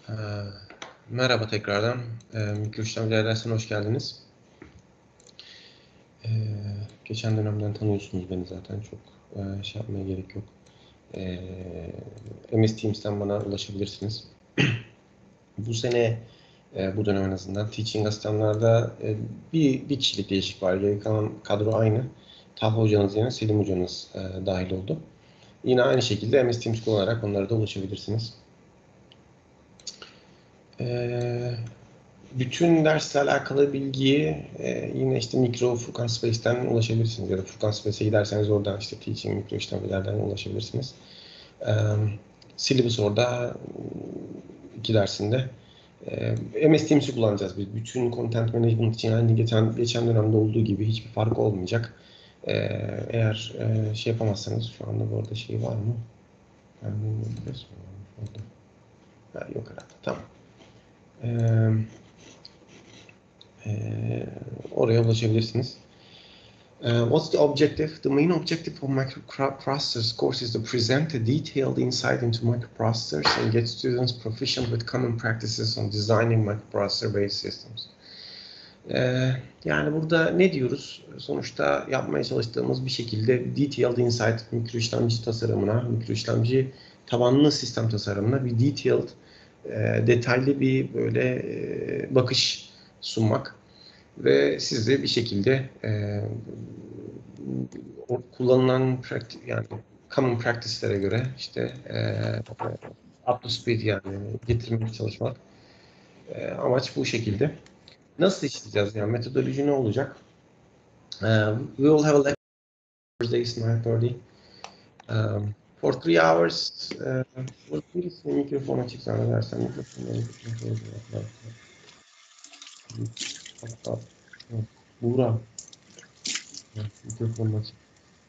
Ee, Merhaba tekrardan. Mikro işlemciler dersine hoş geldiniz. Ee, Geçen dönemden tanıyorsunuz beni zaten. Çok şey yapmaya gerek yok. MS Teams'ten bana ulaşabilirsiniz. Bu sene, bu dönem en azından Teaching asistanlarda bir kişilik değişik var. Geri kalan kadro aynı. Talha hocanız yerine Selim hocanız dahil oldu. Yine aynı şekilde MS Teams kullanarak onlara da ulaşabilirsiniz. Bütün dersle alakalı bilgiyi yine işte Mikro Furkan Space'ten ulaşabilirsiniz. Ya da Furkan Space'e giderseniz oradan işte Teaching Mikro işlemlerden ulaşabilirsiniz. Syllabus orada iki dersinde. MS Teams'i kullanacağız biz. Bütün content management için aynı geçen dönemde olduğu gibi hiçbir fark olmayacak. Eğer şey yapamazsanız şu anda bu arada şey var mı? Yok herhalde. Tamam. Oraya ulaşabilirsiniz. What's the objective? The main objective of microprocessors course is to present a detailed insight into microprocessors and get students proficient with common practices on designing microprocessor-based systems. Yani burada ne diyoruz? Sonuçta yapmaya çalıştığımız bir şekilde detailed insight mikro işlemci tasarımına, mikro işlemci tabanlı sistem tasarımına bir detailed, detaylı bir böyle bakış sunmak. Ve siz de bir şekilde kullanılan yani common practice'lere göre işte up to speed yani getirmeye çalışmak. Amaç bu şekilde. Nasıl işleyeceğiz yani metodoloji ne olacak? We will have a lecture Thursdays 9:30. For 3 hours birisi mikrofon açık zannedersem mikrofonları hatta Buğra mikrofon açık.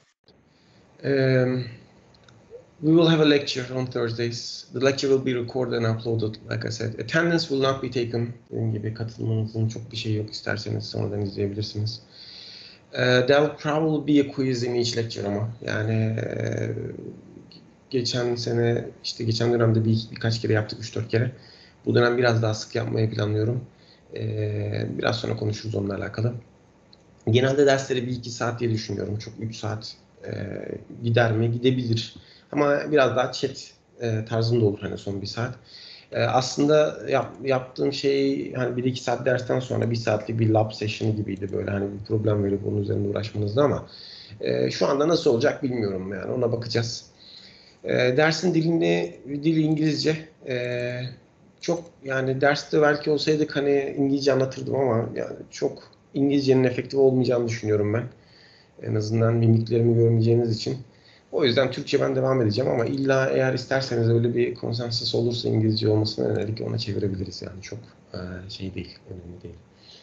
We will have a lecture on Thursdays. The lecture will be recorded and uploaded, like I said. Attendance will not be taken. Dediğim gibi katılmanızın çok bir şey yok. İsterseniz sonradan izleyebilirsiniz. There will probably be a quiz in each lecture ama. Yani geçen sene, işte geçen dönemde birkaç kere yaptık, 3-4 kere. Bu dönem biraz daha sık yapmayı planlıyorum. Biraz sonra konuşuruz onunla alakalı. Genelde dersleri 1-2 saat diye düşünüyorum. Çok 3 saat gider mi? Gidebilir. Ama biraz daha chat tarzında olur hani son 1 saat. Aslında yaptığım şey hani 1-2 saat dersten sonra 1 saatlik bir lab session'ı gibiydi böyle hani bir problem verip onun üzerinde uğraşmanızda ama şu anda nasıl olacak bilmiyorum yani ona bakacağız. Dersin dili İngilizce. Çok yani derste belki olsaydık hani İngilizce anlatırdım ama yani çok İngilizcenin efektif olmayacağını düşünüyorum ben. En azından mimiklerimi görmeyeceğiniz için. O yüzden Türkçe ben devam edeceğim ama illa eğer isterseniz öyle bir konsensus olursa İngilizce olmasına yönelik ona çevirebiliriz yani çok şey değil, önemli değil.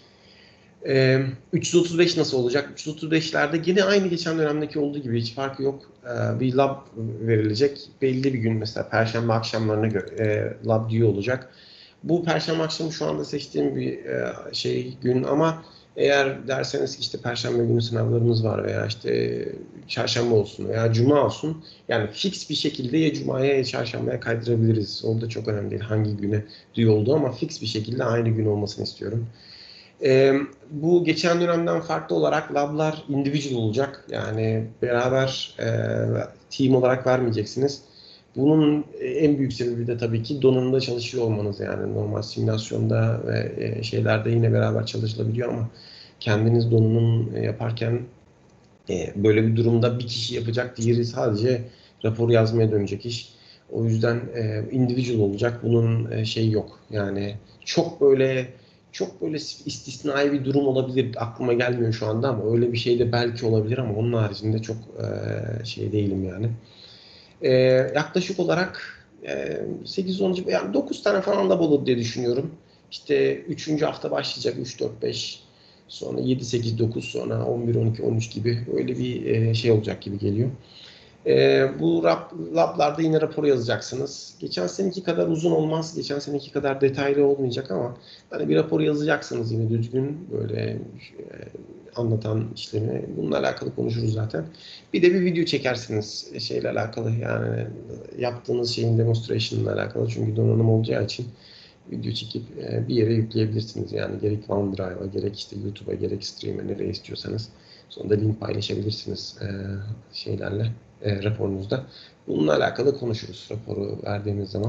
335 nasıl olacak? 335'lerde yine aynı geçen dönemdeki olduğu gibi hiç farkı yok. Bir lab verilecek. Belli bir gün mesela Perşembe akşamlarına göre lab due olacak. Bu Perşembe akşamı şu anda seçtiğim bir gün ama eğer derseniz ki işte Perşembe günü sınavlarımız var veya işte Çarşamba olsun veya Cuma olsun yani fix bir şekilde ya Cuma'ya ya Çarşamba'ya kaydırabiliriz. Orada çok önemli değil hangi güne due olduğu ama fix bir şekilde aynı gün olmasını istiyorum. Bu geçen dönemden farklı olarak lablar individual olacak. Yani beraber team olarak vermeyeceksiniz. Bunun en büyük sebebi de tabii ki donanımda çalışıyor olmanız yani normal simülasyonda ve şeylerde yine beraber çalışılabiliyor ama kendiniz donanım yaparken böyle bir durumda bir kişi yapacak, diğeri sadece rapor yazmaya dönecek iş. O yüzden individual olacak. Bunun şeyi yok. Yani çok böyle istisnai bir durum olabilir. Aklıma gelmiyor şu anda ama öyle bir şey de belki olabilir ama onun haricinde çok şey değilim yani. Yaklaşık olarak 8-10 yani 9 tane falan da olur diye düşünüyorum. İşte 3. hafta başlayacak 3, 4, 5 sonra 7, 8, 9 sonra 11, 12, 13 gibi öyle bir şey olacak gibi geliyor. Bu lablarda yine rapor yazacaksınız. Geçen seneki kadar uzun olmaz, geçen seneki kadar detaylı olmayacak ama hani bir rapor yazacaksınız yine düzgün böyle anlatan işlemi. Bununla alakalı konuşuruz zaten. Bir de bir video çekersiniz şeyle alakalı yani yaptığınız şeyin demonstration'la alakalı çünkü donanım olacağı için video çekip bir yere yükleyebilirsiniz. Yani gerek OneDrive'a, gerek işte YouTube'a, gerek Stream'e nereye istiyorsanız. Sonra da link paylaşabilirsiniz şeylerle, raporunuzda. Bununla alakalı konuşuruz raporu verdiğimiz zaman.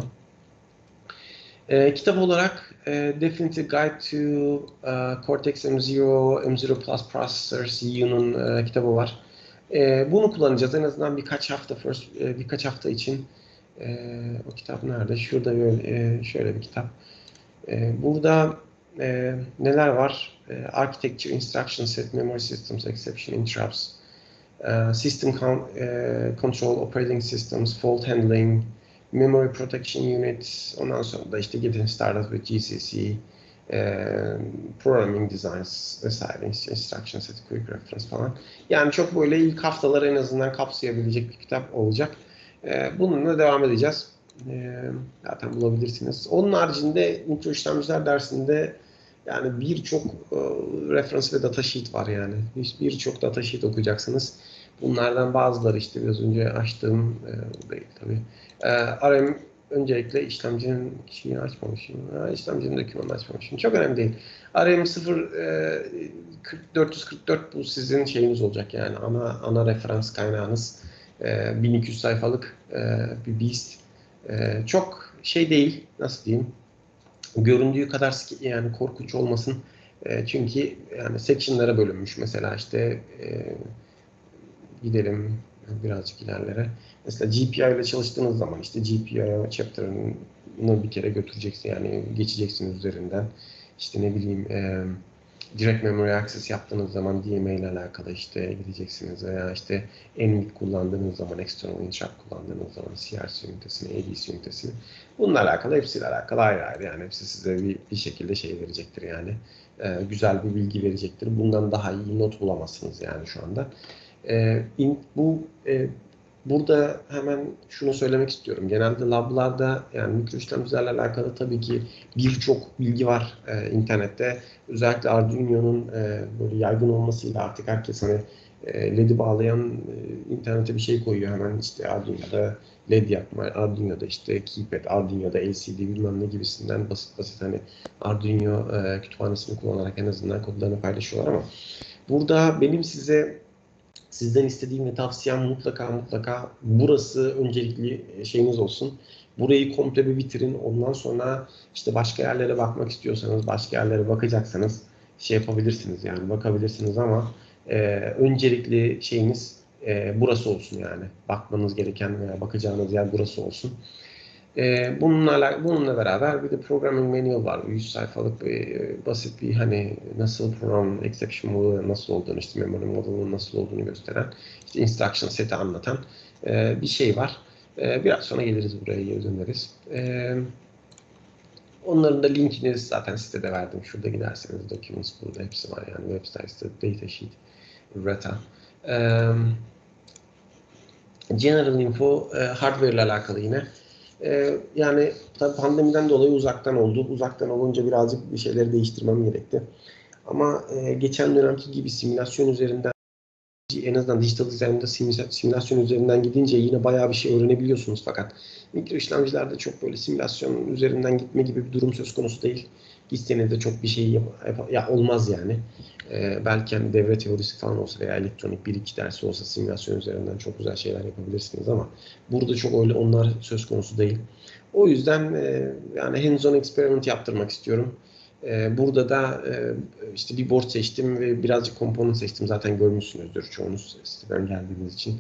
Kitap olarak Definitive Guide to Cortex M0, M0 Plus Processors, Yu'nun kitabı var. Bunu kullanacağız en azından birkaç hafta için. O kitap nerede? Şurada şöyle bir kitap. Burada neler var? Architecture, Instruction Set, Memory Systems, Exception, Interrupts, System Control, Operating Systems, Fault Handling, Memory Protection Unit, ondan sonra da işte Getting Started with GCC, Programming Designs vesaire, Instruction Set, Quick Reference falan. Yani çok böyle ilk haftaları en azından kapsayabilecek bir kitap olacak. Bununla devam edeceğiz. Zaten bulabilirsiniz. Onun haricinde mikro işlemciler dersinde yani birçok referans ve datasheet var yani. Birçok datasheet okuyacaksınız. Bunlardan bazıları işte biraz önce açtığım değil tabii. RM öncelikle işlemcinin şeyini açmamışım. İşlemcinin dokümanını açmamışım. Çok önemli değil. RM 444 bu sizin şeyiniz olacak yani ana referans kaynağınız. 1200 sayfalık bir beast. Çok şey değil, nasıl diyeyim, göründüğü kadar yani korkunç olmasın. Çünkü yani section'lara bölünmüş. Mesela işte gidelim birazcık ilerlere. Mesela GPI ile çalıştığınız zaman işte GPI chapter'ını bir kere götüreceksin yani geçeceksiniz üzerinden. İşte ne bileyim Direct Memory Access yaptığınız zaman DMA ile alakalı işte gideceksiniz veya işte NVIC kullandığınız zaman, External Interrupt kullandığınız zaman CRC ünitesini, ADC ünitesini bununla alakalı hepsiyle alakalı ayrı ayrı yani hepsi size bir şekilde şey verecektir yani güzel bir bilgi verecektir. Bundan daha iyi not bulamazsınız yani şu anda. Burada hemen şunu söylemek istiyorum. Genelde lablarda yani mikro işlemcilerle alakalı tabii ki birçok bilgi var internette. Özellikle Arduino'nun böyle yaygın olmasıyla artık herkes hani LED'i bağlayan internete bir şey koyuyor. Hemen işte Arduino'da LED yapma, Arduino'da işte keypad, Arduino'da LCD bilmem ne gibisinden basit hani Arduino kütüphanesini kullanarak en azından kodlarını paylaşıyorlar ama burada benim sizden istediğim ve tavsiyem mutlaka burası öncelikli şeyiniz olsun. Burayı komple bir bitirin. Ondan sonra işte başka yerlere bakmak istiyorsanız, başka yerlere bakacaksanız şey yapabilirsiniz yani bakabilirsiniz ama öncelikli şeyiniz burası olsun yani. Bakmanız gereken veya bakacağınız yer burası olsun. Bununla beraber bir de programming manual var. 100 sayfalık basit bir hani nasıl program exception model'ı nasıl olduğunu işte memory model'ın nasıl olduğunu gösteren işte instruction set'i anlatan bir şey var. Biraz sonra geliriz buraya geri döneriz. Onların da linkini zaten sitede verdim. Şurada giderseniz documents burada hepsi var yani web sitesinde datasheet, Reta. General info hardware ile alakalı yine. Yani tabii pandemiden dolayı uzaktan oldu. Uzaktan olunca birazcık bir şeyleri değiştirmem gerekti. Ama geçen dönemki gibi simülasyon üzerinden en azından dijital dizaynda simülasyon üzerinden gidince yine bayağı bir şey öğrenebiliyorsunuz fakat mikro işlemcilerde çok böyle simülasyon üzerinden gitme gibi bir durum söz konusu değil. Gitseniz de çok bir şey olmaz yani. Belki hani devre teorisi falan olsa veya elektronik 1-2 dersi olsa simülasyon üzerinden çok güzel şeyler yapabilirsiniz ama burada çok öyle onlar söz konusu değil. O yüzden yani hands-on experiment yaptırmak istiyorum. Burada da işte bir board seçtim ve birazcık komponent seçtim. Zaten görmüşsünüzdür çoğunuz siteden geldiğiniz için.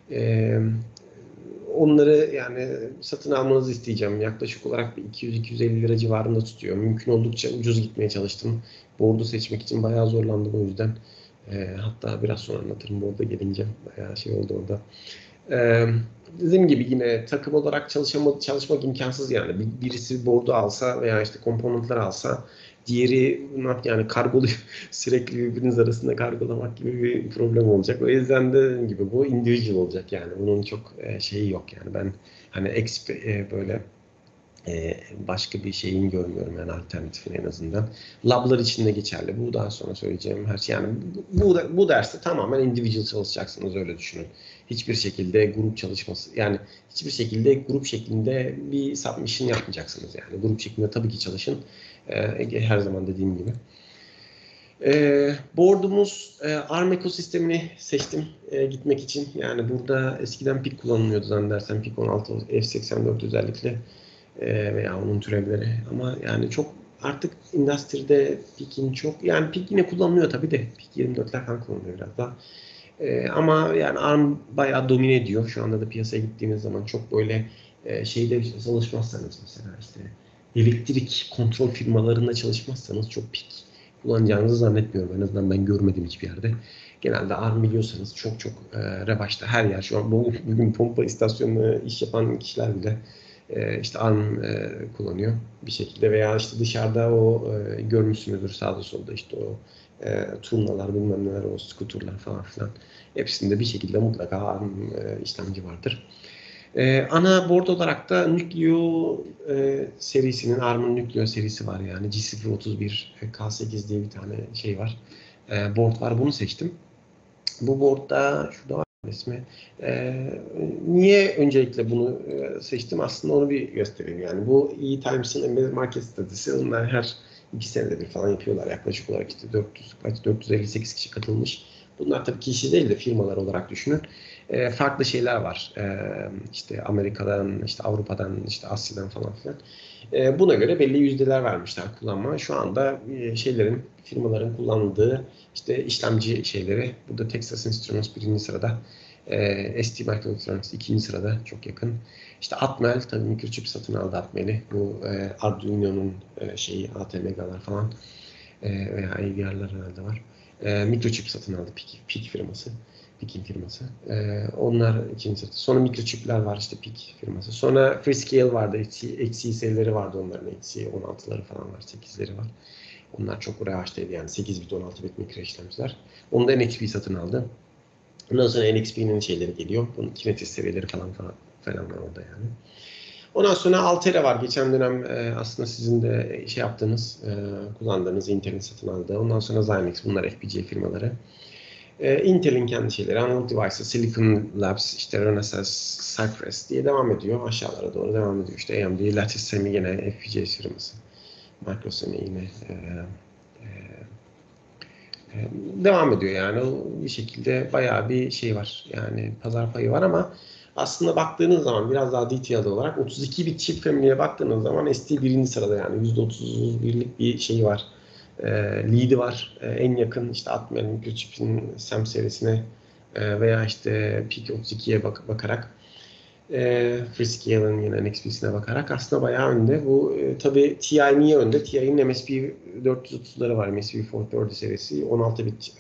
Onları yani satın almanızı isteyeceğim. Yaklaşık olarak 200-250 lira civarında tutuyor. Mümkün oldukça ucuz gitmeye çalıştım. Board'u seçmek için bayağı zorlandım o yüzden. Hatta biraz sonra anlatırım board'a gelince. Bayağı şey oldu orada. Dediğim gibi yine takım olarak çalışmak imkansız yani. Birisi board'u alsa veya işte komponentler alsa diğeri yani sürekli birbiriniz arasında kargolamak gibi bir problem olacak. O yüzden de dediğim gibi bu individual olacak yani. Bunun çok şeyi yok yani. Ben hani böyle başka bir şeyini görmüyorum yani alternatifini en azından. Lablar için de geçerli. Bu daha sonra söyleyeceğim her şey. Yani bu derste tamamen individual çalışacaksınız öyle düşünün. hiçbir şekilde grup çalışması, yani hiçbir şekilde grup şeklinde bir submission yapmayacaksınız yani. Grup şeklinde tabii ki çalışın. Her zaman dediğim gibi. Board'umuz ARM ekosistemini seçtim gitmek için. Yani burada eskiden PIC kullanılıyordu zannedersem. PIC 16, F84 özellikle veya onun türevleri. Ama yani çok artık endüstride PIC'in çok, yani PIC yine kullanılıyor tabii de. PIC 24'ler falan kullanılıyor biraz daha. Ama yani ARM bayağı domine ediyor. Şu anda da piyasaya gittiğiniz zaman çok böyle şeyde çalışmazsanız, mesela işte elektrik kontrol firmalarında çalışmazsanız çok PIC kullanacağınızı zannetmiyorum. En azından ben görmedim hiçbir yerde. Genelde ARM biliyorsanız çok çok revaçta her yer. Şu an bugün pompa istasyonunda iş yapan kişiler bile işte ARM kullanıyor bir şekilde, veya işte dışarıda o görmüşsünüzdür sağda solda işte o turnalar, bilmem neler, o skuturlar falan filan. Hepsinde bir şekilde mutlaka ARM işlemci vardır. Ana board olarak da Nucleo serisinin, ARM'ın Nucleo serisi var yani. G031 K8 diye bir tane şey var. Board var. Bunu seçtim. Bu board'da şurada var ismi. Niye öncelikle bunu seçtim? Aslında onu bir göstereyim. Yani bu E-Times'ın Embedded Market Studies'i, onlar her 2 senede bir falan yapıyorlar. Yaklaşık olarak işte 458 kişi katılmış. Bunlar tabii kişi değil de firmalar olarak düşünün. Farklı şeyler var. İşte Amerika'dan, işte Avrupa'dan, işte Asya'dan falan filan. Buna göre belli yüzdeler vermişler kullanma. Şu anda şeylerin, firmaların kullandığı işte işlemci şeyleri. Burada Texas Instruments birinci sırada. ST Microelectronics ikinci sırada, çok yakın. İşte Atmel, tabii Microchip satın aldı Atmel'i. Bu Arduino'nun şeyi, ATMEGA'lar falan veya AVR'lar herhalde var. Microchip satın aldı PIC firması. PIC'in firması. Onlar ikinci sırada. Sonra Microchip'ler var, işte PIC firması. Sonra Freescale vardı. XE vardı onların. XE 16'ları falan var. 8'leri var. Onlar çok revaçtaydı yani. 8 bit 16 bit mikro işlemciler. Onu da NXP satın aldı. Ondan sonra NXP'nin şeyleri geliyor. Bunun Kinetis seviyeleri falan var orada yani. Ondan sonra Altera var. Geçen dönem aslında sizin de şey yaptığınız, kullandığınız Intel'in satın aldığı. Ondan sonra Xilinx. Bunlar FPGA firmaları. Intel'in kendi şeyleri, Analog Devices, Silicon Labs, işte Renesas, Cypress diye devam ediyor. Aşağılara doğru devam ediyor. İşte AMD, Lattice Semi yine FPGA firması. Microsemi yine devam ediyor yani. O bir şekilde bayağı bir şey var. Yani pazar payı var ama aslında baktığınız zaman biraz daha detailed olarak 32 bit chip family'ye baktığınız zaman ST birinci sırada, yani %31'lik bir şey var. Lead'i var. En yakın işte Atmel Microchip'in SAM serisine veya işte PIC32'ye bakarak Freescale'ın yine NXP'sine bakarak aslında bayağı önde. Bu tabii TI niye önde? TI'nin MSP 430'ları var. MSP 430 serisi. 16 bit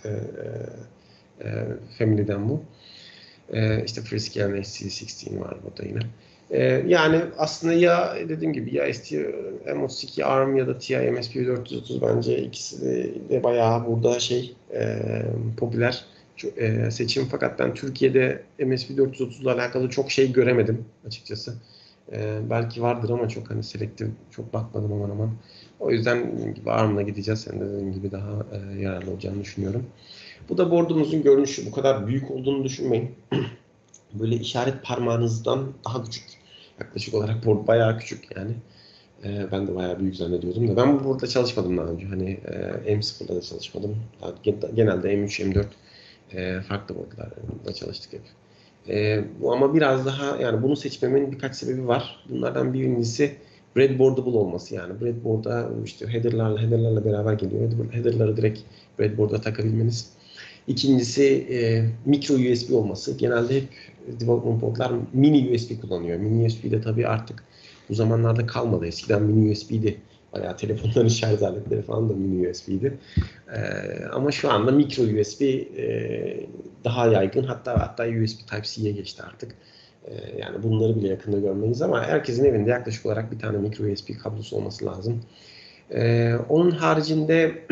family'den bu. İşte Freescale'ın SC16 var burada yine. Yani aslında ya dediğim gibi ya STM32 ARM ya da TI MSP 430, bence ikisi de bayağı burada şey popüler seçim, fakat ben Türkiye'de MSP 430 ile alakalı çok şey göremedim açıkçası. Belki vardır ama çok hani selektif, çok bakmadım aman aman. O yüzden dediğim gibi ARM'la gideceğiz. Sen de dediğim gibi daha yararlı olacağını düşünüyorum. Bu da board'umuzun görünüşü. Bu kadar büyük olduğunu düşünmeyin. Böyle işaret parmağınızdan daha küçük. Yaklaşık olarak board bayağı küçük yani. Ben de bayağı büyük zannediyordum da. Ben burada çalışmadım daha önce. Hani M0'da da çalışmadım. Genelde M3, M4 farklı boardlarda çalıştık hep. Ama biraz daha, yani bunu seçmemin birkaç sebebi var. Bunlardan birincisi breadboardable olması yani. Breadboard'a işte header'larla beraber geliyor. Header'ları direkt breadboard'a takabilmeniz. İkincisi micro USB olması. Genelde hep development board'lar mini USB kullanıyor. Mini USB de tabii artık bu zamanlarda kalmadı. Eskiden mini USB'di. Bayağı telefonların şarj aletleri falan da mini USB'di. Ama şu anda micro USB daha yaygın. Hatta USB Type-C'ye geçti artık. Yani bunları bile yakında görmeyiz ama herkesin evinde yaklaşık olarak bir tane micro USB kablosu olması lazım. Onun haricinde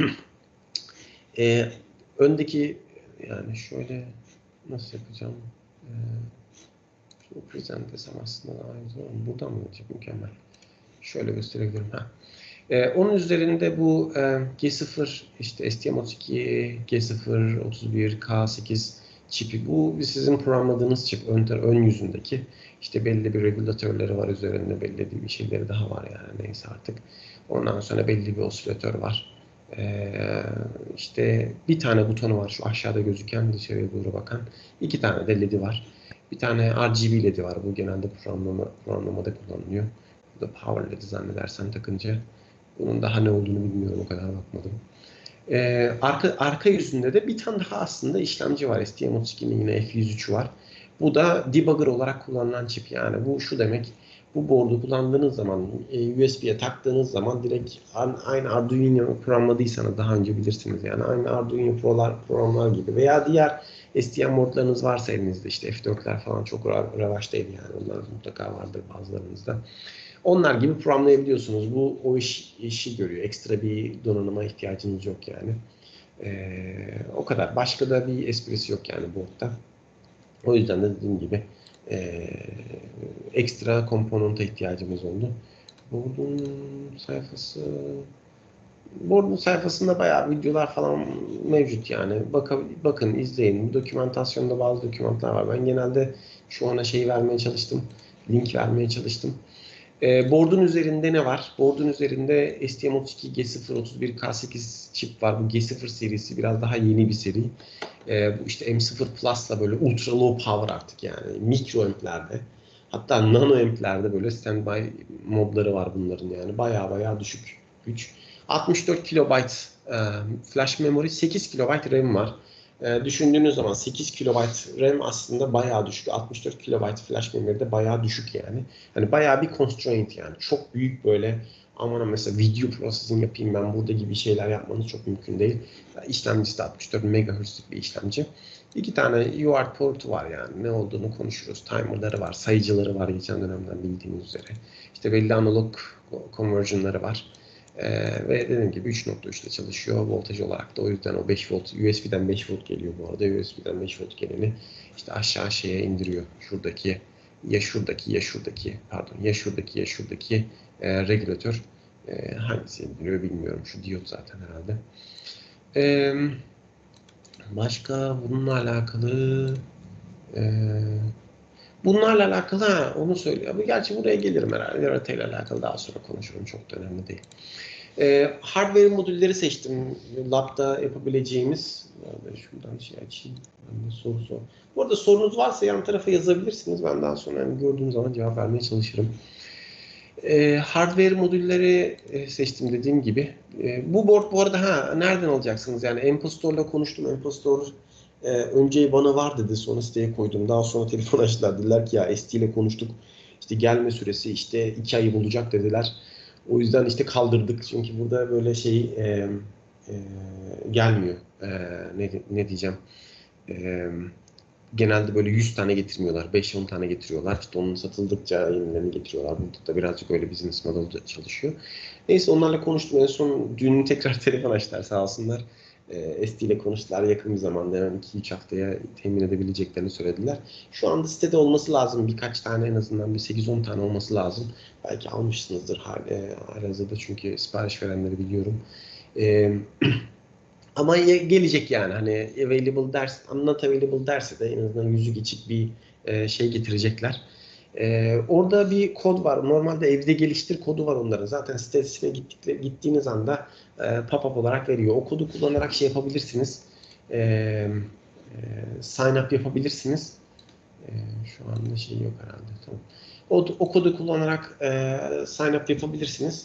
öndeki, yani şöyle nasıl yapacağım? Şunu present desem aslında daha güzel olur. Buradan mı olacak? Mükemmel. Şöyle gösterebilirim. Onun üzerinde bu G0, işte STM32, G0, 31, K8 çipi. Bu sizin programladığınız çip ön yüzündeki. İşte belli bir regülatörleri var üzerinde, belli bir şeyleri daha var yani neyse artık. Ondan sonra belli bir osilatör var. İşte bir tane butonu var şu aşağıda gözüken, dışarıya doğru bakan. 2 tane de LED'i var. Bir tane RGB LED'i var. Bu genelde programlamada kullanılıyor. Bu da power LED'i zannedersem takınca. Bunun daha ne olduğunu bilmiyorum, o kadar bakmadım. Arka yüzünde de bir tane daha aslında işlemci var. STM32'nin yine F103'ü var. Bu da debugger olarak kullanılan çip. Yani bu şu demek. Bu board'u kullandığınız zaman, USB'ye taktığınız zaman direkt aynı Arduino programladıysanız daha önce bilirsiniz. Yani aynı Arduino programlar gibi veya diğer STM boardlarınız varsa elinizde, işte F4'ler falan çok revaçtaydı yani. Onlar mutlaka vardır bazılarınızda. Onlar gibi programlayabiliyorsunuz. Bu o işi görüyor. Ekstra bir donanıma ihtiyacınız yok yani. O kadar. Başka da bir esprisi yok yani board'da. O yüzden de dediğim gibi ekstra komponenta ihtiyacımız oldu. Board'un sayfasında bayağı videolar falan mevcut yani. Bakın, izleyin. Dokümantasyonda bazı dokümanlar var. Ben genelde şu ana vermeye çalıştım. Link vermeye çalıştım. Board'un üzerinde ne var? Board'un üzerinde STM32 G031K8 çip var. Bu G0 serisi biraz daha yeni bir seri. Bu işte M0 Plus'la böyle ultra low power artık yani. Mikro amplerde. Hatta nano amplerde böyle standby modları var bunların yani. Baya düşük güç. 64 kilobayt flash memory, 8 kilobayt RAM var. Düşündüğünüz zaman 8 kilobayt RAM aslında bayağı düşük. 64 kilobayt flash memory de bayağı düşük yani. Hani bayağı bir constraint yani. Çok büyük böyle aman mesela video processing yapayım ben burada gibi şeyler yapmanız çok mümkün değil. İşlemcisi de 64 MHz'lik bir işlemci. 2 tane UART portu var yani. Ne olduğunu konuşuruz. Timer'ları var, sayıcıları var geçen dönemden bildiğiniz üzere. İşte belli analog conversion'ları var. Ve dediğim gibi 3.3 ile çalışıyor voltaj olarak da, o yüzden o 5 volt USB'den 5 volt geliyor bu arada. USB'den 5 volt geleni işte aşağı indiriyor. Şuradaki ya şuradaki regülatör hangisi indiriyor bilmiyorum. Şu diyot zaten herhalde. Başka bunlarla alakalı onu söylüyor. Gerçi buraya gelirim herhalde. Rate ile alakalı daha sonra konuşurum. Çok da önemli değil. Hardware modülleri seçtim. Lab'da yapabileceğimiz. Şuradan açayım. Soru. Bu arada sorunuz varsa yan tarafa yazabilirsiniz. Ben daha sonra gördüğüm zaman cevap vermeye çalışırım. Hardware modülleri seçtim dediğim gibi. Bu board bu arada nereden alacaksınız? Yani Apple Store'la konuştum. Apple Store önce bana var dedi. Sonra siteye koydum. Daha sonra telefon açtılar. Dediler ki ya ST ile konuştuk. İşte gelme süresi işte 2 ayı bulacak dediler. O yüzden işte kaldırdık. Çünkü burada böyle gelmiyor. Ne diyeceğim? Genelde böyle 100 tane getirmiyorlar. 5-10 tane getiriyorlar. İşte onun satıldıkça yenilerini getiriyorlar. Burada da birazcık öyle business model çalışıyor. Neyse onlarla konuştum. En son dün tekrar telefon açtılar sağ olsunlar. ST ile konuştular. Yakın bir zamanda hemen 2-3 haftaya temin edebileceklerini söylediler. Şu anda sitede olması lazım. Birkaç tane, en azından bir 8-10 tane olması lazım. Belki almışsınızdır halihazırda çünkü sipariş verenleri biliyorum. Ama gelecek yani hani available derse, not available derse de en azından yüzü geçik bir getirecekler. Orada bir kod var. Normalde evde geliştir kodu var onların. Zaten sitesine gittiğiniz anda pop-up olarak veriyor. O kodu kullanarak yapabilirsiniz. Sign up yapabilirsiniz. Şu anda yok herhalde. Tamam. O kodu kullanarak sign up yapabilirsiniz.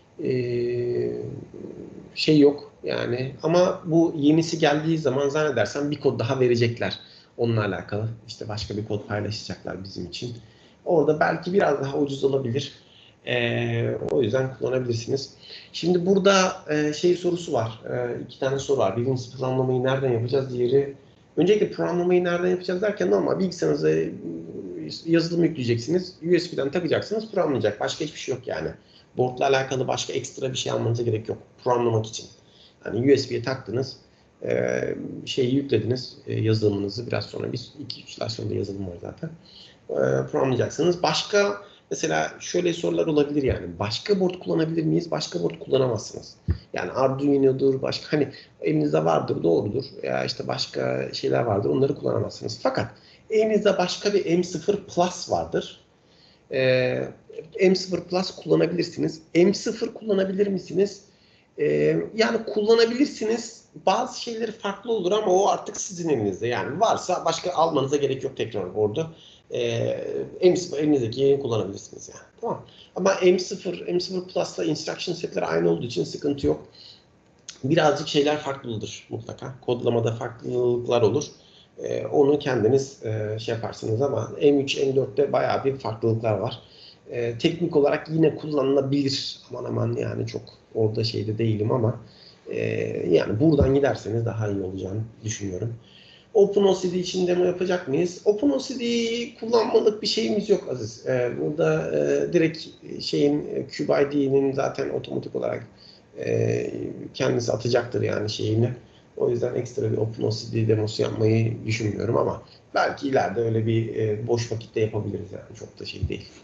Yok yani, ama bu yenisi geldiği zaman zannedersem bir kod daha verecekler onunla alakalı. İşte başka bir kod paylaşacaklar bizim için. Orada belki biraz daha ucuz olabilir. O yüzden kullanabilirsiniz. Şimdi burada sorusu var. 2 tane soru var. Birincisi programlamayı nereden yapacağız? Diğeri, öncelikle programlamayı nereden yapacağız derken normal bilgisayarınıza yazılım yükleyeceksiniz. USB'den takacaksınız, programlayacak. Başka hiçbir şey yok yani. Board'la alakalı başka ekstra bir şey almanıza gerek yok programlamak için. Hani USB'ye taktınız, yüklediniz yazılımınızı. Biraz sonra 2-3 saat sonra yazılım var zaten. Programlayacaksınız. Başka mesela şöyle sorular olabilir yani. Başka board kullanabilir miyiz? Başka board kullanamazsınız. Yani Arduino'dur, başka hani elinizde vardır, doğrudur. Ya işte başka şeyler vardır, onları kullanamazsınız. Fakat elinizde başka bir M0 Plus vardır. Ee, M0 Plus kullanabilirsiniz. M0 kullanabilir misiniz? Yani kullanabilirsiniz. Bazı şeyleri farklı olur ama o artık sizin elinizde. Yani varsa başka almanıza gerek yok tekrar orada. M0 elinizdeki yayını kullanabilirsiniz yani. Tamam. Ama M0 Plus'la instruction setleri aynı olduğu için sıkıntı yok. Birazcık şeyler farklıdır mutlaka. Kodlamada farklılıklar olur. Onu kendiniz şey yaparsınız ama M3, M4'te bayağı bir farklılıklar var. Teknik olarak yine kullanılabilir. Aman aman yani çok orada şeyde değilim ama yani buradan giderseniz daha iyi olacağını düşünüyorum. OpenOCD için demo yapacak mıyız? OpenOCD'yi kullanmalık bir şeyimiz yok Aziz. Burada direkt CubeID'nin zaten otomatik olarak kendisi atacaktır yani şeyini. O yüzden ekstra bir OpenOCD demosu yapmayı düşünmüyorum ama belki ileride öyle bir boş vakitte yapabiliriz yani. Çok da şey değil.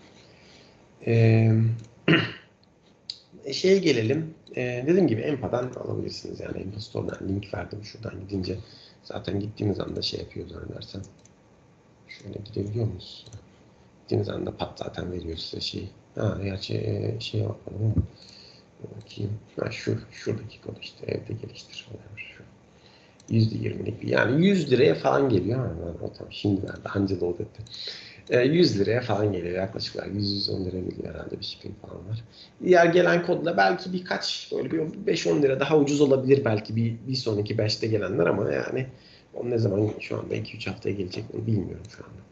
Şeye gelelim. Dediğim gibi Empa'dan alabilirsiniz yani. Empa Store'dan link verdim. Şuradan gidince zaten gittiğimiz anda şey yapıyor zannedersem. Şöyle gidebiliyor muyuz? Gittiğimiz anda pat zaten veriyor size şeyi. Ha, gerçi şeye bakalım. Bakayım. Ha, şuradaki kod işte evde geliştir. Şu. %20'lik bir yani 100 liraya falan geliyor. Ha, o tamam şimdi verdi. Anca load etti. 100 liraya falan geliyor yaklaşık olarak. 100-110 lira geliyor herhalde bir shipping falan var. Diğer gelen kodla belki birkaç böyle bir 5-10 lira daha ucuz olabilir belki bir sonraki batch'te gelenler ama yani o ne zaman şu anda 2-3 haftaya gelecek onu bilmiyorum şu anda.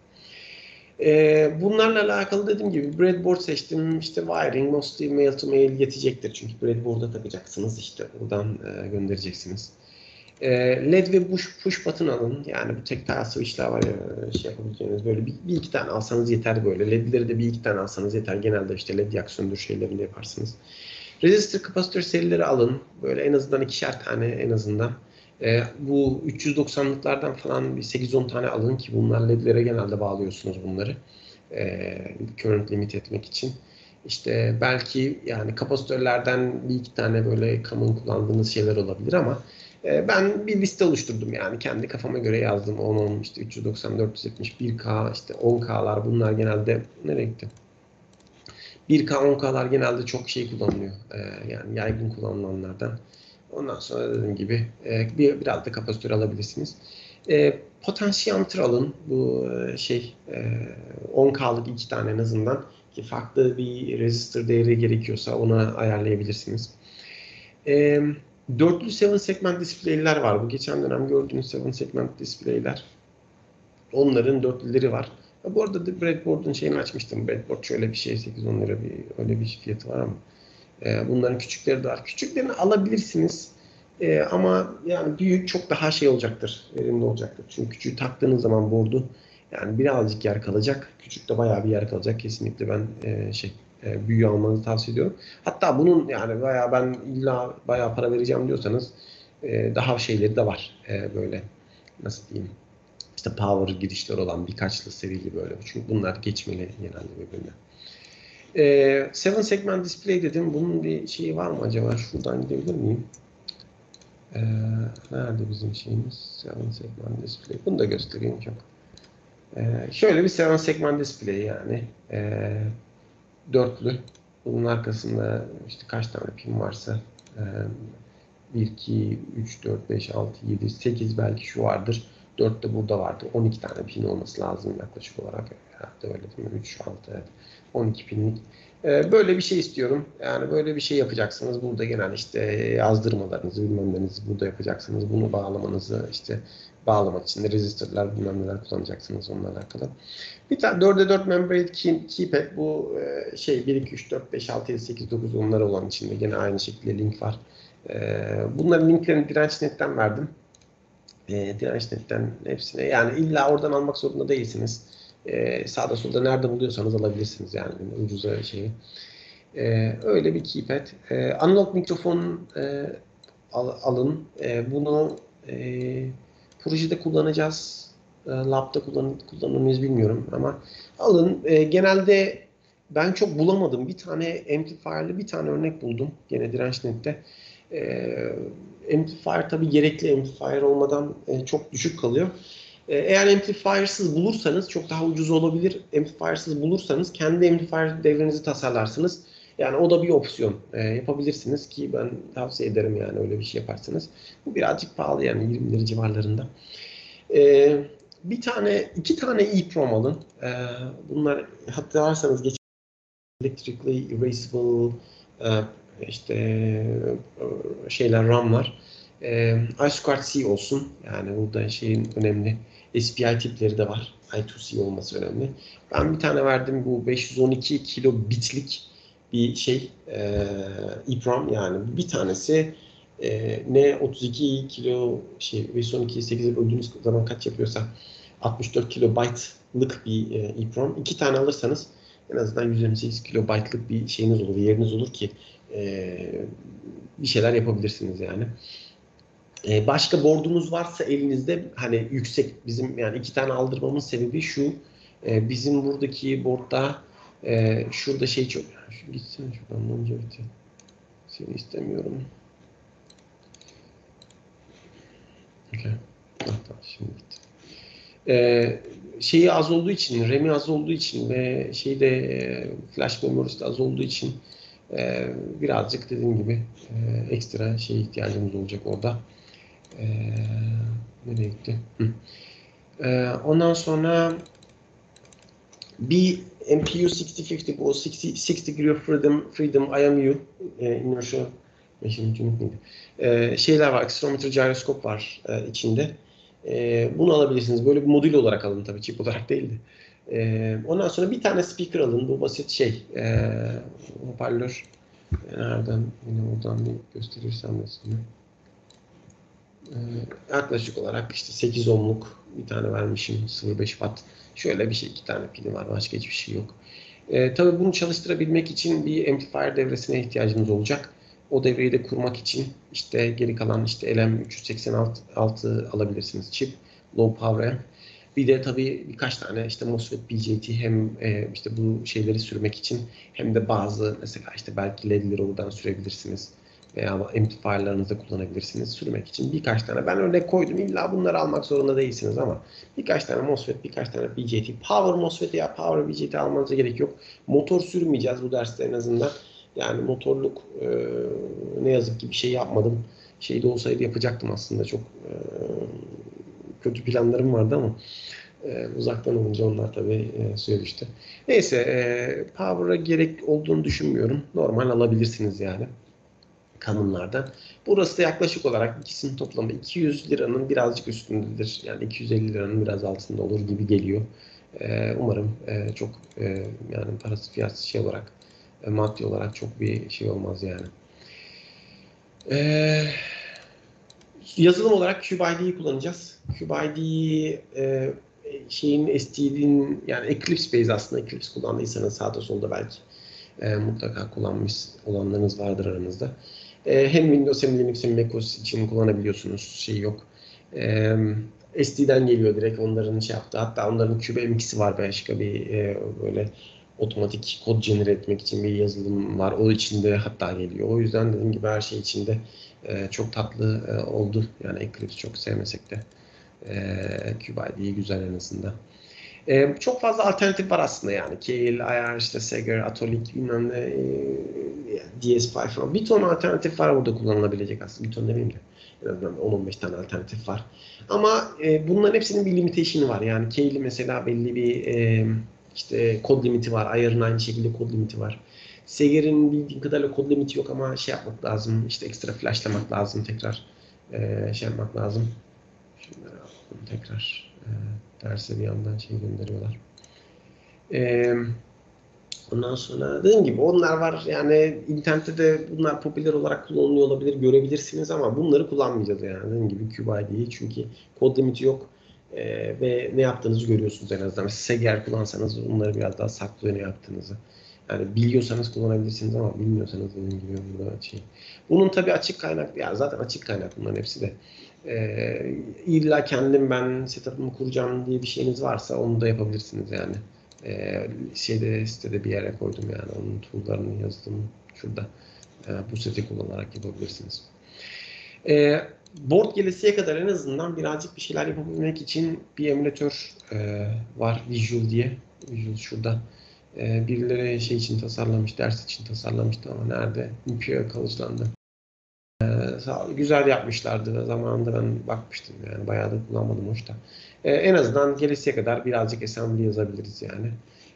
Bunlarla alakalı dediğim gibi breadboard seçtim. İşte wiring mostly mail to mail yetecektir. Çünkü breadboard'a takacaksınız. İşte oradan göndereceksiniz. LED ve push button alın. Yani bu tek tile switch'ler var ya şey yapabileceğiniz böyle bir iki tane alsanız yeter böyle. LED'leri de bir iki tane alsanız yeter. Genelde işte LED yak söndür şeylerinde yaparsınız. Resistor kapasitör serileri alın. Böyle en azından ikişer tane en azından. Bu 390'lıklardan falan bir 8-10 tane alın ki bunlar LED'lere genelde bağlıyorsunuz bunları. Current limit etmek için. İşte belki yani kapasitörlerden bir iki tane böyle common kullandığınız şeyler olabilir ama ben bir liste oluşturdum yani kendi kafama göre yazdım. 10 işte 390, 470, 1K işte 10K'lar bunlar genelde nereye gitti? 1K 10K'lar genelde çok şey kullanılıyor. Yani yaygın kullanılanlardan. Ondan sonra dediğim gibi biraz da kapasitör alabilirsiniz. Potansiyometre alın. Bu 10K'lık iki tane en azından ki farklı bir resistor değeri gerekiyorsa ona ayarlayabilirsiniz. Dörtlü 7 segment display'ler var. Bu geçen dönem gördüğünüz 7 segment display'ler. Onların dörtlüleri var. Bu arada da breadboard'un şeyini açmıştım. Breadboard şöyle bir şey 8-10 lira öyle bir fiyatı var ama bunların küçükleri de var. Küçüklerini alabilirsiniz. Ama yani büyük çok daha şey olacaktır. Verimli olacaktır. Çünkü küçüğü taktığınız zaman board'u yani birazcık yer kalacak. Küçük de bayağı bir yer kalacak. Kesinlikle ben büyüğü almanızı tavsiye ediyorum. Hatta bunun yani bayağı ben illa bayağı para vereceğim diyorsanız daha şeyleri de var. Böyle nasıl diyeyim? İşte power girişler olan birkaçlı serili böyle. Çünkü bunlar geçmeli genelde birbirine. 7 segment display dedim. Bunun bir şeyi var mı acaba? Şuradan gidebilir miyim? Nerede bizim şeyimiz? 7 segment display. Bunu da göstereyim çok. Şöyle bir 7 segment display yani. Dörtlü. Bunun arkasında işte kaç tane pin varsa 1, 2, 3, 4, 5, 6, 7, 8 belki şu vardır. 4 de burada vardır. 12 tane pin olması lazım yaklaşık olarak. Herhalde öyle değil mi? 3, 6, evet. 12 pinlik. Böyle bir şey istiyorum. Yani böyle bir şey yapacaksınız. Burada genel işte yazdırmalarınızı, bilmem nenizi burada yapacaksınız. Bunu bağlamanızı işte bağlamak için de rezistörler bilmem neler kullanacaksınız onunla alakalı. Bir tane 4'e 4 membrane keypad bu 1, 2, 3, 4, 5, 6, 7, 8, 9 onlar olan içinde gene aynı şekilde link var. Bunların linklerini DirençNet'ten verdim. DirençNet'ten hepsine yani illa oradan almak zorunda değilsiniz. Sağda solda nerede buluyorsanız alabilirsiniz yani ucuza şeyi. Öyle bir keypad. Analog mikrofon alın. Bunu projede kullanacağız. Lab'da kullanır mıyız bilmiyorum ama alın. Genelde Ben çok bulamadım. Bir tane amplifier'lı bir tane örnek buldum. Gene DirençNet'te. Amplifier tabii gerekli amplifier olmadan çok düşük kalıyor. Eğer amplifier'sız bulursanız çok daha ucuz olabilir. Amplifier'sız bulursanız kendi amplifier devrenizi tasarlarsınız. Yani o da bir opsiyon. Yapabilirsiniz ki ben tavsiye ederim yani öyle bir şey yaparsanız. Bu birazcık pahalı yani 20 lira civarlarında. Bir tane, iki tane EEPROM alın. Bunlar hatırlarsanız geçen electrically erasable işte şeyler RAM'lar. I2C olsun. Yani burada şeyin önemli. SPI tipleri de var. I2C olması önemli. Ben bir tane verdim bu 512 kilobitlik bir şey EEPROM yani bir tanesi ne 32 kilo şey 512'yi 8'e böldüğünüz zaman kaç yapıyorsa 64 kilobaytlık bir EEPROM. İki tane alırsanız en azından 128 kilobaytlık bir şeyiniz olur, yeriniz olur ki bir şeyler yapabilirsiniz yani. Başka board'unuz varsa elinizde hani yüksek bizim yani iki tane aldırmamın sebebi şu. Bizim buradaki board'da şurada şey çok şu gitsene şuradan longevity. Seni istemiyorum. Okay. Tamam, şimdi gitti. Şeyi az olduğu için, RAM'i az olduğu için ve flash memorisi de az olduğu için birazcık dediğim gibi ekstra şeye ihtiyacımız olacak orada. Nereye gitti? Ondan sonra bir MPU 6050 bu 6 degree of freedom IMU inertial measurement unit miydi? Şeyler var, accelerometer gyroskop var içinde. Bunu alabilirsiniz. Böyle bir modül olarak alın tabii, chip olarak değil de. Ondan sonra bir tane speaker alın. Bu basit hoparlör. Nereden? Yine oradan bir gösterirsem mesela. Yaklaşık olarak işte 8 ohmluk bir tane vermişim. 0,5 watt. Şöyle bir şey. İki tane pili var. Başka hiçbir şey yok. Tabii bunu çalıştırabilmek için bir amplifier devresine ihtiyacınız olacak. O devreyi de kurmak için işte geri kalan işte LM386 alabilirsiniz çip. Low power amp. Bir de tabii birkaç tane işte MOSFET, BJT hem işte bu şeyleri sürmek için hem de bazı mesela işte belki LED'leri oradan sürebilirsiniz veya amplifierlarınızda kullanabilirsiniz sürmek için birkaç tane. Ben örnek koydum. İlla bunları almak zorunda değilsiniz ama birkaç tane MOSFET, birkaç tane BJT. Power MOSFET ya Power BJT almanıza gerek yok. Motor sürmeyeceğiz bu derste en azından. Yani motorluk ne yazık ki bir şey yapmadım. Şeyde olsaydı yapacaktım aslında. Çok kötü planlarım vardı ama uzaktan olunca onlar tabii suya düştü. Neyse Power'a gerek olduğunu düşünmüyorum. Normal alabilirsiniz yani. Kanunlardan. Burası da yaklaşık olarak ikisinin toplamı 200 liranın birazcık üstündedir. Yani 250 liranın biraz altında olur gibi geliyor. Umarım çok yani parası fiyat şey olarak maddi olarak çok bir şey olmaz yani. Yazılım olarak CubeIDE'yi kullanacağız. CubeIDE'yi STD'nin yani Eclipse Base aslında Eclipse kullandıysanız sağda solda belki mutlaka kullanmış olanlarınız vardır aranızda. Hem Windows hem Linux hem macOS için kullanabiliyorsunuz. Şey yok. SD'den geliyor direkt onların şey yaptı. Hatta onların CubeMX'i var başka bir böyle otomatik kod genere etmek için bir yazılım var. O içinde hatta geliyor. O yüzden dediğim gibi her şey içinde çok tatlı oldu. Yani Eclipse çok sevmesek de CubeIDE güzel en azından. Çok fazla alternatif var aslında yani. Keil, IR, işte Seger, Atolik, bilmem ne, DS5 falan. Bir ton alternatif var burada kullanılabilecek aslında. Bir ton demeyeyim de. En azından 10-15 tane alternatif var. Ama bunların hepsinin bir limitation'ı var. Yani Keil'i mesela belli bir işte kod limiti var. IR'ın aynı şekilde kod limiti var. Seger'in bildiğim kadarıyla kod limiti yok ama şey yapmak lazım. İşte ekstra flashlamak lazım. Tekrar şey yapmak lazım. Şunları alalım tekrar. Derse bir yandan şey gönderiyorlar. Ondan sonra dediğim gibi onlar var. Yani internette de bunlar popüler olarak kullanılıyor olabilir. Görebilirsiniz ama bunları kullanmayacağız yani. Dediğim gibi CubeID'yi çünkü kod limiti yok. Ve ne yaptığınızı görüyorsunuz en azından. Mesela Seger kullansanız bunları biraz daha saklıyor ne yaptığınızı. Yani biliyorsanız kullanabilirsiniz ama bilmiyorsanız dediğim gibi burada şey. Bunun tabii açık kaynak, ya zaten açık kaynak bunların hepsi de. İlla kendim ben setup'ımı kuracağım diye bir şeyiniz varsa onu da yapabilirsiniz yani. Sitede bir yere koydum yani onun tool'larını yazdım şurada. Bu seti kullanarak yapabilirsiniz. Board gelesiye kadar en azından birazcık bir şeyler yapabilmek için bir emülatör var, Visual diye. Visual şurada. Birileri şey için tasarlamış, ders için tasarlamıştı ama nerede? Imperial College'dan da. Güzel yapmışlardı. Zamanında ben bakmıştım yani. Bayağı da kullanmadım hoş da. En azından gelesiye kadar birazcık assembly yazabiliriz yani.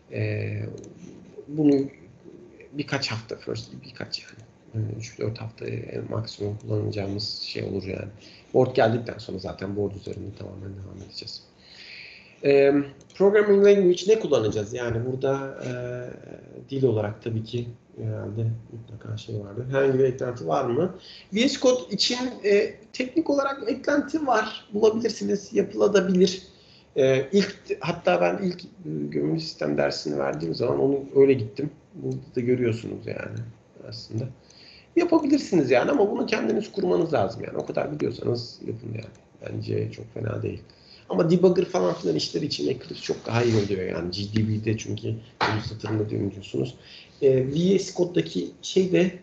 Bunu birkaç hafta, birkaç yani 3-4 hafta maksimum kullanacağımız şey olur yani. Board geldikten sonra zaten board üzerinde tamamen devam edeceğiz. Programming language ne kullanacağız? Yani burada dil olarak tabii ki herhalde mutlaka şey vardır. Herhangi bir eklenti var mı? VS Code için teknik olarak eklenti var. Bulabilirsiniz, yapılabilir. Hatta ben ilk gömülü sistem dersini verdiğim zaman onu öyle gittim. Burada da görüyorsunuz yani aslında. Yapabilirsiniz yani ama bunu kendiniz kurmanız lazım yani. O kadar biliyorsanız yapın yani. Bence çok fena değil. Ama debugger falan filan işler için Eclipse çok daha iyi oluyor yani. GDB'de çünkü gömülü satırında dönüyorsunuz. VS Code'daki şey de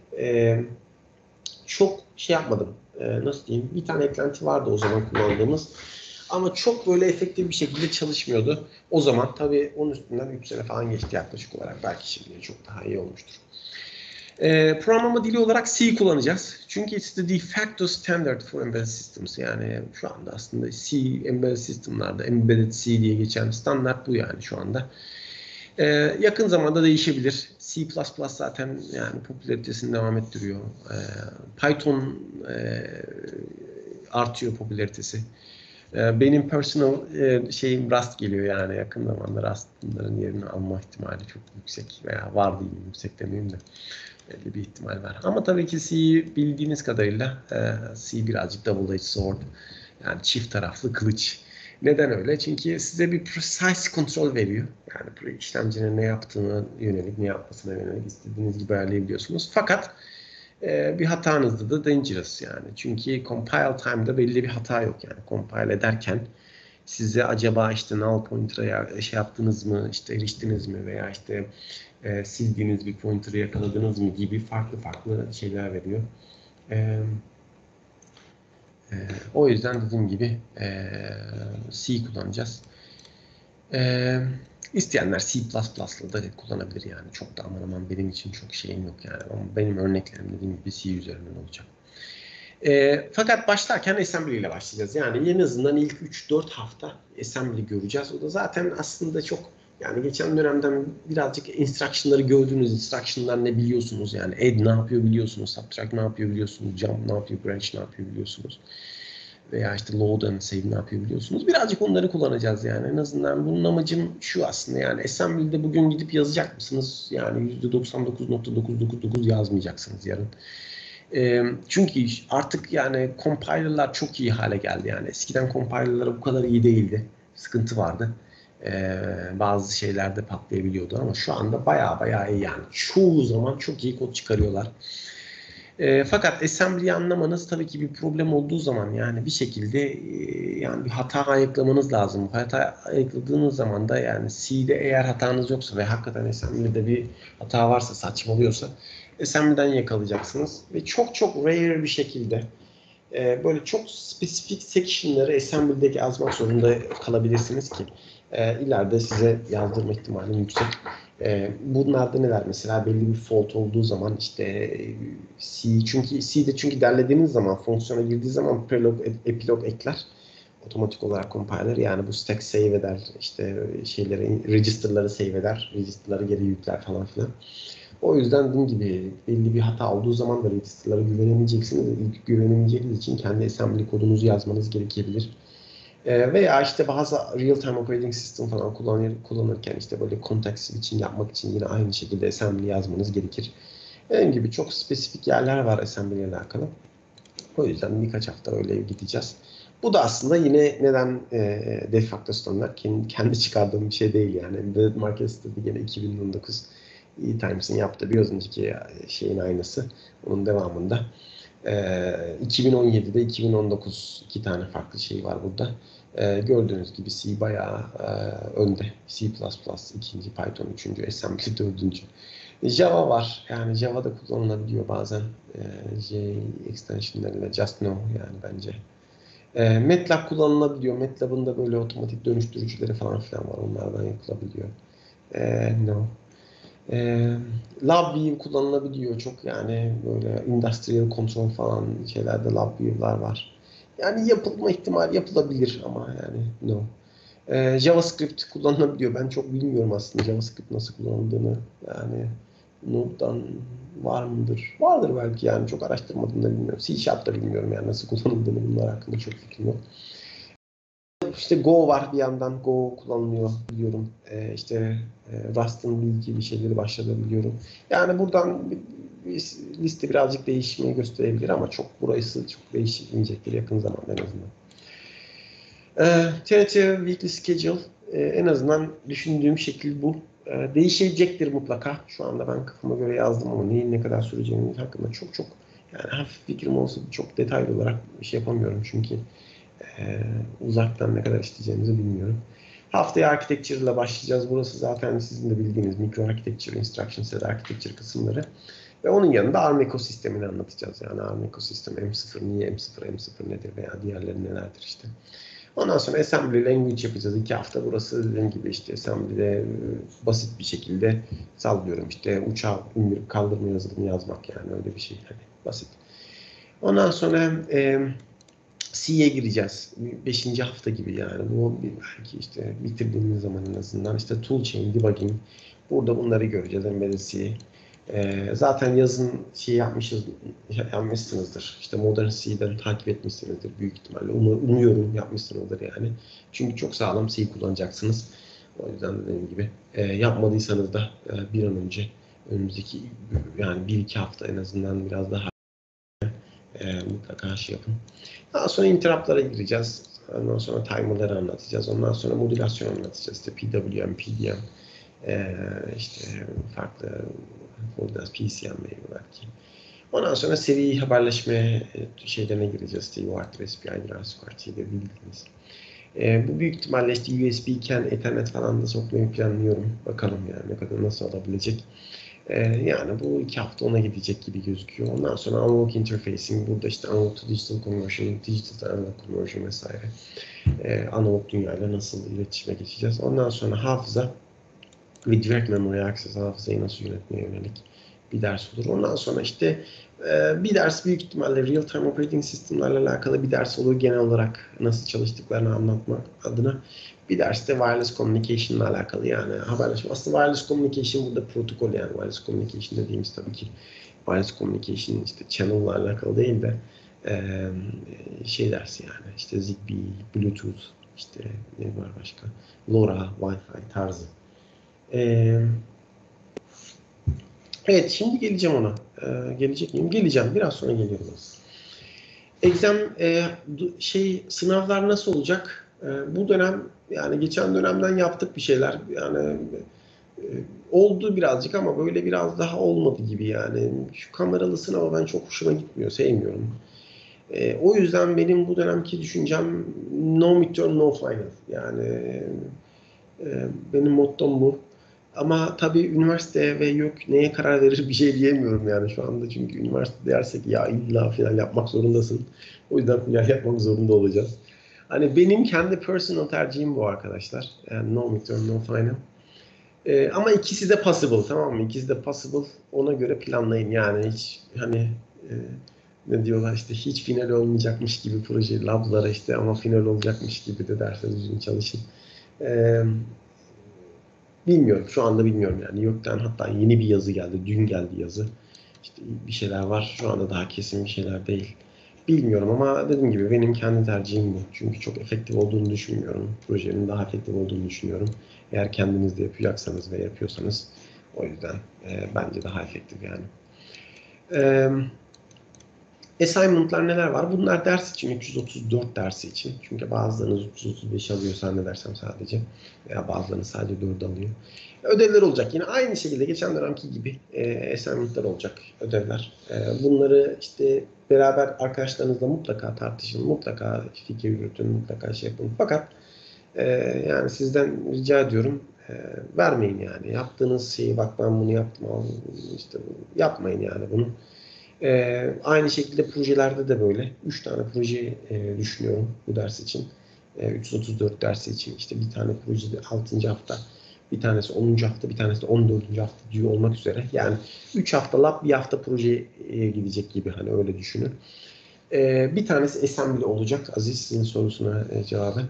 çok şey yapmadım. Nasıl diyeyim? Bir tane eklenti vardı o zaman kullandığımız. Ama çok böyle efektif bir şekilde çalışmıyordu. O zaman tabii onun üstünden 3 sene falan geçti yaklaşık olarak. Belki şimdi çok daha iyi olmuştur. Programlama dili olarak C kullanacağız. Çünkü it's the de facto standard for embedded systems. Yani şu anda aslında C embedded system'larda embedded C diye geçen standart bu yani şu anda. Yakın zamanda değişebilir. C++ zaten yani popülaritesini devam ettiriyor. Python artıyor popülaritesi. Benim personal şeyim Rust geliyor yani yakın zamanda Rust bunların yerini alma ihtimali çok yüksek veya var değil yüksek demeyeyim de belli bir ihtimal var. Ama tabii ki C'yi bildiğiniz kadarıyla C birazcık double-edged sword yani çift taraflı kılıç. Neden öyle? Çünkü size bir precise kontrol veriyor. Yani işlemcinin ne yaptığını yönelik, ne yapmasına yönelik istediğiniz gibi ayarlayabiliyorsunuz. Fakat bir hatanızda da dangerous yani. Çünkü compile time'da belli bir hata yok yani. Compile ederken size acaba işte null pointer'a şey yaptınız mı, işte eriştiniz mi veya işte sildiğiniz bir pointer'ı yakaladınız mı gibi farklı farklı şeyler veriyor. O yüzden dediğim gibi C kullanacağız. İsteyenler C++'la da kullanabilir yani. Çok da aman benim için çok şeyim yok yani. Ama benim örneklerim dediğim gibi C üzerinden olacak. Fakat başlarken assembly ile başlayacağız. Yani en azından ilk 3-4 hafta assembly göreceğiz. O da zaten aslında çok yani geçen dönemden birazcık instruction'ları gördüğünüz instruction'lar ne biliyorsunuz yani. Add ne yapıyor biliyorsunuz. Subtract ne yapıyor biliyorsunuz. Jump ne yapıyor. Branch ne yapıyor biliyorsunuz. Veya işte load and save ne yapıyor biliyorsunuz. Birazcık onları kullanacağız yani. En azından bunun amacım şu aslında yani assembly'de bugün gidip yazacak mısınız? Yani %99.999 yazmayacaksınız yarın. Çünkü artık yani compiler'lar çok iyi hale geldi yani. Eskiden compiler'lar bu kadar iyi değildi. Sıkıntı vardı. Bazı şeylerde patlayabiliyordu ama şu anda bayağı iyi yani. Çoğu zaman çok iyi kod çıkarıyorlar. Fakat assembly'yi anlamanız tabii ki bir problem olduğu zaman yani bir şekilde yani bir hata ayıklamanız lazım. Hata ayıkladığınız zaman da yani C'de eğer hatanız yoksa ve hakikaten assembly'de bir hata varsa saçmalıyorsa assembly'den yakalayacaksınız ve çok rare bir şekilde böyle çok spesifik section'ları assembly'deki yazmak zorunda kalabilirsiniz ki ileride size yazdırma ihtimali yüksek. Bunlarda neler mesela belli bir fault olduğu zaman işte C'de derlediğiniz zaman fonksiyona girdiği zaman prelog, epilog ekler otomatik olarak compiler yani bu stack save eder işte register'ları save eder register'ları geri yükler falan filan. O yüzden dediğim gibi belli bir hata olduğu zaman da register'lara güvenemeyeceksiniz. İlk güvenemeyeceğiniz için kendi assembly kodunuzu yazmanız gerekebilir. Veya işte bazı real-time operating system falan kullanırken işte böyle context switching yapmak için yine aynı şekilde assembly yazmanız gerekir. Dediğim gibi çok spesifik yerler var assembly ile alakalı. O yüzden birkaç hafta öyle gideceğiz. Bu da aslında yine neden de facto standart kendi çıkardığım bir şey değil yani. Embedded Market Study yine 2019 E-Times'in yaptığı bir önceki şeyin aynısı. Onun devamında 2017'de 2019 iki tane farklı şey var burada. Gördüğünüz gibi C bayağı önde. C++ ikinci, Python üçüncü, Assembly dördüncü. Java var. Yani Java'da kullanılabiliyor bazen. J extensionlarıyla Just Know yani bence. MATLAB kullanılabiliyor. MATLAB'ın da böyle otomatik dönüştürücüleri falan filan var. Onlardan yapılabiliyor. No. LabVIEW kullanılabiliyor çok yani böyle industrial control falan şeylerde LabVIEW'lar var. Yani yapılma ihtimali yapılabilir ama yani no. JavaScript kullanılabiliyor. Ben çok bilmiyorum aslında JavaScript nasıl kullanıldığını. Yani Node'dan var mıdır? Vardır belki yani çok araştırmadım da bilmiyorum. C# da bilmiyorum yani nasıl kullanıldığını bunlar hakkında çok fikrim yok. İşte Go var bir yandan. Go kullanılıyor biliyorum. Rust'ın bilgi bir şeyleri başlatabiliyorum. Yani buradan bir liste birazcık değişmeyi gösterebilir ama çok burası çok değişmeyecektir yakın zamanda en azından. Tentative Weekly Schedule en azından düşündüğüm şekil bu. Değişecektir mutlaka. Şu anda ben kafama göre yazdım ama neyin ne kadar süreceğini hakkında çok yani hafif fikrim olsa çok detaylı olarak bir şey yapamıyorum çünkü uzaktan ne kadar işleyeceğimizi bilmiyorum. Haftaya Architecture ile başlayacağız. Burası zaten sizin de bildiğiniz Micro Architecture, Instruction Set Architecture kısımları. Ve onun yanında ARM ekosistemini anlatacağız. Yani ARM ekosistemi M0 niye M0, M0 nedir veya diğerleri nelerdir işte. Ondan sonra Assembly Language yapacağız 2 hafta. Burası dediğim gibi işte Assembly'de basit bir şekilde sallıyorum işte uçağı indirip kaldırma yazılımı yazmak yani öyle bir şey hani basit. Ondan sonra C'ye gireceğiz. 5. hafta gibi yani. Bu belki işte bitirdiğimiz zaman en azından işte toolchain, debugging. Burada bunları göreceğiz. Embedded C. Zaten yazın yapmışsınızdır. İşte Modern C'den takip etmişsinizdir büyük ihtimalle. Umuyorum yapmışsınızdır yani. Çünkü çok sağlam C kullanacaksınız. O yüzden dediğim gibi yapmadıysanız da bir an önce önümüzdeki yani 1-2 hafta en azından biraz daha mutlaka şey yapın. Daha sonra interrupt'lara gireceğiz. Ondan sonra timer'ları anlatacağız. Ondan sonra modülasyon anlatacağız. İşte PWM, PDM, işte farklı PCM belki. Ondan sonra seri haberleşme şeylerine gireceğiz. İşte UART, SPI, RSQRT'yi de bildiğiniz. Bu büyük ihtimalle işte USB iken Ethernet falan da sokmayı planlıyorum. Bakalım yani ne kadar nasıl olabilecek. Yani bu 2 hafta ona gidecek gibi gözüküyor. Ondan sonra analog interfacing, burada işte analog to digital conversion, digital to analog conversion vesaire. Analog dünyayla nasıl iletişime geçeceğiz. Ondan sonra hafıza ve direct memory access, hafızayı nasıl yönetmeye yönelik bir ders olur. Ondan sonra işte bir ders büyük ihtimalle real time operating system'lerle alakalı bir ders olur. Genel olarak nasıl çalıştıklarını anlatmak adına. Bir ders de wireless communication ile alakalı yani haberleşme. Aslında wireless communication burada protokol yani wireless communication dediğimiz tabii ki wireless communication işte channel ile alakalı değil de şey dersi yani işte Zigbee, Bluetooth işte ne var başka LoRa, Wi-Fi tarzı. Evet, şimdi geleceğim ona. Gelecek miyim? Geleceğim. Biraz sonra geliyorum. Exam sınavlar nasıl olacak? Bu dönem yani geçen dönemden yaptık bir şeyler. Yani oldu birazcık ama böyle biraz daha olmadı gibi yani. Şu kameralı sınava ben çok hoşuma gitmiyor. Sevmiyorum. O yüzden benim bu dönemki düşüncem no midterm, no final. Yani benim mottom bu. Ama tabii üniversite ve yok neye karar verir bir şey diyemiyorum yani şu anda. Çünkü üniversite dersek ya illa final yapmak zorundasın. O yüzden final yapmak zorunda olacağız. Hani benim kendi personal tercihim bu arkadaşlar. Yani no midterm, no final. Ama ikisi de possible, tamam mı? İkisi de possible. Ona göre planlayın yani hiç hani ne diyorlar işte hiç final olmayacakmış gibi proje lablara işte ama final olacakmış gibi de derseniz düzgün çalışın. Bilmiyorum. Şu anda bilmiyorum yani. YÖK'ten hatta yeni bir yazı geldi. Dün geldi yazı. İşte bir şeyler var. Şu anda daha kesin bir şeyler değil. Bilmiyorum ama dediğim gibi benim kendi tercihim bu. Çünkü çok efektif olduğunu düşünmüyorum. Projenin daha efektif olduğunu düşünüyorum. Eğer kendiniz de yapacaksanız ve yapıyorsanız o yüzden bence daha efektif yani. Assignment'lar neler var? Bunlar ders için 334 dersi için. Çünkü bazılarınız 335 alıyor zannedersem sadece. Veya bazılarınız sadece 4 alıyor. Ödevler olacak. Yine aynı şekilde geçen dönemki gibi assignment'lar olacak, ödevler. Bunları işte beraber arkadaşlarınızla mutlaka tartışın, mutlaka fikir yürütün, mutlaka şey yapın. Fakat yani sizden rica ediyorum, vermeyin yani. Yaptığınız şeyi, bak ben bunu yaptım, işte yapmayın yani bunu. Aynı şekilde projelerde de böyle. 3 tane proje düşünüyorum bu ders için. 334 dersi için işte bir tane proje 6. hafta, bir tanesi 10. hafta, bir tanesi de 14. hafta due olmak üzere. Yani 3 hafta lab, bir hafta projeye gidecek gibi, hani öyle düşünün. Bir tanesi assembly olacak. Aziz, sizin sorusuna cevaben.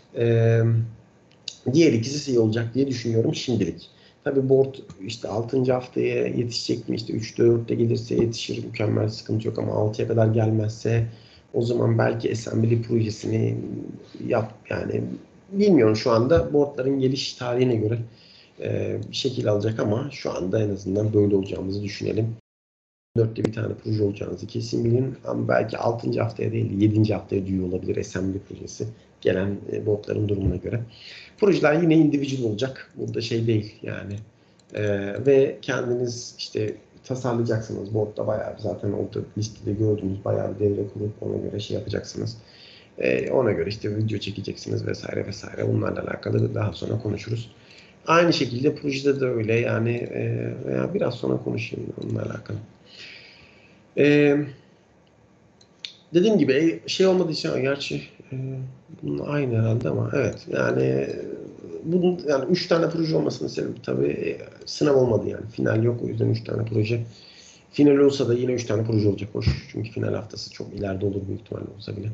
Diğer ikisi C olacak diye düşünüyorum şimdilik. Tabii board işte 6. haftaya yetişecek mi? İşte 3'te gelirse yetişir, mükemmel, sıkıntı yok, ama 6'ya kadar gelmezse o zaman belki assembly projesini yap, yani bilmiyorum, şu anda boardların geliş tarihine göre bir şekil alacak, ama şu anda en azından böyle olacağımızı düşünelim. 4'te bir tane proje olacağınızı kesin bilin, ama belki 6. haftaya değil de 7. haftaya due olabilir assembly projesi, gelen botların durumuna göre. Projeler yine individual olacak. Burada şey değil yani. Ve kendiniz işte tasarlayacaksınız. Board'da bayağı zaten orada listede gördüğünüz bayağı bir devre kurup ona göre şey yapacaksınız. Ona göre işte video çekeceksiniz vesaire vesaire. Bunlarla alakalı daha sonra konuşuruz. Aynı şekilde projede de öyle yani, veya biraz sonra konuşayım onunla alakalı. Dediğim gibi şey olmadığı için, gerçi bunun aynı herhalde, ama evet yani bunun, yani 3 tane proje olmasının sebebi tabii sınav olmadı yani. Final yok, o yüzden 3 tane proje. Final olsa da yine 3 tane proje olacak, hoş. Çünkü final haftası çok ileride olur büyük ihtimalle, olsa bile.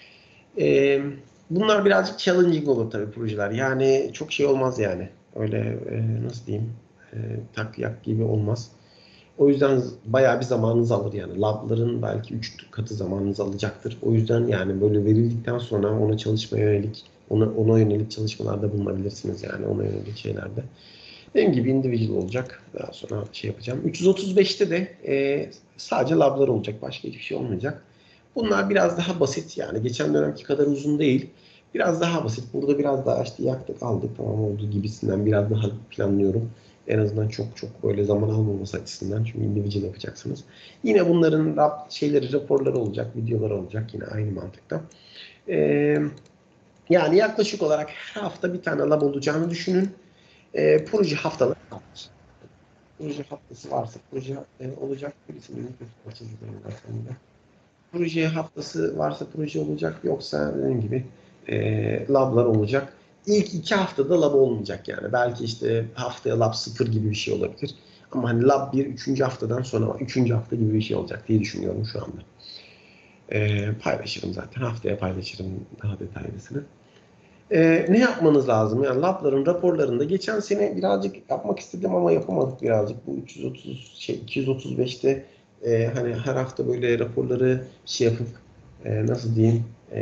Bunlar birazcık challenging olur tabii projeler. Yani çok şey olmaz yani. Öyle nasıl diyeyim, tak yak gibi olmaz. O yüzden bayağı bir zamanınız alır yani. Lab'ların belki 3 katı zamanınız alacaktır. O yüzden yani böyle verildikten sonra ona çalışmaya yönelik, ona yönelik çalışmalarda bulunabilirsiniz yani, ona yönelik şeylerde. Dediğim gibi individual olacak. Daha sonra şey yapacağım. 335'te de sadece lab'lar olacak. Başka hiçbir şey olmayacak. Bunlar biraz daha basit yani. Geçen dönemki kadar uzun değil. Biraz daha basit. Burada biraz daha işte yaktık aldık tamam oldu gibisinden biraz daha planlıyorum. En azından çok çok böyle zaman almaması açısından. Çünkü individual yapacaksınız. Yine bunların şeyleri, raporları olacak, videoları olacak. Yine aynı mantıkta. Yani yaklaşık olarak her hafta bir tane lab olacağını düşünün. Proje haftaları vardır. Proje haftası varsa proje olacak. Birisinin mikrofonu açıldı benim arkamda. Proje haftası varsa proje olacak. Yoksa dediğim gibi lablar olacak. İlk 2 haftada lab olmayacak yani. Belki işte haftaya lab 0 gibi bir şey olabilir. Ama hani lab 1, 3. haftadan sonra 3. hafta gibi bir şey olacak diye düşünüyorum şu anda. Paylaşırım zaten. Haftaya paylaşırım daha detaylısını. Ne yapmanız lazım? Yani labların raporlarında geçen sene birazcık yapmak istedim ama yapamadık birazcık. Bu 235'te hani her hafta böyle raporları şey yapıp nasıl diyeyim,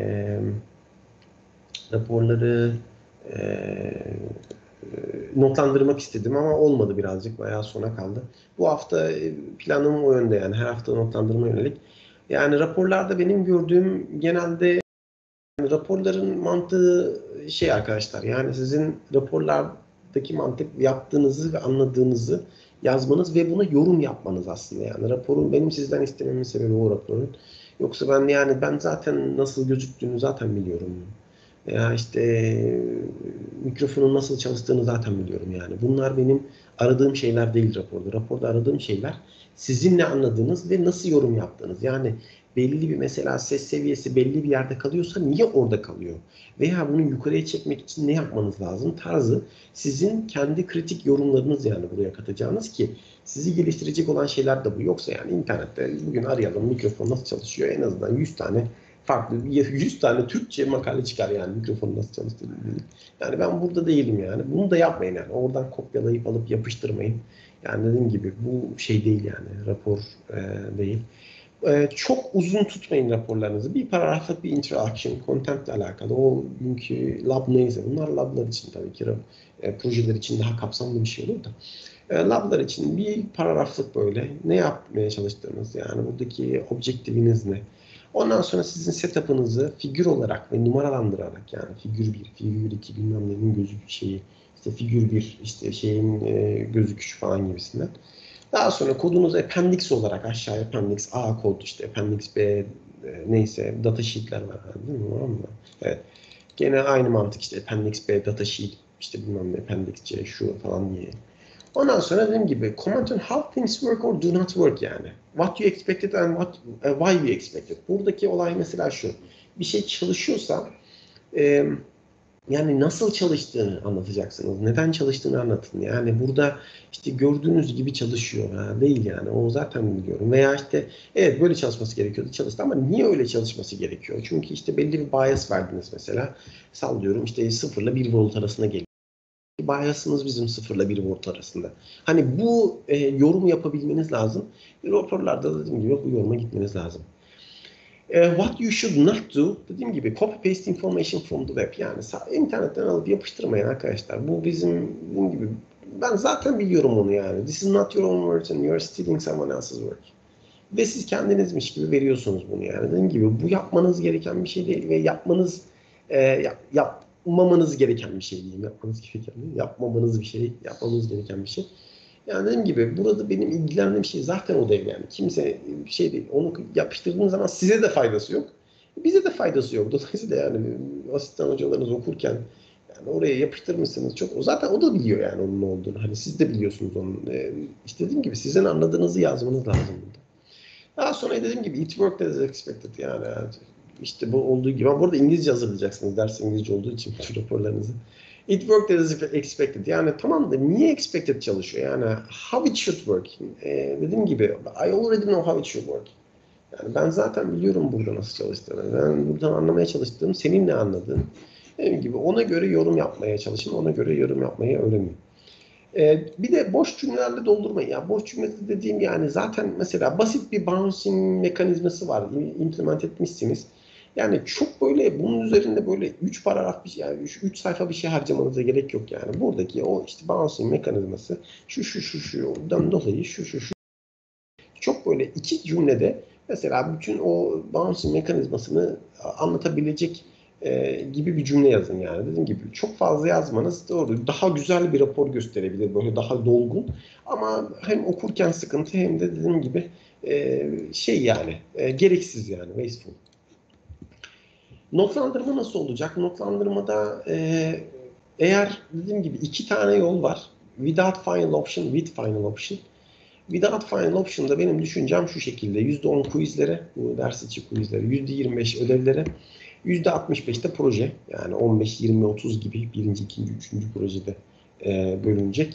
raporları e, notlandırmak istedim ama olmadı, birazcık bayağı sona kaldı. Bu hafta planım o yönde yani, her hafta notlandırma yönelik. Yani raporlarda benim gördüğüm genelde, raporların mantığı şey arkadaşlar, yani sizin raporlardaki mantık yaptığınızı ve anladığınızı yazmanız ve buna yorum yapmanız aslında. Yani raporun benim sizden istememin sebebi o raporun. Yoksa ben zaten nasıl gözüktüğünü zaten biliyorum. Veya işte mikrofonun nasıl çalıştığını zaten biliyorum yani. Bunlar benim aradığım şeyler değil raporda. Raporda aradığım şeyler sizin ne anladığınız ve nasıl yorum yaptığınız. Yani belli bir, mesela ses seviyesi belli bir yerde kalıyorsa niye orada kalıyor? Veya bunu yukarıya çekmek için ne yapmanız lazım tarzı sizin kendi kritik yorumlarınız, yani buraya katacağınız ki sizi geliştirecek olan şeyler de bu. Yoksa yani internette bugün arayalım mikrofon nasıl çalışıyor, en azından 100 tane farklı 100 tane Türkçe makale çıkar yani mikrofonu nasıl çalıştığını değil. Yani ben burada değilim yani. Bunu da yapmayın yani. Oradan kopyalayıp alıp yapıştırmayın. Yani dediğim gibi bu şey değil yani. Rapor değil. Çok uzun tutmayın raporlarınızı. Bir paragraflık bir introduction, content ile alakalı. O günkü lab neyse. Bunlar lablar için tabii ki. Projeler için daha kapsamlı bir şey olur da. Lablar için bir paragraflık böyle. Ne yapmaya çalıştığınız, yani buradaki objektifiniz ne? Ondan sonra sizin setup'ınızı figür olarak ve numaralandırarak, yani figür 1, figür 2 bilmem nenin gözü şeyi, işte figür bir işte şeyin gözüküş falan gibisinden. Daha sonra kodunuz appendix olarak aşağıya appendix A kod, işte appendix B neyse datasheet'ler var değil mi? Var mı? Evet. Gene aynı mantık, işte appendix B datasheet, işte bilmem ne appendix C şu falan diye. Ondan sonra dediğim gibi comment on how things work or do not work yani. What you expected and why you expected. Buradaki olay mesela şu. Bir şey çalışıyorsa e, yani nasıl çalıştığını anlatacaksınız. Neden çalıştığını anlatın. Yani burada işte gördüğünüz gibi çalışıyor. Ha, değil yani. O zaten biliyorum. Veya işte evet böyle çalışması gerekiyordu, çalıştı ama niye öyle çalışması gerekiyor? Çünkü işte belli bir bias verdiniz mesela. Sallıyorum işte 0 ile 1 volt arasında geliyor. Bias'ımız bizim 0 ile 1 volt arasında. Hani bu yorum yapabilmeniz lazım. Raporlarda da dediğim gibi bu yoruma gitmeniz lazım. What you should not do, dediğim gibi copy paste information from the web. Yani internetten alıp yapıştırmayın arkadaşlar. Bu dediğim gibi ben zaten biliyorum onu yani. This is not your own words and you are stealing someone else's work. Ve siz kendinizmiş gibi veriyorsunuz bunu yani. Dediğim gibi bu yapmanız gereken bir şey değil ve yapmamanız gereken bir şey diyeyim. Yapmanız gereken değil, yapmamanız bir şey, yapmamız gereken bir şey. Yani dediğim gibi burada benim ilgilendiğim şey zaten o değil yani. Kimse bir şey değil. Onu yapıştırdığınız zaman size de faydası yok. Bize de faydası yok. Dolayısıyla yani asistan hocalarınız okurken yani oraya yapıştırmışsınız çok. O zaten o da biliyor yani onun ne olduğunu. Hani siz de biliyorsunuz onun. İşte dediğim gibi sizin anladığınızı yazmanız lazım burada. Daha sonra dediğim gibi it worked as expected yani. İşte bu olduğu gibi. Ama burada İngilizce hazırlayacaksınız. Ders İngilizce olduğu için bütün raporlarınızı. It worked as expected. Yani tamam da niye expected çalışıyor? Yani how it should work. Dediğim gibi I already know how it should work. Yani ben zaten biliyorum burada nasıl çalıştığını. Ben buradan anlamaya çalıştığım, senin ne anladığın. Dediğim gibi ona göre yorum yapmaya çalışın. Ona göre yorum yapmayı öğrenin. Bir de boş cümlelerle doldurmayın. Yani boş cümle dediğim yani zaten mesela basit bir bouncing mekanizması var. Implement etmişsiniz. Yani çok böyle bunun üzerinde böyle 3 paragraf bir şey, yani 3 sayfa bir şey harcamanıza gerek yok yani. Buradaki o işte bouncing mekanizması şundan dolayı şu çok böyle 2 cümlede mesela bütün o bouncing mekanizmasını anlatabilecek gibi bir cümle yazın yani. Dediğim gibi çok fazla yazmanız doğru. Daha güzel bir rapor gösterebilir. Böyle daha dolgun. Ama hem okurken sıkıntı hem de dediğim gibi şey yani gereksiz yani. Wasteful. Notlandırma nasıl olacak? Notlandırmada eğer dediğim gibi 2 tane yol var. Without final option, with final option. Without final option'da benim düşüncem şu şekilde. %10 quizlere, bu ders içi quizlere, %25 ödevlere, %65 de proje. Yani 15, 20, 30 gibi birinci, ikinci, üçüncü projede bölünecek.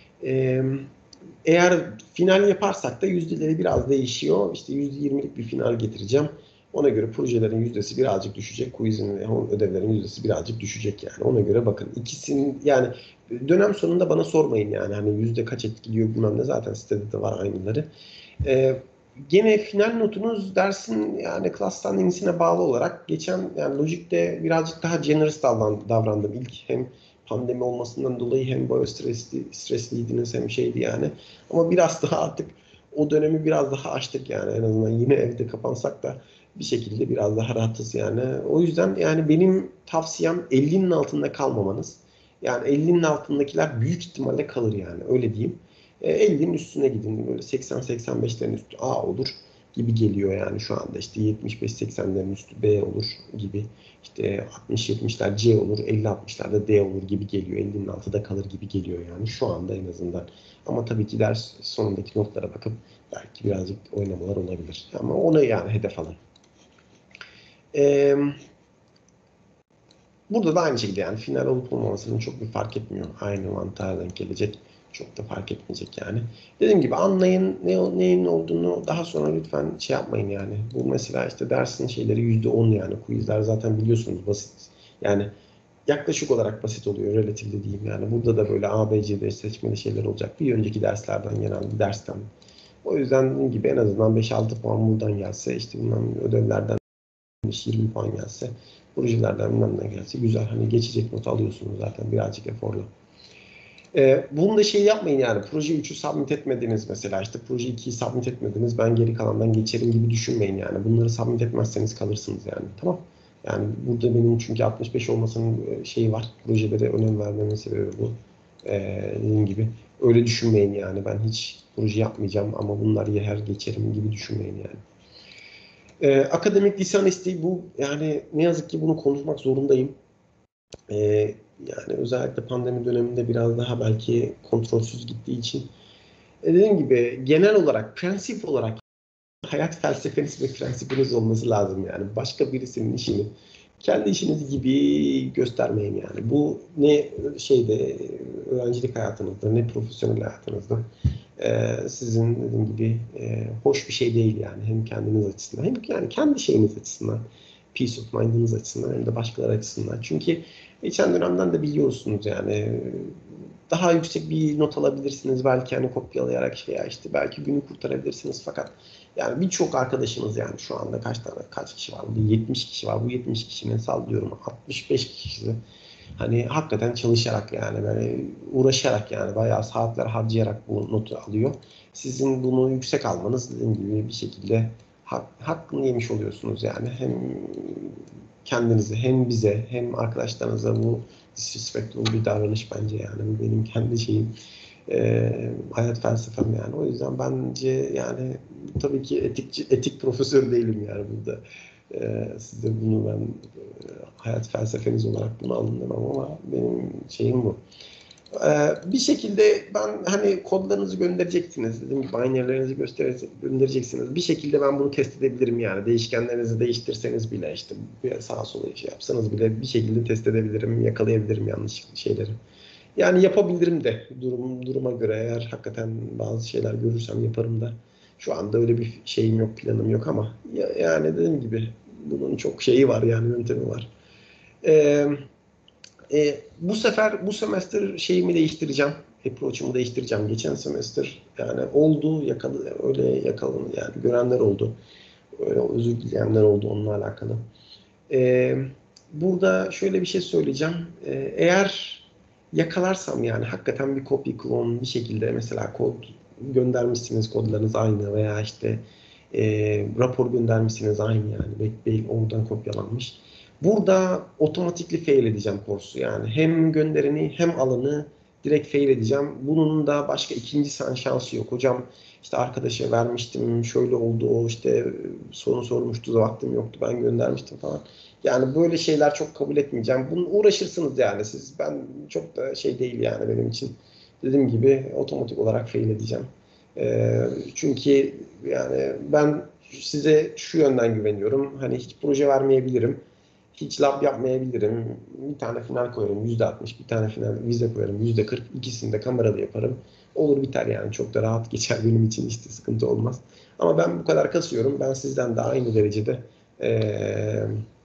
Eğer final yaparsak da yüzdeleri biraz değişiyor. İşte %20'lik bir final getireceğim. Ona göre projelerin yüzdesi birazcık düşecek. Quizin ve ödevlerin yüzdesi birazcık düşecek yani. Ona göre bakın. İkisinin yani dönem sonunda bana sormayın yani. Hani yüzde kaç etkiliyor bilmem ne, zaten sitede de var aynıları. Gene final notunuz dersin yani class standings'ine bağlı olarak geçen yani lojikte birazcık daha generous davrandım. İlk hem pandemi olmasından dolayı hem böyle stresliydiniz hem şeydi yani. Ama biraz daha artık o dönemi biraz daha açtık yani, en azından yine evde kapansak da bir şekilde biraz daha rahatız yani. O yüzden yani benim tavsiyem 50'nin altında kalmamanız. Yani 50'nin altındakiler büyük ihtimalle kalır yani, öyle diyeyim. 50'nin üstüne gidin, böyle 80-85'lerin üstü A olur gibi geliyor yani şu anda. İşte 75-80'lerin üstü B olur gibi. İşte 60-70'ler C olur, 50-60'lar da D olur gibi geliyor. 50'nin altında kalır gibi geliyor yani şu anda en azından. Ama tabii ki ders sonundaki notlara bakıp belki birazcık oynamalar olabilir. Ama ona yani hedef alın. Burada da aynı şekilde yani final olup olmamasının çok bir fark etmiyor. Aynı mantığa denk gelecek. Çok da fark etmeyecek yani. Dediğim gibi anlayın neyin olduğunu, daha sonra lütfen şey yapmayın yani. Bu mesela işte dersin şeyleri %10 yani. Quizler zaten biliyorsunuz basit. Yani yaklaşık olarak basit oluyor. Relatif de diyeyim yani. Burada da böyle A, B, C, D seçmeli şeyler olacak. Bir önceki derslerden gelen bir dersten. O yüzden dediğim gibi en azından 5-6 puan buradan gelse, işte bundan ödevlerden 20 puan gelse, projelerden bilmem ne gelse güzel. Hani geçecek not alıyorsunuz zaten birazcık eforla. Bunu da şey yapmayın yani, proje 3'ü submit etmediniz mesela, işte proje 2'yi submit etmediniz, ben geri kalandan geçerim gibi düşünmeyin yani. Bunları submit etmezseniz kalırsınız yani. Tamam. Yani burada benim çünkü 65 olmasının şeyi var. Projelere önem vermemin sebebi bu. Dediğim gibi öyle düşünmeyin yani. Ben hiç proje yapmayacağım ama bunlar yer geçerim gibi düşünmeyin yani. Akademik lisan isteği bu. Yani ne yazık ki bunu konuşmak zorundayım. Ee, Yani özellikle pandemi döneminde biraz daha belki kontrolsüz gittiği için. Dediğim gibi genel olarak, prensip olarak hayat felsefeniz ve prensibiniz olması lazım yani. Başka birisinin işini kendi işiniz gibi göstermeyin yani. Bu ne şeyde öğrencilik hayatınızda ne profesyonel hayatınızda sizin dediğim gibi hoş bir şey değil yani. Hem kendiniz açısından hem yani kendi şeyiniz açısından, peace of mind'ınız açısından hem de başkaları açısından. Çünkü geçen dönemden de biliyorsunuz yani daha yüksek bir not alabilirsiniz belki hani kopyalayarak şey ya işte belki günü kurtarabilirsiniz fakat yani birçok arkadaşımız yani şu anda kaç kişi var? Burada 70 kişi var. Bu 70 kişinin sallıyorum 65 kişisi hani hakikaten çalışarak yani böyle uğraşarak yani bayağı saatler harcayarak bu notu alıyor. Sizin bunu yüksek almanız dediğim gibi bir şekilde hakkını yemiş oluyorsunuz yani. Hem kendinize hem bize hem arkadaşlarınıza bu disrespectful bir davranış bence yani. Bu benim kendi şeyim. Hayat felsefem yani. O yüzden bence yani tabii ki etik profesör değilim yani burada. Size bunu ben hayat felsefeniz olarak bunu alın demem ama benim şeyim bu. Bir şekilde ben hani kodlarınızı göndereceksiniz. Dediğim gibi binary'lerinizi göndereceksiniz. Bir şekilde ben bunu test edebilirim yani. Değişkenlerinizi değiştirseniz bile işte bir sağa sola şey yapsanız bile bir şekilde test edebilirim, yakalayabilirim yanlış şeyleri. Yani yapabilirim de duruma göre eğer hakikaten bazı şeyler görürsem yaparım da. Şu anda öyle bir şeyim yok, planım yok ama yani dediğim gibi bunun çok şeyi var yani yöntemi var. Ee, Bu sefer bu semester şeyimi değiştireceğim. Approach'umu değiştireceğim. Geçen semester yani oldu öyle yakaladı yani görenler oldu. Öyle özür dileyenler oldu onunla alakalı. Ee, Burada şöyle bir şey söyleyeceğim. Eğer yakalarsam yani hakikaten bir copy clone bir şekilde mesela kod göndermişsiniz kodlarınız aynı veya işte rapor göndermişsiniz aynı yani oradan kopyalanmış. Burada otomatikli fail edeceğim course'u yani hem göndereni hem alanı direkt fail edeceğim. Bunun da başka ikinci şansı yok. Hocam işte arkadaşa vermiştim şöyle oldu o işte soru sormuştu vaktim yoktu ben göndermiştim falan. Yani böyle şeyler çok kabul etmeyeceğim. Bunu uğraşırsınız yani siz. Ben çok da şey değil yani benim için. Dediğim gibi otomatik olarak fail edeceğim. Çünkü yani ben size şu yönden güveniyorum. Hani hiç proje vermeyebilirim. Hiç lab yapmayabilirim. Bir tane final koyarım %60, bir tane final vize koyarım %40. İkisini de kameralı yaparım. Olur biter yani çok da rahat geçer benim için hiç de sıkıntı olmaz. Ama ben bu kadar kasıyorum. Ben sizden de aynı derecede ee,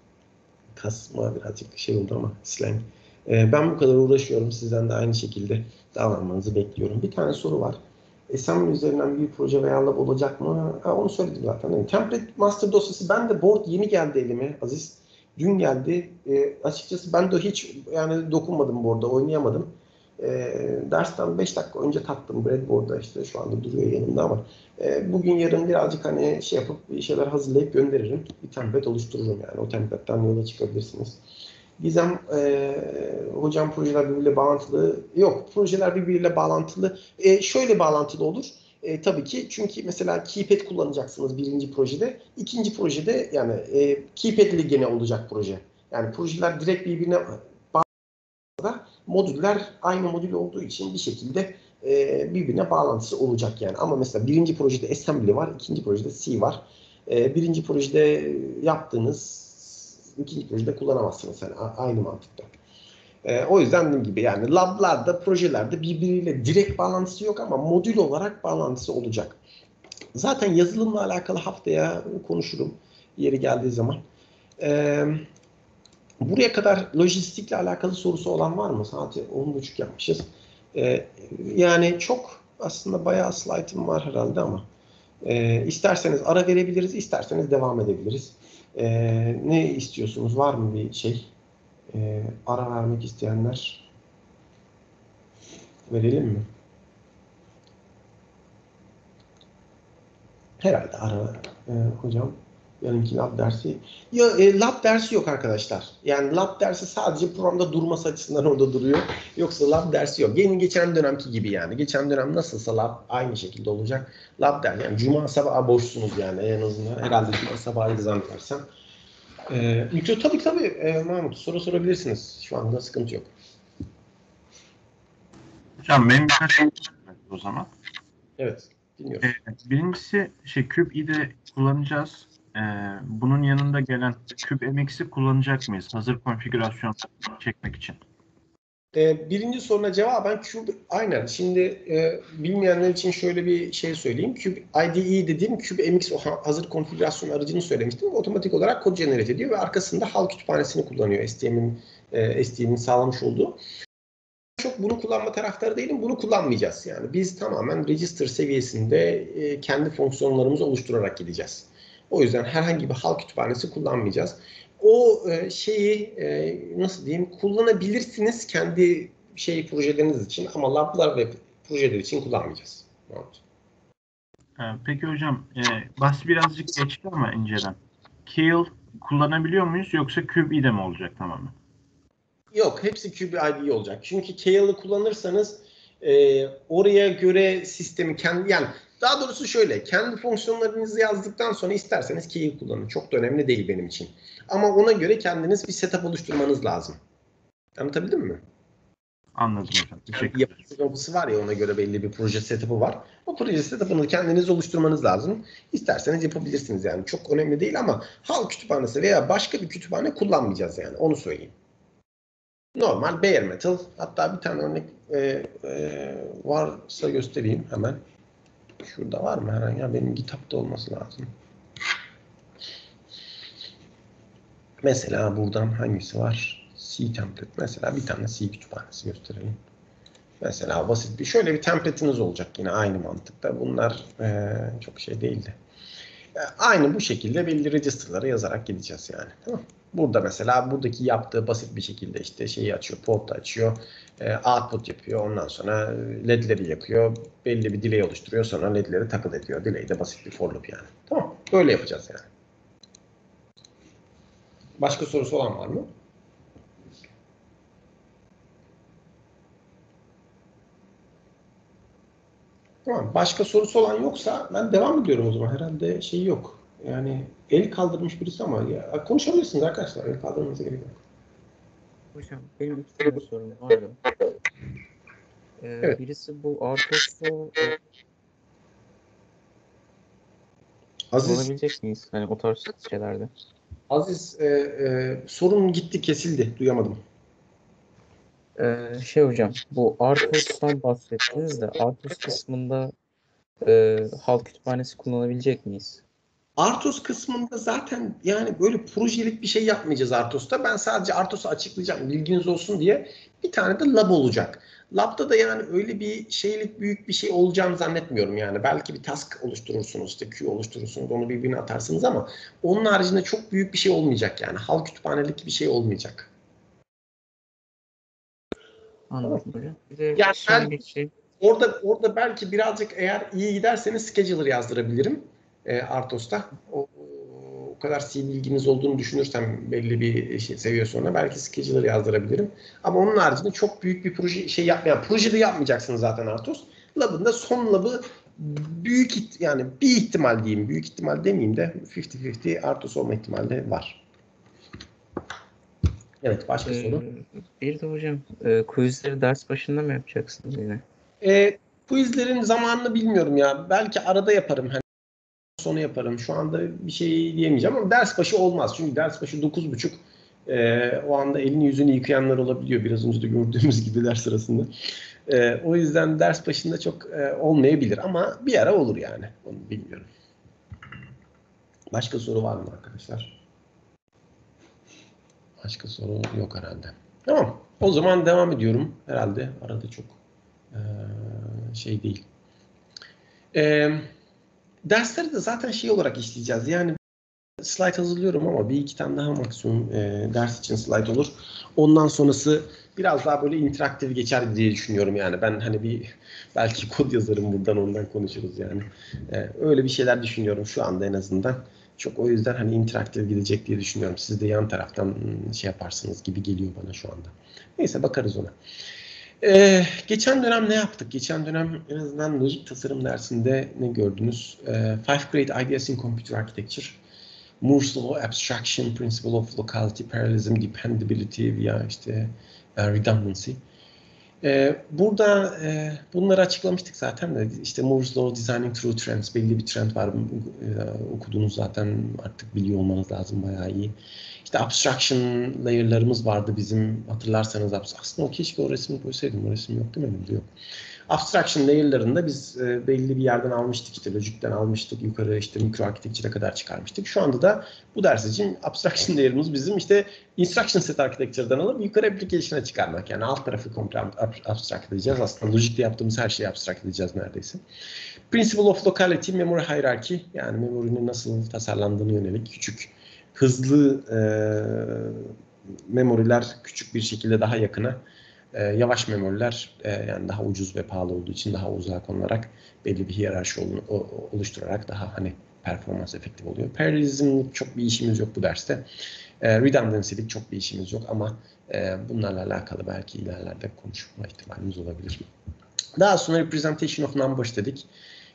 kasma birazcık şey oldu ama slang. Ben bu kadar uğraşıyorum. Sizden de aynı şekilde davranmanızı bekliyorum. Bir tane soru var. Assembly üzerinden bir proje veya lab olacak mı? Ha, onu söyledim zaten. Yani template master dosyası. Ben de board yeni geldi elime Aziz. Dün geldi. Açıkçası ben de hiç yani dokunmadım board'a, oynayamadım. Dersten 5 dakika önce taktım breadboard'a işte şu anda duruyor yanımda ama bugün yarın birazcık hani şey yapıp bir şeyler hazırlayıp gönderirim. Bir template oluştururum yani. O template'ten yola çıkabilirsiniz. Gizem, hocam projeler birbiriyle bağlantılı. Yok, projeler birbiriyle bağlantılı. Şöyle bağlantılı olur. Tabii ki çünkü mesela keypad kullanacaksınız birinci projede. İkinci projede yani keypad'li gene olacak proje. Yani projeler direkt birbirine da modüller aynı modül olduğu için bir şekilde birbirine bağlantısı olacak yani. Ama mesela birinci projede assembly var, ikinci projede C var. Birinci projede yaptığınız ikinci projede kullanamazsınız yani aynı mantıkta. O yüzden dediğim gibi yani lablarda, projelerde birbiriyle direkt bağlantısı yok ama modül olarak bağlantısı olacak. Zaten yazılımla alakalı haftaya konuşurum yeri geldiği zaman. Buraya kadar lojistikle alakalı sorusu olan var mı? Saati 10.30 yapmışız. Yani çok aslında bayağı slaytım var herhalde ama isterseniz ara verebiliriz, isterseniz devam edebiliriz. Ne istiyorsunuz? Var mı bir şey? Ara vermek isteyenler verelim mi? Herhalde ara hocam. Benimki lab dersi. Ya, lab dersi yok arkadaşlar. Yani lab dersi sadece programda durması açısından orada duruyor. Yoksa lab dersi yok. Yeni geçen dönemki gibi yani. Geçen dönem nasılsa lab aynı şekilde olacak. Lab der yani cuma sabahı boşsunuz yani en azından. Herhalde cuma sabahıydı zannedersem. Mikro tabii Mahmut soru sorabilirsiniz. Şu anda sıkıntı yok. Hocam benim birkaç sorum var o zaman. Evet, dinliyorum. Birincisi CubeIDE kullanacağız. Bunun yanında gelen CubeMX'i kullanacak mıyız? Hazır konfigürasyon çekmek için. Birinci soruna cevaben Cube aynen. Şimdi bilmeyenler için şöyle bir şey söyleyeyim. Cube IDE dediğim CubeMX hazır konfigürasyon aracını söylemiştim. Otomatik olarak kod generate ediyor ve arkasında HAL kütüphanesini kullanıyor. STM'in sağlamış olduğu. Çok bunu kullanma taraftarı değilim. Bunu kullanmayacağız yani. Biz tamamen register seviyesinde kendi fonksiyonlarımızı oluşturarak gideceğiz. O yüzden herhangi bir HAL kütüphanesi kullanmayacağız. O şeyi nasıl diyeyim kullanabilirsiniz kendi projeleriniz için ama lablar ve projeler için kullanmayacağız. Peki hocam birazcık geçti ama inceden. Keil kullanabiliyor muyuz yoksa CubeIDE mi olacak tamamen? Yok, hepsi CubeIDE olacak. Çünkü Keil'i kullanırsanız oraya göre sistemi yani daha doğrusu şöyle kendi fonksiyonlarınızı yazdıktan sonra isterseniz Keil kullanın. Çok da önemli değil benim için. Ama ona göre kendiniz bir setup oluşturmanız lazım. Anlatabildim mi? Anladım hocam. Teşekkür ederim. Yapısı var ya ona göre belli bir proje setup'ı var. O proje setup'ını kendiniz oluşturmanız lazım. İsterseniz yapabilirsiniz yani. Çok önemli değil ama HAL kütüphanesi veya başka bir kütüphane kullanmayacağız yani. Onu söyleyeyim. Normal bare metal. Hatta bir tane örnek varsa göstereyim hemen. Şurada var mı herhangi? Ya benim GitHub'da olması lazım. Mesela buradan hangisi var? C template. Mesela bir tane C kütüphanesi gösterelim. Mesela basit şöyle bir template'iniz olacak yine aynı mantıkta. Bunlar çok şey değildi. Aynı bu şekilde belli register'lara yazarak gideceğiz yani. Tamam. Burada mesela buradaki yaptığı basit bir şekilde işte şeyi açıyor, port açıyor, output yapıyor. Ondan sonra ledleri yakıyor. Belli bir delay oluşturuyor. Sonra ledleri takıl ediyor. Delay de basit bir for loop yani. Tamam. Böyle yapacağız yani. Başka sorusu olan var mı? Tamam. Başka sorusu olan yoksa ben devam ediyorum o zaman. Herhalde şey yok. Yani el kaldırmış birisi ama ya, konuşabilirsiniz arkadaşlar. El kaldırmanıza gerek yok. Hocam benim iki tane sorum vardı. Evet. Birisi bu RTOS'u Aziz, kullanabilecek miyiz? Hani o tarz şeylerde. Aziz sorun gitti kesildi. Duyamadım. Hocam bu RTOS'tan bahsettiniz de RTOS kısmında HAL kütüphanesi kullanabilecek miyiz? Artos kısmında zaten yani böyle projelik bir şey yapmayacağız Artos'ta. Ben sadece Artos'u açıklayacağım bilginiz olsun diye. Bir tane de lab olacak. Lab'da da yani öyle bir şeylik büyük bir şey olacağını zannetmiyorum yani. Belki bir task oluşturursunuz, işte queue oluşturursunuz, onu birbirine atarsınız ama onun haricinde çok büyük bir şey olmayacak yani. HAL kütüphanelik bir şey olmayacak. Anladım hocam. Bir de Yani son bir şey. orada belki birazcık eğer iyi giderseniz scheduler yazdırabilirim Artos'ta. O kadar C bilginiz olduğunu düşünürsem belli bir seviye sonra belki scheduler yazdırabilirim. Ama onun haricinde çok büyük bir proje projede yapmayacaksınız zaten Artos. Lab'ın da son lab'ı yani bir ihtimal diyeyim. Büyük ihtimal demeyeyim de 50-50 Artos olma ihtimali de var. Evet, başka soru. Bir de hocam quizleri ders başında mı yapacaksınız yine? Quizlerin zamanını bilmiyorum ya. Belki arada yaparım. Hani sonu yaparım. Şu anda bir şey diyemeyeceğim ama ders başı olmaz. Çünkü ders başı 9.30. O anda elini yüzünü yıkayanlar olabiliyor. Biraz önce de gördüğümüz gibi ders sırasında. O yüzden ders başında çok olmayabilir ama bir ara olur yani. Onu bilmiyorum. Başka soru var mı arkadaşlar? Başka soru yok herhalde. Tamam. O zaman devam ediyorum. Herhalde arada çok şey değil. Dersleri de zaten şey olarak işleyeceğiz. Yani slide hazırlıyorum ama bir iki tane daha maksimum ders için slide olur. Ondan sonrası biraz daha böyle interaktif geçer diye düşünüyorum yani. Ben hani belki kod yazarım buradan ondan konuşuruz yani. Öyle bir şeyler düşünüyorum şu anda en azından. Çok o yüzden hani interaktif gidecek diye düşünüyorum. Siz de yan taraftan şey yaparsınız gibi geliyor bana şu anda. Neyse bakarız ona. Geçen dönem ne yaptık? Geçen dönem en azından lojik tasarım dersinde ne gördünüz? Five Great Ideas in Computer Architecture. Moore's Law, Abstraction, Principle of Locality, Parallelism, Dependability veya işte Redundancy. Burada bunları açıklamıştık zaten de işte Moore's Law, Designing Through Trends, belli bir trend var. Okudunuz zaten, artık biliyor olmanız lazım, bayağı iyi. İşte abstraction layer'larımız vardı bizim, hatırlarsanız. Aslında keşke o resmi koysaydım. O resim yok değil mi? Yok. Abstraction layer'larında biz belli bir yerden almıştık, işte logikten almıştık, yukarı işte mikro architecture'a kadar çıkarmıştık. Şu anda da bu ders için abstraction layer'ımız bizim işte instruction set architecture'dan alıp yukarı application'a çıkarmak. Yani alt tarafı komple abstract edeceğiz. Aslında logikte yaptığımız her şeyi abstract edeceğiz neredeyse. Principle of Locality, Memory Hierarchy, yani memorinin nasıl tasarlandığını yönelik küçük, hızlı memoriler küçük bir şekilde daha yakına, yavaş memoriler yani daha ucuz ve pahalı olduğu için daha uzağa konularak belli bir hiyerarşi oluşturarak daha hani performans efektif oluyor. Parallelism'lik çok bir işimiz yok bu derste. Redundancy'lik çok bir işimiz yok ama bunlarla alakalı belki ilerlerde konuşma ihtimalimiz olabilir. Daha sonra Representation of Numbers dedik.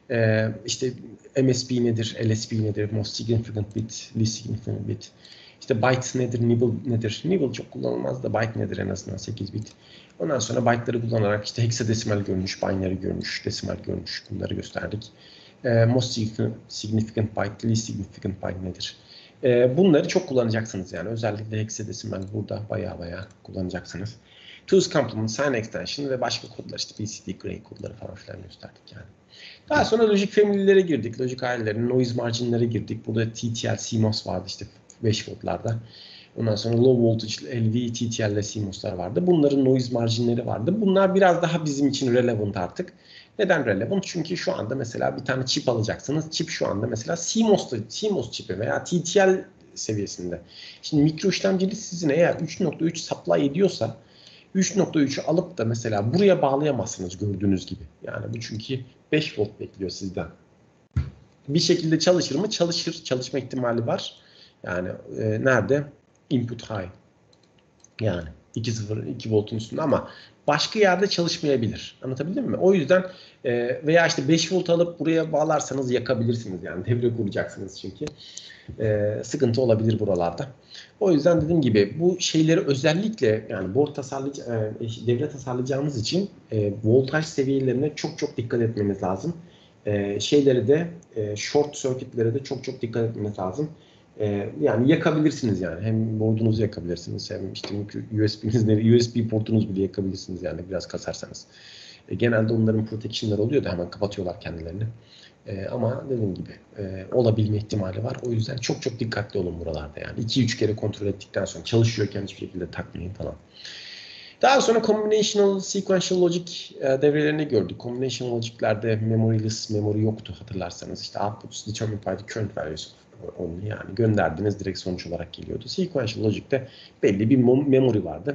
İşte MSB nedir, LSB nedir, Most Significant Bit, Least Significant Bit. İşte byte nedir, nibble nedir? Nibble çok kullanılmaz da byte nedir, en azından 8 bit. Ondan sonra byte'ları kullanarak işte hexadesimal görünüş, binary görünüş, desimal görünüş, bunları gösterdik. Most significant byte, least significant byte nedir? Bunları çok kullanacaksınız yani. Özellikle hexadesimal burada bayağı kullanacaksınız. Two's complement, sign extension ve başka kodlar, işte BCD, Gray kodları falan filan gösterdik yani. Daha sonra lojik family'lere girdik. Lojik ailelerine, noise margin'lere girdik. Burada TTL, CMOS vardı işte 5 voltlarda. Ondan sonra low voltage LV, TTL ile CMOS'lar vardı. Bunların noise margin'leri vardı. Bunlar biraz daha bizim için relevant artık. Neden relevant? Çünkü şu anda mesela bir tane çip alacaksınız. Çip şu anda mesela CMOS çipi veya TTL seviyesinde. Şimdi mikro işlemcili sizin eğer 3.3 supply ediyorsa 3.3'ü alıp da mesela buraya bağlayamazsınız gördüğünüz gibi. Yani bu çünkü 5 volt bekliyor sizden. Bir şekilde çalışır mı? Çalışır. Çalışma ihtimali var. Yani nerede? Input high. Yani 2 voltun üstünde ama başka yerde çalışmayabilir. Anlatabildim mi? O yüzden veya işte 5 volt alıp buraya bağlarsanız yakabilirsiniz. Yani devre kuracaksınız çünkü. Sıkıntı olabilir buralarda. O yüzden dediğim gibi bu şeyleri özellikle yani board devre tasarlayacağınız için voltaj seviyelerine çok dikkat etmeniz lazım. Şeyleri de short circuit'lere de çok dikkat etmeniz lazım. Yani yakabilirsiniz yani. Hem board'unuzu yakabilirsiniz hem işte USB portunuz bile yakabilirsiniz yani biraz kasarsanız. Genelde onların protection'ları oluyor da hemen kapatıyorlar kendilerini. Ama dediğim gibi olabilme ihtimali var. O yüzden çok dikkatli olun buralarda yani. 2-3 kere kontrol ettikten sonra çalışıyorken hiçbir şekilde takmayın falan. Daha sonra combinational, sequential logic devrelerini gördük. Combinational logic'lerde memoryless memory yoktu hatırlarsanız. İşte outputs determined by the current values only, yani gönderdiğiniz direkt sonuç olarak geliyordu. Sequential logic'te belli bir memory vardı.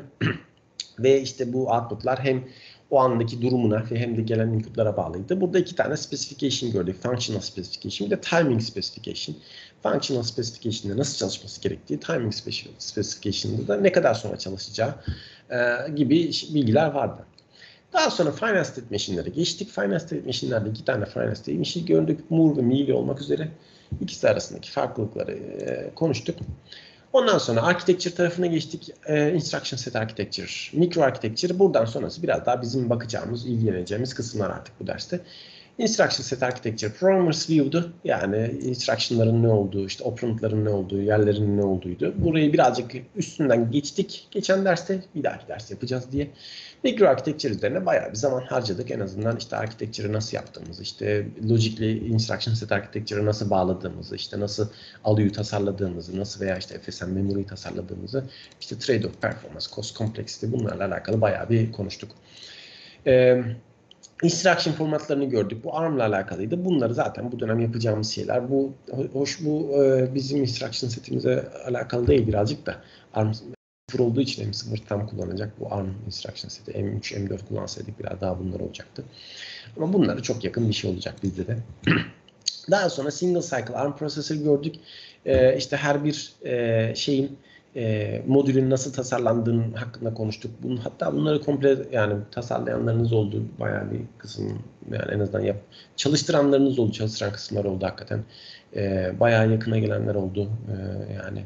Ve işte bu output'lar hem o andaki durumuna ve hem de gelen input'lara bağlıydı. Burada 2 tane specification gördük. Functional specification, bir de timing specification. Functional specification'da nasıl çalışması gerektiği, timing specification'da da ne kadar sonra çalışacağı gibi bilgiler vardı. Daha sonra Final State Machine'lere geçtik. Final State Machine'lerde 2 tane Final State Machine gördük. Moore ve Mealy olmak üzere. İkisi arasındaki farklılıkları konuştuk. Ondan sonra architecture tarafına geçtik. Instruction set architecture, micro architecture. Buradan sonrası biraz daha bizim bakacağımız, ilgileneceğimiz kısımlar artık bu derste. Instruction set architecture, programmer's view'du. Yani instruction'ların ne olduğu, işte operand'ların ne olduğu, yerlerinin ne olduğuydu. Burayı birazcık üstünden geçtik. Geçen derste, bir dahaki ders yapacağız diye. Micro architecture üzerine bayağı bir zaman harcadık. En azından işte architecture'ı nasıl yaptığımızı, işte logically instruction set architecture'ı nasıl bağladığımızı, işte nasıl alıyı tasarladığımızı, nasıl veya işte FSM memory'yi tasarladığımızı, işte trade-off, performance, cost, complexity, bunlarla alakalı bayağı bir konuştuk. Instruction formatlarını gördük. Bu ARM'la alakalıydı. Bunları zaten bu dönem yapacağımız şeyler. Bu bizim instruction setimize alakalı değil birazcık da. ARM sıfır olduğu için M0 tam kullanacak bu ARM instruction seti. M3, M4 kullansaydık biraz daha bunlar olacaktı. Ama bunlara çok yakın bir şey olacak bizde de. Daha sonra single cycle ARM prosesör gördük. İşte her bir şeyin modülün nasıl tasarlandığının hakkında konuştuk. Hatta bunları komple yani tasarlayanlarınız oldu. Bayağı bir kısım yani en azından çalıştıranlarınız oldu. Çalıştıran kısımlar oldu hakikaten. Bayağı yakına gelenler oldu. Yani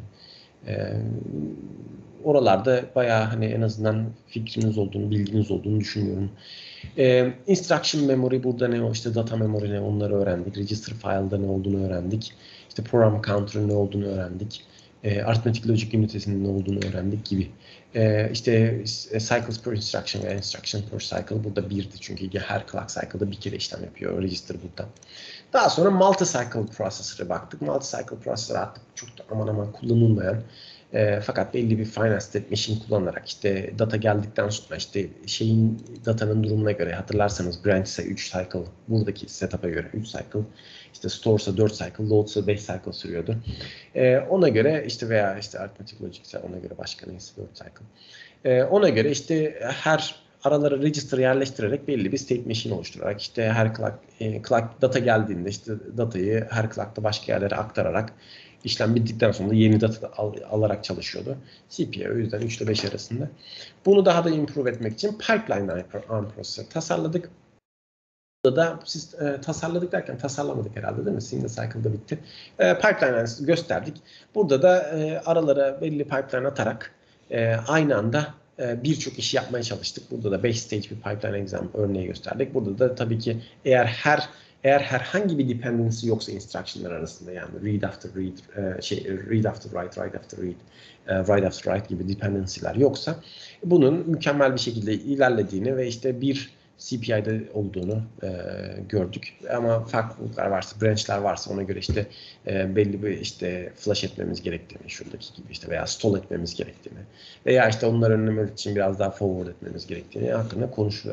oralarda bayağı hani en azından fikriniz olduğunu, bilginiz olduğunu düşünüyorum. Instruction memory burada ne o işte data memory ne onları öğrendik. Register file'da ne olduğunu öğrendik. İşte program counter'ın ne olduğunu öğrendik. Arithmetic logic ünitesinin ne olduğunu öğrendik gibi. İşte cycles per instruction veya instruction per cycle burada birdi çünkü her clock cycle'da bir kere işlem yapıyor register burada. Daha sonra multi-cycle processor'a baktık. Multi-cycle processor artık çok da aman aman kullanılmayan fakat belli bir finite state machine kullanarak işte data geldikten sonra işte şeyin datanın durumuna göre hatırlarsanız branch ise 3 cycle buradaki setup'a göre 3 cycle işte store ise 4 cycle load ise 5 cycle sürüyordu. Ona göre işte veya işte arithmetic logic ise ona göre başka neyse 4 cycle. Ona göre işte her aralara register yerleştirerek belli bir state machine oluşturarak işte her clock data geldiğinde işte datayı her clock'ta başka yerlere aktararak işlem bittikten sonra yeni data alarak çalışıyordu. CPU o yüzden 3 ile 5 arasında. Bunu daha da improve etmek için pipeline ARM prosesör tasarladık. Burada da siz tasarladık derken tasarlamadık herhalde değil mi? Single cycle'da bitti. Pipeline gösterdik. Burada da aralara belli pipeline atarak aynı anda birçok işi yapmaya çalıştık. Burada da 5 stage bir pipeline exam örneği gösterdik. Burada da tabii ki eğer herhangi bir dependency yoksa instruction'lar arasında yani read after read, read after write, write after read, write after write gibi dependency'ler yoksa bunun mükemmel bir şekilde ilerlediğini ve işte bir CPI'de olduğunu gördük. Ama farklılıklar varsa, branch'ler varsa ona göre işte belli bir işte flush etmemiz gerektiğini, şuradaki gibi işte veya stall etmemiz gerektiğini veya işte onları önlemek için biraz daha forward etmemiz gerektiğini hakkında konuşulur.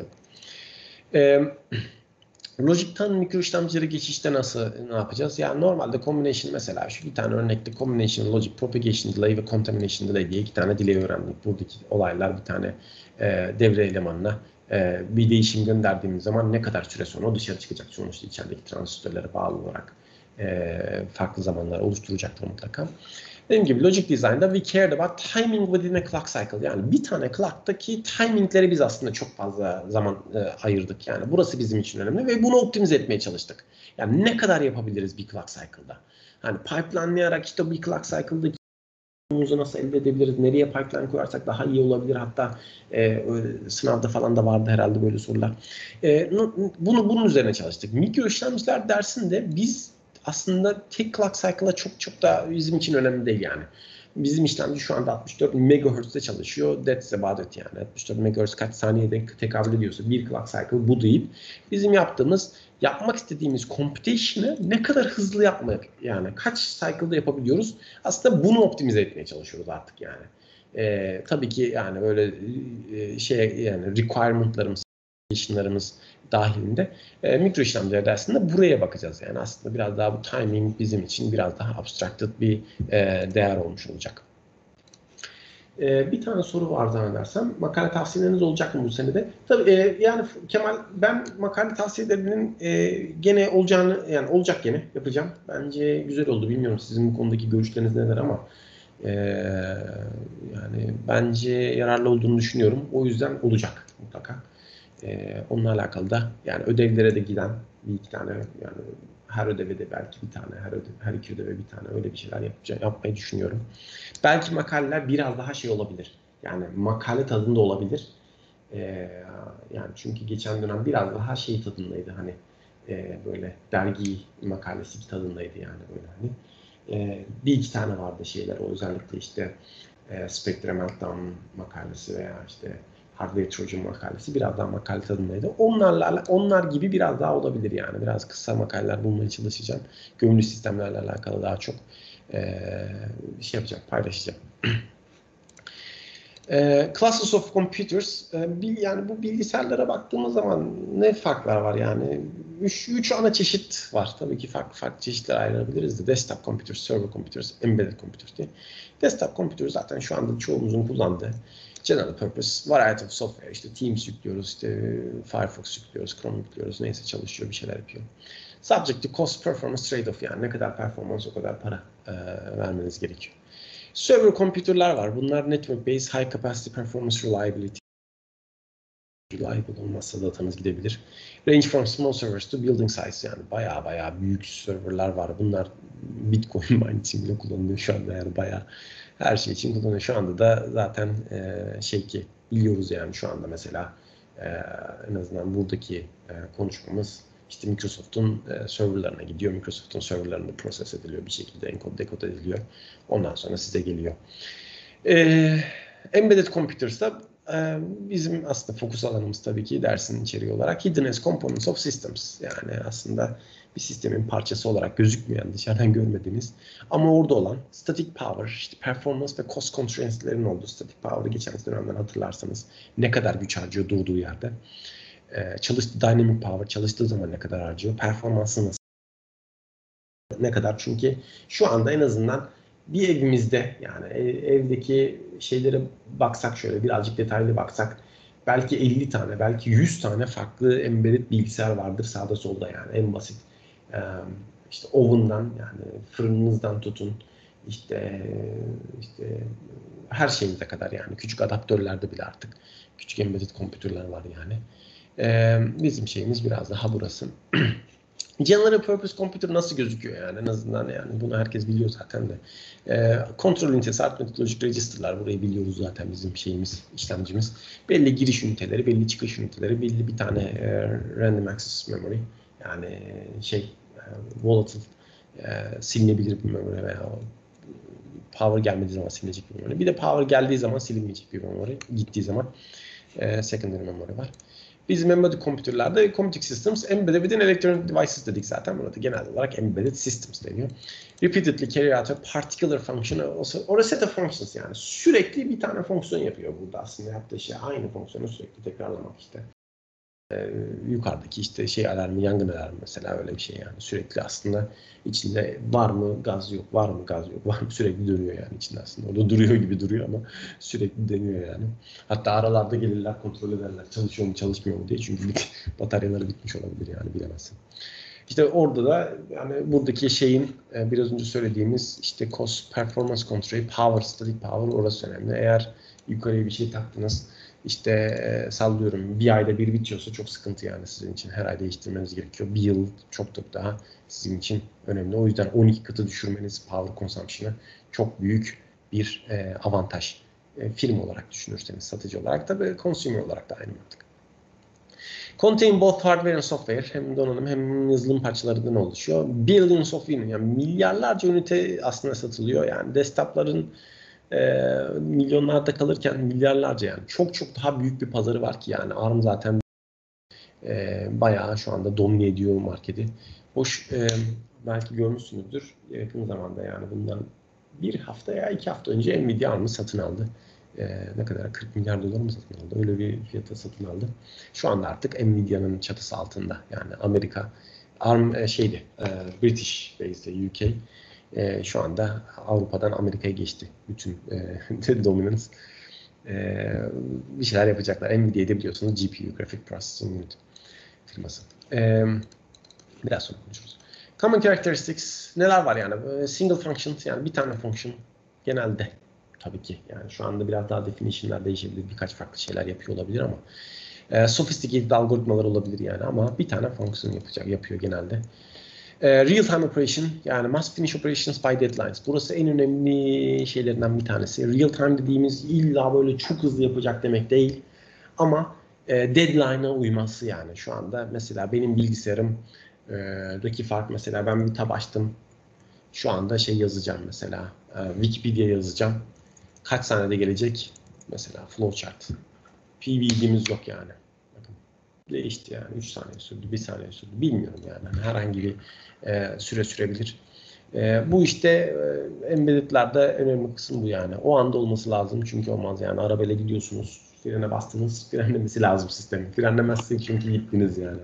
Logic'tan mikro işlemcilere geçişte ne yapacağız? Yani normalde combination mesela şu bir tane örnekte combination, logic, propagation delay ve contamination delay diye iki tane delay öğrendik. Buradaki olaylar bir tane devre elemanına bir değişim gönderdiğimiz zaman ne kadar süre sonra o dışarı çıkacak. Sonuçta içerideki transistörlere bağlı olarak farklı zamanlar oluşturacaktır mutlaka. Dediğim gibi Logic Design'da we cared about timing within a clock cycle. Yani bir tane clock'taki timing'lere biz aslında çok fazla zaman ayırdık. Yani burası bizim için önemli ve bunu optimize etmeye çalıştık. Yani ne kadar yapabiliriz bir clock cycle'da? Hani pipeline'layarak işte bir clock cycle'daki nasıl elde edebiliriz? Nereye pipeline koyarsak daha iyi olabilir? Hatta sınavda falan da vardı herhalde böyle sorular. Bunun üzerine çalıştık. Mikro işlemciler dersinde biz aslında tek clock cycle'a çok da bizim için önemli değil yani. Bizim işlemci şu anda 64 MHz'de çalışıyor. That's about it yani. 64 MHz kaç saniyede tekabül ediyorsa bir clock cycle bu değil. Bizim yapmak istediğimiz computation'ı ne kadar hızlı yapmak yani kaç cycle'da yapabiliyoruz? Aslında bunu optimize etmeye çalışıyoruz artık yani. Tabii ki yani böyle yani requirement'larımız, condition'larımız dahilinde mikro işlemciler dersinde buraya bakacağız. Yani aslında biraz daha bu timing bizim için biraz daha abstracted bir değer olmuş olacak. Bir tane soru var zannedersem. Makale tavsiyeleriniz olacak mı bu senede? Tabii yani Kemal ben makale tavsiyelerinin gene olacağını yani olacak gene yapacağım. Bence güzel oldu. Bilmiyorum sizin bu konudaki görüşleriniz neler ama yani bence yararlı olduğunu düşünüyorum. O yüzden olacak mutlaka. Onunla alakalı da yani ödevlere de giden bir iki tane yani her ödeve de belki bir tane, her iki ödeve bir tane öyle bir şeyler yapmayı düşünüyorum. Belki makaleler biraz daha şey olabilir. Yani makale tadında olabilir. Yani çünkü geçen dönem biraz daha şey tadındaydı hani böyle dergi makalesi tadındaydı yani böyle hani. Bir iki tane vardı şeyler o özellikle işte Spectre Meltdown makalesi veya işte Hardware Trojan makalesi biraz daha makale tadındaydı. Onlar gibi biraz daha olabilir yani. Biraz kısa makaleler bulmaya çalışacağım. Gömülü sistemlerle alakalı daha çok şey yapacağım, paylaşacağım. Classes of Computers, yani bu bilgisayarlara baktığımız zaman ne farklar var yani? Üç ana çeşit var. Tabii ki farklı çeşitler ayırabiliriz de. Desktop computers, server computers, embedded computers diye. Desktop computer zaten şu anda çoğumuzun kullandığı general purpose, variety of software. İşte Teams yüklüyoruz, işte Firefox yüklüyoruz, Chrome yüklüyoruz. Neyse çalışıyor, bir şeyler yapıyor. Subject to cost performance trade-off, yani ne kadar performans o kadar para vermeniz gerekiyor. Server computer'lar var. Bunlar network based high capacity performance reliability. Reliable olmazsa datanız gidebilir. Range from small servers to building size, yani bayağı büyük serverlar var. Bunlar Bitcoin mining için bile kullanılıyor şu anda, yani bayağı her şey için kullanılıyor. Şu anda da zaten biliyoruz yani şu anda mesela en azından buradaki konuşmamız işte Microsoft'un serverlarına gidiyor. Microsoft'un serverlarında proses ediliyor, bir şekilde enkod dekod ediliyor. Ondan sonra size geliyor. Embedded Computers'da bizim aslında fokus alanımız tabii ki dersin içeriği olarak Hidden as Components of Systems. Yani aslında bir sistemin parçası olarak gözükmeyen, dışarıdan görmediğiniz ama orada olan static power, işte performance ve cost constraints'lerin olduğu. Static power'ı geçen dönemden hatırlarsanız ne kadar güç harcıyor durduğu yerde. Dynamic power çalıştığı zaman ne kadar harcıyor, performansı nasıl, ne kadar, çünkü şu anda en azından bir evimizde, yani evdeki şeylere baksak, şöyle birazcık detaylı baksak, belki 50 tane, belki 100 tane farklı embedded bilgisayar vardır sağda solda, yani en basit. İşte oven'dan, yani fırınınızdan tutun, işte her şeyinize kadar, yani küçük adaptörlerde bile artık küçük embedded computer'lar var yani. Bizim şeyimiz biraz daha burası. General Purpose Computer nasıl gözüküyor yani, en azından yani bunu herkes biliyor zaten de. Control ünitesi, Arithmetic Logic Register'lar, burayı biliyoruz zaten, bizim şeyimiz, işlemcimiz. Belli giriş üniteleri, belli çıkış üniteleri, belli bir tane Random Access Memory, yani volatile, silinebilir bir memory veya power gelmediği zaman silinecek bir memory. Bir de power geldiği zaman silinmeyecek bir memory, gittiği zaman secondary memory var. Bizim embedded computer'larda computing systems, embedded within electronic devices dedik zaten. Burada genel olarak embedded systems deniyor. Repeatedly carry out a particular function or a set of functions, yani sürekli bir tane fonksiyon yapıyor burada aslında, yaptığı şey aynı fonksiyonu sürekli tekrarlamak işte. Yukarıdaki işte alarmı, yangın alarmı mesela, öyle bir şey yani, sürekli aslında içinde var mı gaz yok, var mı gaz yok, var mı, sürekli dönüyor yani içinde aslında. Orada duruyor gibi duruyor ama sürekli dönüyor yani. Hatta aralarda gelirler, kontrol ederler çalışıyor mu çalışmıyor mu diye, çünkü bataryaları bitmiş olabilir yani, bilemezsin. İşte orada da yani buradaki şeyin biraz önce söylediğimiz işte cost, performance constraint, power, static power, orası önemli. Eğer yukarıya bir şey taktınız, İşte sallıyorum bir ayda bir bitiyorsa çok sıkıntı yani sizin için. Her ay değiştirmeniz gerekiyor. Bir yıl çok daha sizin için önemli. O yüzden 12 katı düşürmeniz power consumption'ı çok büyük bir avantaj. Firma olarak düşünürseniz, satıcı olarak, tabii consumer olarak da aynı mantık. Contain both hardware and software, hem donanım hem yazılım parçalarından oluşuyor. Billions of units, yani milyarlarca ünite aslında satılıyor. Yani desktop'ların milyonlarda kalırken milyarlarca, yani çok daha büyük bir pazarı var ki, yani ARM zaten bayağı şu anda domine ediyor marketi. Belki görmüşsünüzdür yakın zamanda, yani bundan bir hafta ya 2 hafta önce Nvidia ARM'ı satın aldı. Ne kadar, 40 milyar dolar mı satın aldı? Öyle bir fiyata satın aldı. Şu anda artık Nvidia'nın çatısı altında. Yani Amerika, ARM British based UK. Şu anda Avrupa'dan Amerika'ya geçti bütün dominance. Bir şeyler yapacaklar. Nvidia'da biliyorsunuz GPU, Graphic Processing Unit firması. Biraz sonra konuşuruz. Common characteristics neler var yani? Single function, yani bir tane function genelde, tabii ki yani şu anda biraz daha definition'lar değişebilir. Birkaç farklı şeyler yapıyor olabilir ama sophisticated algoritmalar olabilir yani, ama bir tane fonksiyon yapıyor genelde. Real-time operation, yani must finish operations by deadlines. Burası en önemli şeylerinden bir tanesi. Real-time dediğimiz illa böyle çok hızlı yapacak demek değil. Ama deadline'a uyması yani. Şu anda mesela benim bilgisayarımdaki fark, mesela ben bir tab açtım. Şu anda yazacağım mesela. Wikipedia yazacağım. Kaç saniyede gelecek? Mesela flowchart. PVD'miz yok yani. Değişti yani. 3 saniye sürdü, 1 saniye sürdü. Bilmiyorum yani. Herhangi bir süre sürebilir. Bu işte embedded'lerde önemli kısım bu yani. O anda olması lazım, çünkü olmaz yani. Arabayla gidiyorsunuz, frene bastınız, frenlemesi lazım sistemin. Frenlemezsin çünkü gittiniz yani.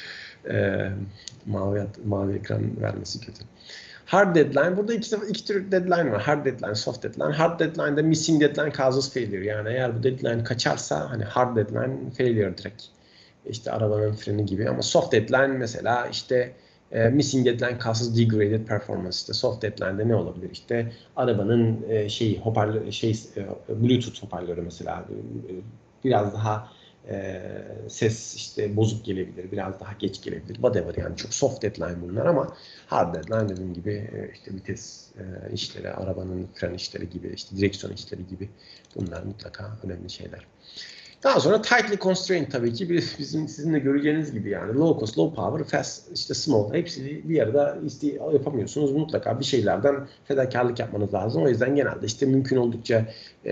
Mavi ekran vermesi kötü. Hard deadline. Burada iki tür deadline var. Hard deadline, soft deadline. Hard deadline'da missing deadline causes failure. Yani eğer bu deadline kaçarsa hani hard deadline failure direkt. İşte arabanın freni gibi. Ama soft deadline mesela işte Missing deadline causes degraded performance. İşte soft deadline'de ne olabilir? İşte arabanın Bluetooth hoparlörü mesela biraz daha ses işte bozuk gelebilir, biraz daha geç gelebilir. Whatever yani çok soft deadline bunlar ama hard deadline dediğim gibi işte vites işleri, arabanın fren işleri gibi, işte direksiyon işleri gibi bunlar mutlaka önemli şeyler. Daha sonra tightly constrained tabii ki bizim sizin de göreceğiniz gibi yani low cost, low power, fast, işte small hepsini bir arada yapamıyorsunuz. Mutlaka bir şeylerden fedakarlık yapmanız lazım. O yüzden genelde işte mümkün oldukça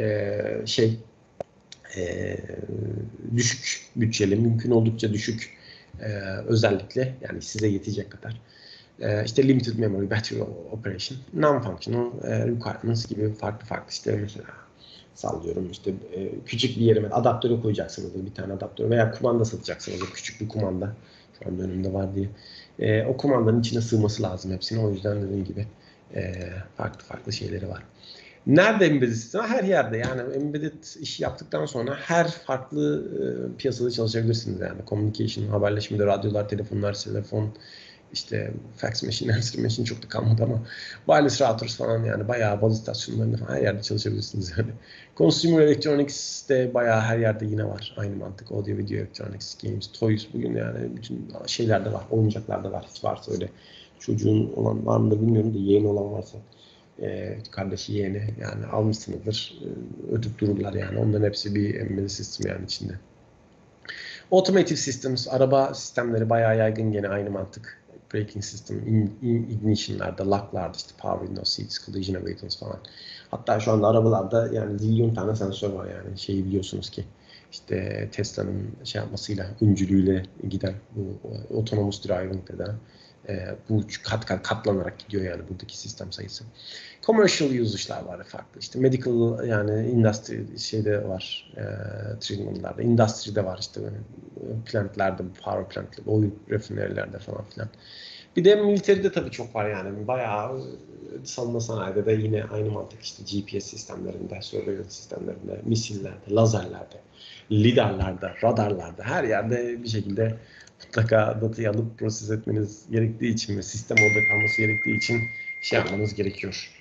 düşük bütçeli, mümkün oldukça düşük özellikle yani size yetecek kadar. İşte limited memory, battery operation, non-functional requirements gibi farklı işte mesela sallıyorum işte küçük bir yere adaptörü koyacaksınız bir tane adaptör veya kumanda satacaksınız küçük bir kumanda şu anda önümde var diye o kumandanın içine sığması lazım hepsine o yüzden dediğim gibi farklı şeyleri var. Nerede embedded sistem? Her yerde yani embedded işi yaptıktan sonra her farklı piyasada çalışabilirsiniz yani communication, haberleşmede radyolar, telefonlar, telefon işte fax machine, answer machine çok da kalmadı ama wireless routers falan yani bayağı baz istasyonlarında falan her yerde çalışabilirsiniz yani. Consumer electronics de bayağı her yerde yine var. Aynı mantık. Audio, video, electronics, games, toys bugün yani bütün şeylerde var. Oyuncaklarda var. Hiç varsa öyle çocuğun olan var mı da bilmiyorum da yeğeni olan varsa kardeşi yeğeni yani almışsınızdır. Ödüp dururlar yani. Onların hepsi bir embedded sistem yani içinde. Automotive systems, araba sistemleri bayağı yaygın gene aynı mantık. Braking system, ignition'larda, lock'larda, işte power window seats, collision avoidance falan. Hatta şu anda arabalarda yani zilyon tane sensör var yani şeyi biliyorsunuz ki işte Tesla'nın yapmasıyla, öncülüğüyle giden bu autonomous driving'de de bu katlanarak gidiyor yani buradaki sistem sayısı. Commercial usage'lar var farklı. İşte medical yani industry şeyde var. Treatment'larda, industry'de var işte plantlerde, power plantlerde, oil refinerilerde falan filan. Bir de military'de tabii çok var yani. Bayağı savunma sanayide de yine aynı mantık işte GPS sistemlerinde, surveillance sistemlerinde, misillerde, lazerlerde, lidarlarda, radarlarda her yerde bir şekilde mutlaka datayı alıp proses etmeniz gerektiği için ve sistem orada kalması gerektiği için şey yapmanız gerekiyor.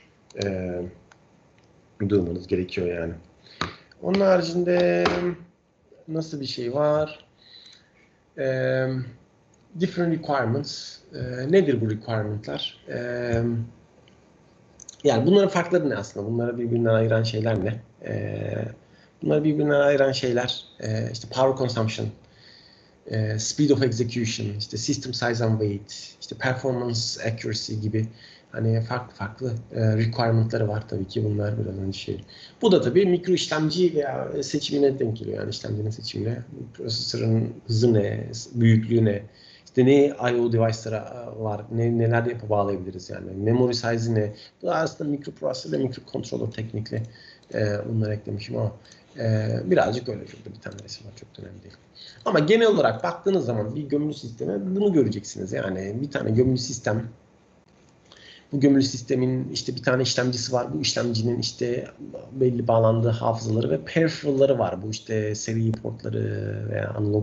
Durmanız gerekiyor yani. Onun haricinde nasıl bir şey var? Different requirements. Nedir bu requirement'lar? Yani bunların farkları ne aslında? Bunları birbirinden ayıran şeyler ne? Bunları birbirinden ayıran şeyler işte power consumption, speed of execution, işte system size and weight, işte performance accuracy gibi hani farklı requirement'ları var tabii ki bunlar biraz önce şey. Bu da tabii mikro işlemci veya seçimine denk geliyor yani işlemcinin seçimine. Prosesörün hızı ne, büyüklüğü ne, işte ne I/O device'lara var, neler yapıp bağlayabiliriz yani. Memory size'i ne? Bu aslında mikro prosesör ve mikro controller teknikli bunları eklemişim ama birazcık öyle şurada bir tane resim var çok da önemli değil. Ama genel olarak baktığınız zaman bir gömülü sisteme bunu göreceksiniz. Yani bir tane gömülü sistem, bu gömülü sistemin işte bir tane işlemcisi var. Bu işlemcinin işte belli bağlandığı hafızaları ve peripheral'ları var. Bu işte seri portları veya analog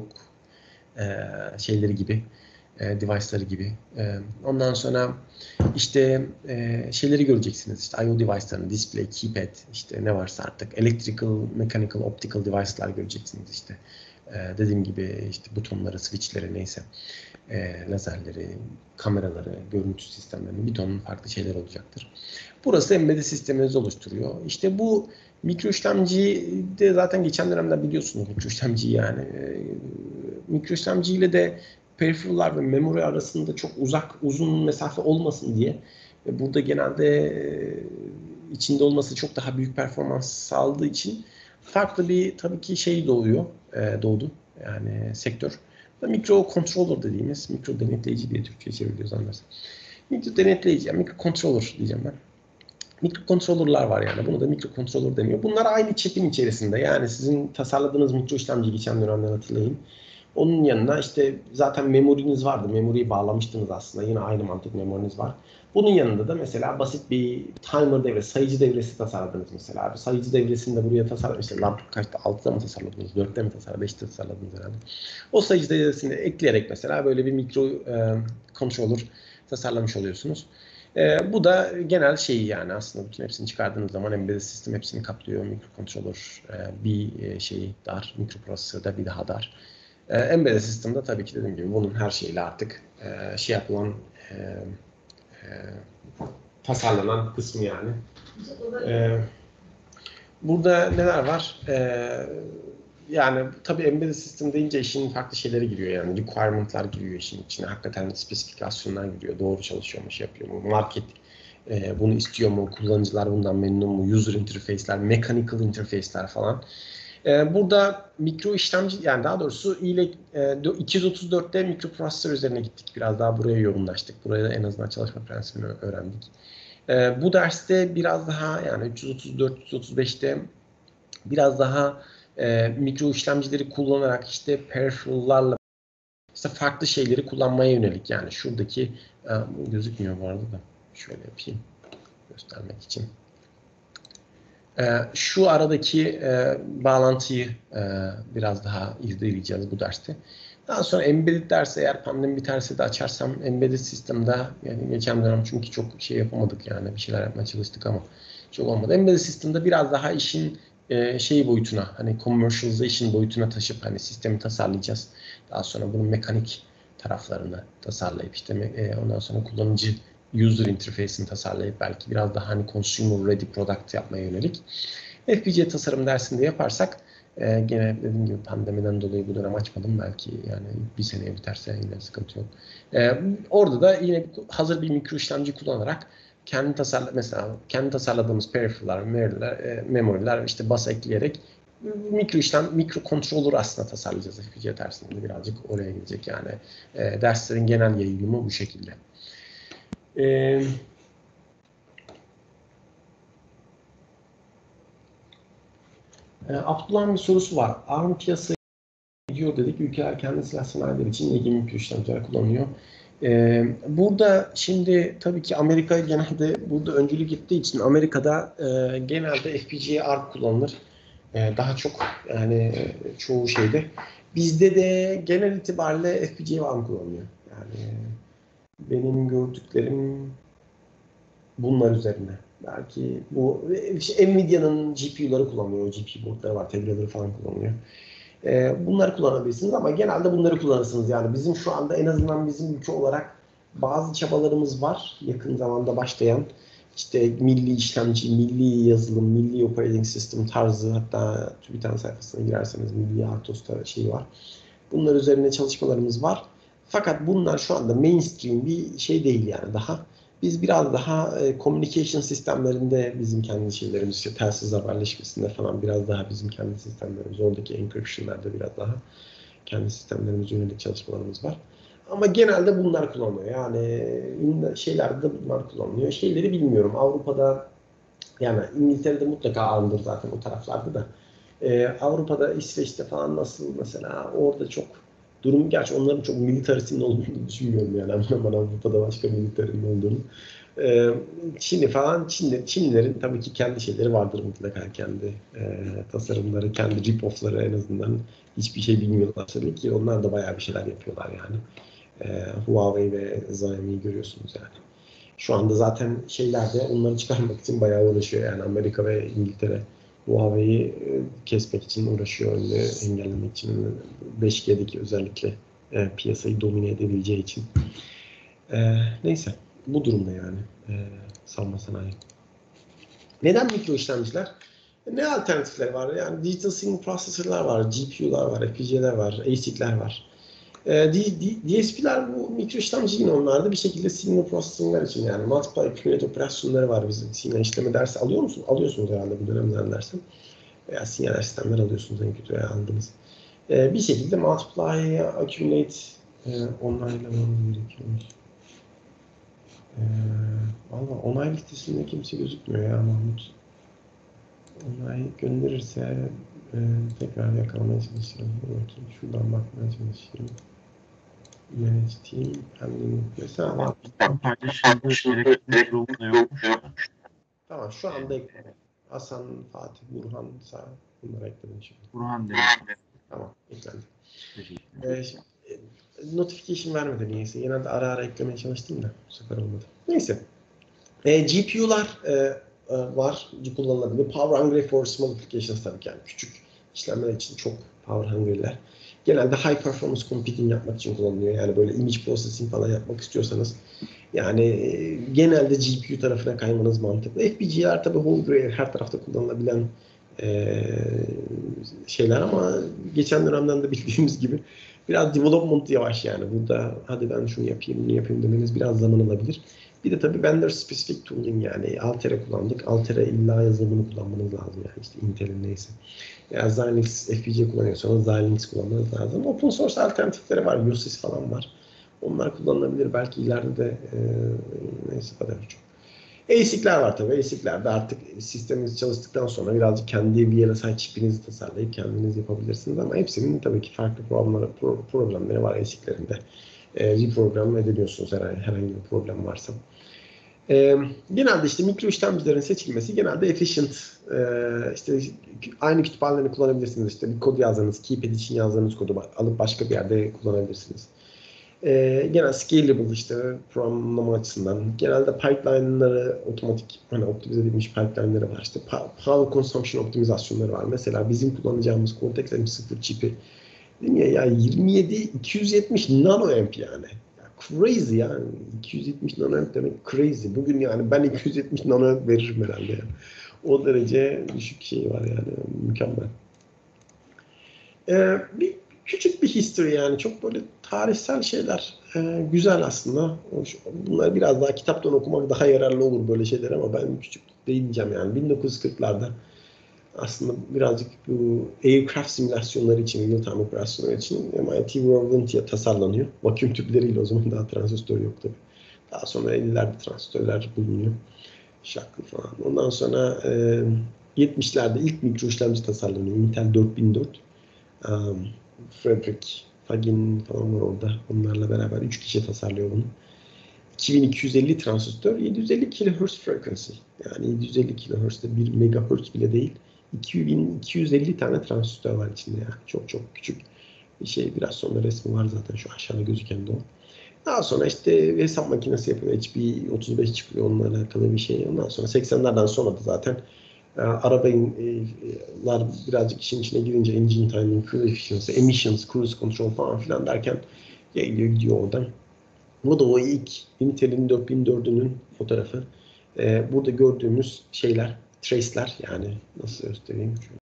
şeyleri gibi, device'ları gibi. Ondan sonra işte şeyleri göreceksiniz. İşte I/O device'larını, display, keypad, işte ne varsa artık electrical, mechanical, optical device'lar göreceksiniz işte. Dediğim gibi işte butonları, switchleri neyse, lazerleri, kameraları, görüntü sistemlerini bir ton farklı şeyler olacaktır. Burası embedded sisteminizi oluşturuyor. İşte bu mikro işlemciyi de zaten geçen dönemde biliyorsunuz mikro işlemciyi yani. Mikro işlemciyle de peripheral'lar ve memory arasında çok uzun mesafe olmasın diye ve burada genelde içinde olması çok daha büyük performans sağladığı için farklı bir tabii ki şey doğdu yani sektör. Mikro controller dediğimiz, mikro denetleyici diye Türkçe'ye çeviriyoruz anlarsın. Mikro denetleyici, yani mikro controller diyeceğim ben. Mikro controller'lar var yani. Buna da mikro controller deniyor. Bunlar aynı çipin içerisinde. Yani sizin tasarladığınız mikro işlemci geçen dönemden hatırlayın. Onun yanına işte zaten memoriniz vardı. Memoriyi bağlamıştınız aslında. Yine aynı mantık memoriniz var. Bunun yanında da mesela basit bir timer devresi, sayıcı devresi tasarladınız mesela. Bir sayıcı devresini de buraya tasarladınız. İşte lab kaçta? 6'da mı tasarladınız? 4'te mi tasarladınız? 5'te tasarladınız herhalde. O sayıcı devresini ekleyerek mesela böyle bir mikro controller tasarlamış oluyorsunuz. Bu da genel şeyi yani aslında bütün hepsini çıkardığınız zaman embedded sistem hepsini kaplıyor. Mikrokontroller bir şeyi dar, mikroprosesörde bir daha dar. Embedded sistemde tabii ki dediğim gibi bunun her şeyiyle artık şey yapılan tasarlanan kısmı yani. Burada neler var? Yani tabii embedded system deyince işin farklı şeyleri giriyor yani. Requirement'lar giriyor işin içine. Hakikaten spesifikasyonlar giriyor. Doğru çalışıyor mu, şey yapıyor mu? Market bunu istiyor mu? Kullanıcılar bundan memnun mu? User interface'ler, mechanical interface'ler falan. Burada mikro işlemci yani daha doğrusu 234'te mikroprosesör üzerine gittik. Biraz daha buraya yoğunlaştık. Buraya en azından çalışma prensibini öğrendik. Bu derste biraz daha yani 334-335'te biraz daha mikro işlemcileri kullanarak işte peripheral'larla işte farklı şeyleri kullanmaya yönelik yani şuradaki bu gözükmüyor bu arada da şöyle yapayım göstermek için. Şu aradaki bağlantıyı biraz daha izleyeceğiz bu derste. Daha sonra embedded dersi eğer pandemi biterse de açarsam embedded sistemde yani geçen dönem çünkü çok şey yapamadık yani bir şeyler yapmaya çalıştık ama çok olmadı. Embedded sistemde biraz daha işin şey boyutuna hani commercialization boyutuna taşıp hani sistemi tasarlayacağız. Daha sonra bunun mekanik taraflarını tasarlayıp işte ondan sonra kullanıcı user interface'ini tasarlayıp belki biraz daha hani consumer ready product yapmaya yönelik FPGA tasarım dersinde yaparsak gene dediğim gibi pandemiden dolayı bu dönem açmadım. Belki yani bir seneye biterse yine sıkıntı yok. Orada da yine hazır bir mikro işlemci kullanarak mesela kendi tasarladığımız peripheral'lar, memoriler işte bus ekleyerek mikro controller aslında tasarlayacağız FPGA dersinde birazcık oraya gidecek yani. Derslerin genel yayılımı bu şekilde. Abdullah'ın bir sorusu var. ARM piyasaya gidiyor dedik. Ülkeler kendi silah sanayileri için ne gibi mikro işlemciler kullanıyor? Burada şimdi tabii ki Amerika genelde burada öncülük ettiği için Amerika'da genelde FPGA ARM kullanılır. Daha çok yani çoğu şeyde. Bizde de genel itibariyle FPGA ARM kullanılıyor. Yani benim gördüklerim bunlar üzerine. Belki bu Nvidia'nın GPU'ları kullanılıyor. GPU boardları var. Tegraları falan kullanılıyor. Bunları kullanabilirsiniz ama genelde bunları kullanırsınız. Yani bizim şu anda en azından bizim ülke olarak bazı çabalarımız var. Yakın zamanda başlayan işte milli işlemci, milli yazılım, milli operating system tarzı hatta TÜBİTAK sayfasına girerseniz milli Artos'ta şey var. Bunlar üzerine çalışmalarımız var. Fakat bunlar şu anda mainstream bir şey değil yani daha. Biz biraz daha communication sistemlerinde bizim kendi şeylerimiz, işte telsiz haberleşmesinde falan biraz daha bizim kendi sistemlerimiz, oradaki encryption'larda biraz daha kendi sistemlerimize yönelik çalışmalarımız var. Ama genelde bunlar kullanılıyor. Yani şeylerde bunlar kullanılıyor. Şeyleri bilmiyorum. Avrupa'da yani İngiltere'de mutlaka alınır zaten o taraflarda da. Avrupa'da, İsveç'te falan nasıl mesela orada çok durum gerçi onların çok militarisinin olduğunu düşünmüyorum yani ama Avrupa'da başka militarinin olduğunu. Çin'i falan Çinlilerin tabii ki kendi şeyleri vardır mutlaka kendi tasarımları, kendi rip-off'ları en azından hiçbir şey bilmiyorlar tabii ki onlar da bayağı bir şeyler yapıyorlar yani. Huawei ve Xiaomi'yi görüyorsunuz yani. Şu anda zaten şeylerde onları çıkarmak için bayağı uğraşıyor yani Amerika ve İngiltere Huawei'yi kesmek için uğraşıyor, önünü engellemek için 5G'deki özellikle piyasayı domine edebileceği için. Neyse bu durumda yani savunma sanayi. Neden mikro işlemciler? Ne alternatifleri var? Yani digital signal processor'lar var, GPU'lar var, FPGA'ler var, ASIC'ler var. DSP'ler bu mikro işlemci yine onlarda bir şekilde signal processing'ler için yani multiply accumulate operasyonları var bizim sinyal işleme dersi alıyor musunuz? Alıyorsunuz herhalde bu dönem zannedersem. Veya sinyal sistemler alıyorsunuz en kötü veya aldınız. Bir şekilde multiply, accumulate onaylamamız gerekiyormuş. Valla onay listesinde kimse gözükmüyor ya Mahmut. Onay gönderirse tekrar yakalamaya çalışırım. Bakayım şuradan bakmaya çalışayım. Manage team handling mesela var. Paylaşıldı. Direkt durumda yokmuş. Tamam şu anda ekledim. Hasan, Fatih, Burhan, Sağ bunları ekledim şimdi. Burhan demiş. Tamam ekledim. Teşekkür ederim. notification vermedi niyeyse. Genelde ara ara eklemeye çalıştım da bu sefer olmadı. Neyse. GPU'lar var. Kullanılabilir. Power hungry for small applications tabii ki, yani küçük işlemler için çok power hungry'ler. Genelde high performance computing yapmak için kullanılıyor. Yani böyle image processing falan yapmak istiyorsanız yani genelde GPU tarafına kaymanız mantıklı. FPGA'lar tabii whole grain her tarafta kullanılabilen şeyler ama geçen dönemden de bildiğimiz gibi biraz development yavaş yani. Burada hadi ben şunu yapayım, bunu yapayım demeniz biraz zaman alabilir. Bir de tabii vendor specific tooling, yani Altera kullandık. Altera illa yazılımını kullanmanız lazım yani, işte Intel'in neyse. Ya Xilinx FPGA kullanıyorsanız Xilinx kullanmanız lazım. Open source alternatifleri var. Yosys falan var. Onlar kullanılabilir. Belki ileride de neyse kadar çok. ASIC'ler var tabii. ASIC'lerde artık sisteminiz çalıştıktan sonra birazcık kendi VLSI çipinizi tasarlayıp kendiniz yapabilirsiniz ama hepsinin tabii ki farklı problemleri var ASIC'lerinde. Reprogram edebiliyorsunuz herhangi bir problem varsa. Genelde işte mikro işlemcilerin seçilmesi genelde efficient, işte aynı kütüphanelerini kullanabilirsiniz. İşte bir kod yazdığınız, keypad için yazdığınız kodu alıp başka bir yerde kullanabilirsiniz. Genel scalable işte programlama açısından. Genelde pipeline'ları otomatik, hani optimize edilmiş pipeline'ları var. İşte power consumption optimizasyonları var. Mesela bizim kullanacağımız Cortex M0 çipi ya 27-270 nanoamp yani. Crazy yani. 270 nanoamp demek crazy. Bugün yani ben 270 nanoamp veririm herhalde yani. O derece düşük şey var yani. Mükemmel. Küçük bir history yani. Çok böyle tarihsel şeyler. Güzel aslında. Bunlar biraz daha kitaptan okumak daha yararlı olur böyle şeyler ama ben küçük değineceğim yani. 1940'larda aslında birazcık bu aircraft simülasyonları için, real-time operasyonları için MIT Whirlwind tasarlanıyor. Vakyum tüpleriyle, o zaman daha transistör yok tabii. Daha sonra 50'lerde transistörler bulunuyor. Şaklı falan. Ondan sonra 70'lerde ilk mikro işlemci tasarlanıyor. Intel 4004. Frederick Fagin falan var orada. Onlarla beraber 3 kişi tasarlıyor bunu. 2250 transistör, 750 kHz frequency. Yani 750 kHz'de 1 MHz bile değil. 2250 tane transistör var içinde yani. Çok çok küçük bir şey. Biraz sonra resmi var zaten, şu aşağıda gözüken de o. Daha sonra işte hesap makinesi yapıyor. HP 35 çıkıyor, onunla alakalı bir şey. Ondan sonra 80'lerden sonra da zaten arabalar birazcık işin içine girince engine timing, fuel efficiency, emissions, cruise control falan filan derken geliyor gidiyor oradan. Bu da o ilk Intel'in 4004'ünün fotoğrafı. Burada gördüğümüz şeyler, trace'ler, yani nasıl göstereyim?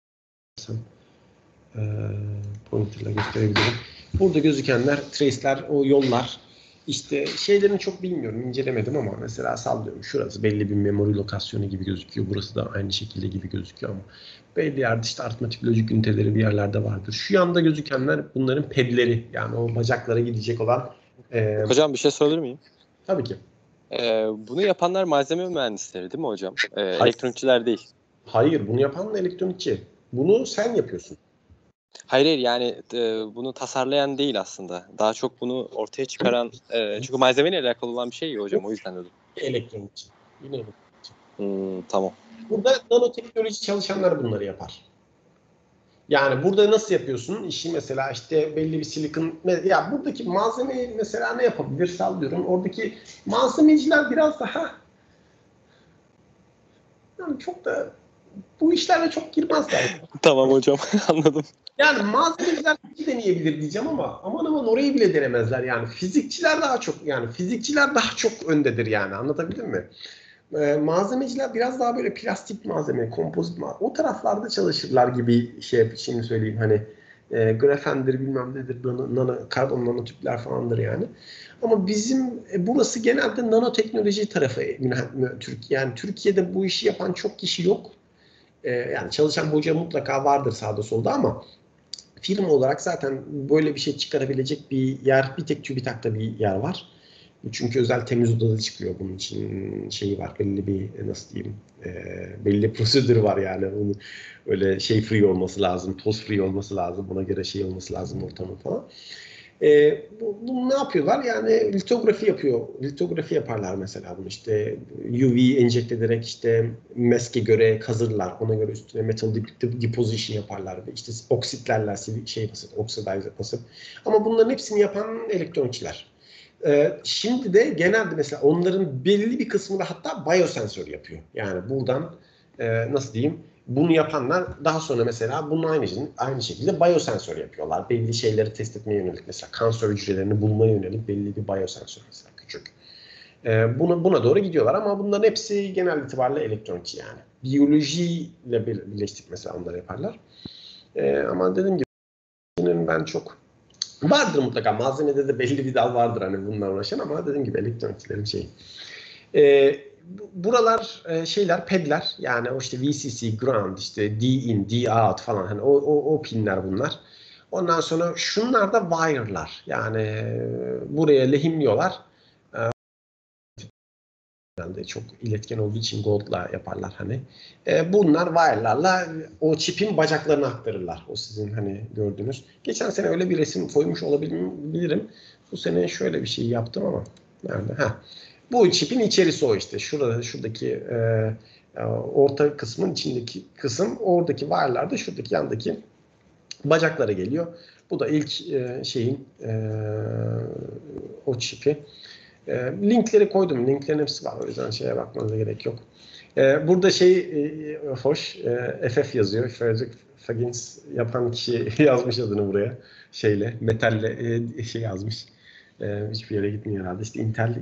Pointer'la gösterebilirim. Burada gözükenler, trace'ler, o yollar. İşte şeylerini çok bilmiyorum, incelemedim ama mesela sallıyorum. Şurası belli bir memori lokasyonu gibi gözüküyor. Burası da aynı şekilde gibi gözüküyor ama belli yerde işte aritmetik lojik üniteleri bir yerlerde vardır. Şu yanda gözükenler bunların pedleri. Yani o bacaklara gidecek olan. Hocam bir şey sorabilir miyim? Tabii ki. Bunu yapanlar malzeme mühendisleri değil mi hocam? Elektronikçiler değil. Hayır, bunu yapan elektronikçi. Bunu sen yapıyorsun. Hayır yani bunu tasarlayan değil aslında. Daha çok bunu ortaya çıkaran, çünkü malzemeyle alakalı olan bir şey ya hocam, o yüzden dedim. Elektronikçi. Yine elektronikçi. Tamam. Burada nanoteknoloji çalışanlar bunları yapar. Yani burada nasıl yapıyorsun? İşi mesela işte belli bir silikon, ya buradaki malzemeyi mesela ne yapabilir sallıyorum. Oradaki malzemeciler biraz daha yani çok da bu işlerle çok girmezler. Tamam hocam anladım. Yani malzemeciler deneyebilir diyeceğim ama aman aman orayı bile denemezler yani. Fizikçiler daha çok öndedir yani, anlatabildim mi? Malzemeciler biraz daha böyle plastik malzeme, kompozit malzeme, o taraflarda çalışırlar gibi şimdi söyleyeyim, hani grafendir bilmem nedir, karbon nanotüpler falandır yani. Ama bizim burası genelde nanoteknoloji tarafı, yani Türkiye'de bu işi yapan çok kişi yok. Yani çalışan hoca mutlaka vardır sağda solda ama firma olarak zaten böyle bir şey çıkarabilecek bir yer, bir tek TÜBİTAK'ta bir yer var. Çünkü özel temiz odada çıkıyor, bunun için şeyi var, belli bir nasıl diyeyim, belli prosedürü var yani. Onun öyle şey free olması lazım, toz free olması lazım, buna göre şey olması lazım ortamı falan. Bu ne yapıyorlar? Yani litografi yapıyor. Litografi yaparlar mesela bunu işte UV enjekte ederek işte maske göre kazırlar. Ona göre üstüne metal deposition yaparlar. İşte oksitlerle şey basıp, oksidize basıp. Ama bunların hepsini yapan elektronikçiler. Şimdi de genelde mesela onların belli bir kısmı da hatta biosensör yapıyor. Yani buradan nasıl diyeyim? Bunu yapanlar daha sonra mesela bunun aynı şekilde biosensör yapıyorlar. Belli şeyleri test etmeye yönelik mesela kanser hücrelerini bulmaya yönelik belli bir biosensör mesela küçük. Buna doğru gidiyorlar ama bunların hepsi genel itibariyle elektronikçi yani. Biyolojiyle birleştik mesela onları yaparlar. Ama dediğim gibi ben çok vardır mutlaka malzemede de belli bir dal vardır hani bununla uğraşan ama dediğim gibi elektronikçilerin şeyi. Buralar şeyler pedler yani o işte VCC, ground işte D-in, D-out falan hani o pinler bunlar. Ondan sonra şunlar da wire'lar yani buraya lehimliyorlar. Herhalde çok iletken olduğu için gold'la yaparlar hani. Bunlar wire'larla o çipin bacaklarını aktarırlar. O sizin hani gördüğünüz. Geçen sene öyle bir resim koymuş olabilirim. Bu sene şöyle bir şey yaptım ama nerede? Ha. Bu çipin içerisi o işte. Şuradaki orta kısmın içindeki kısım oradaki wire'larda şuradaki yandaki bacaklara geliyor. Bu da ilk şeyin o çipi. Linkleri koydum. Linklerin hepsi var. O yüzden şeye bakmanıza gerek yok. Burada hoş. FF yazıyor. Frederick Faggins yapan kişi yazmış adını buraya. Metalle şey yazmış. Hiçbir yere gitmiyor herhalde. İşte Intel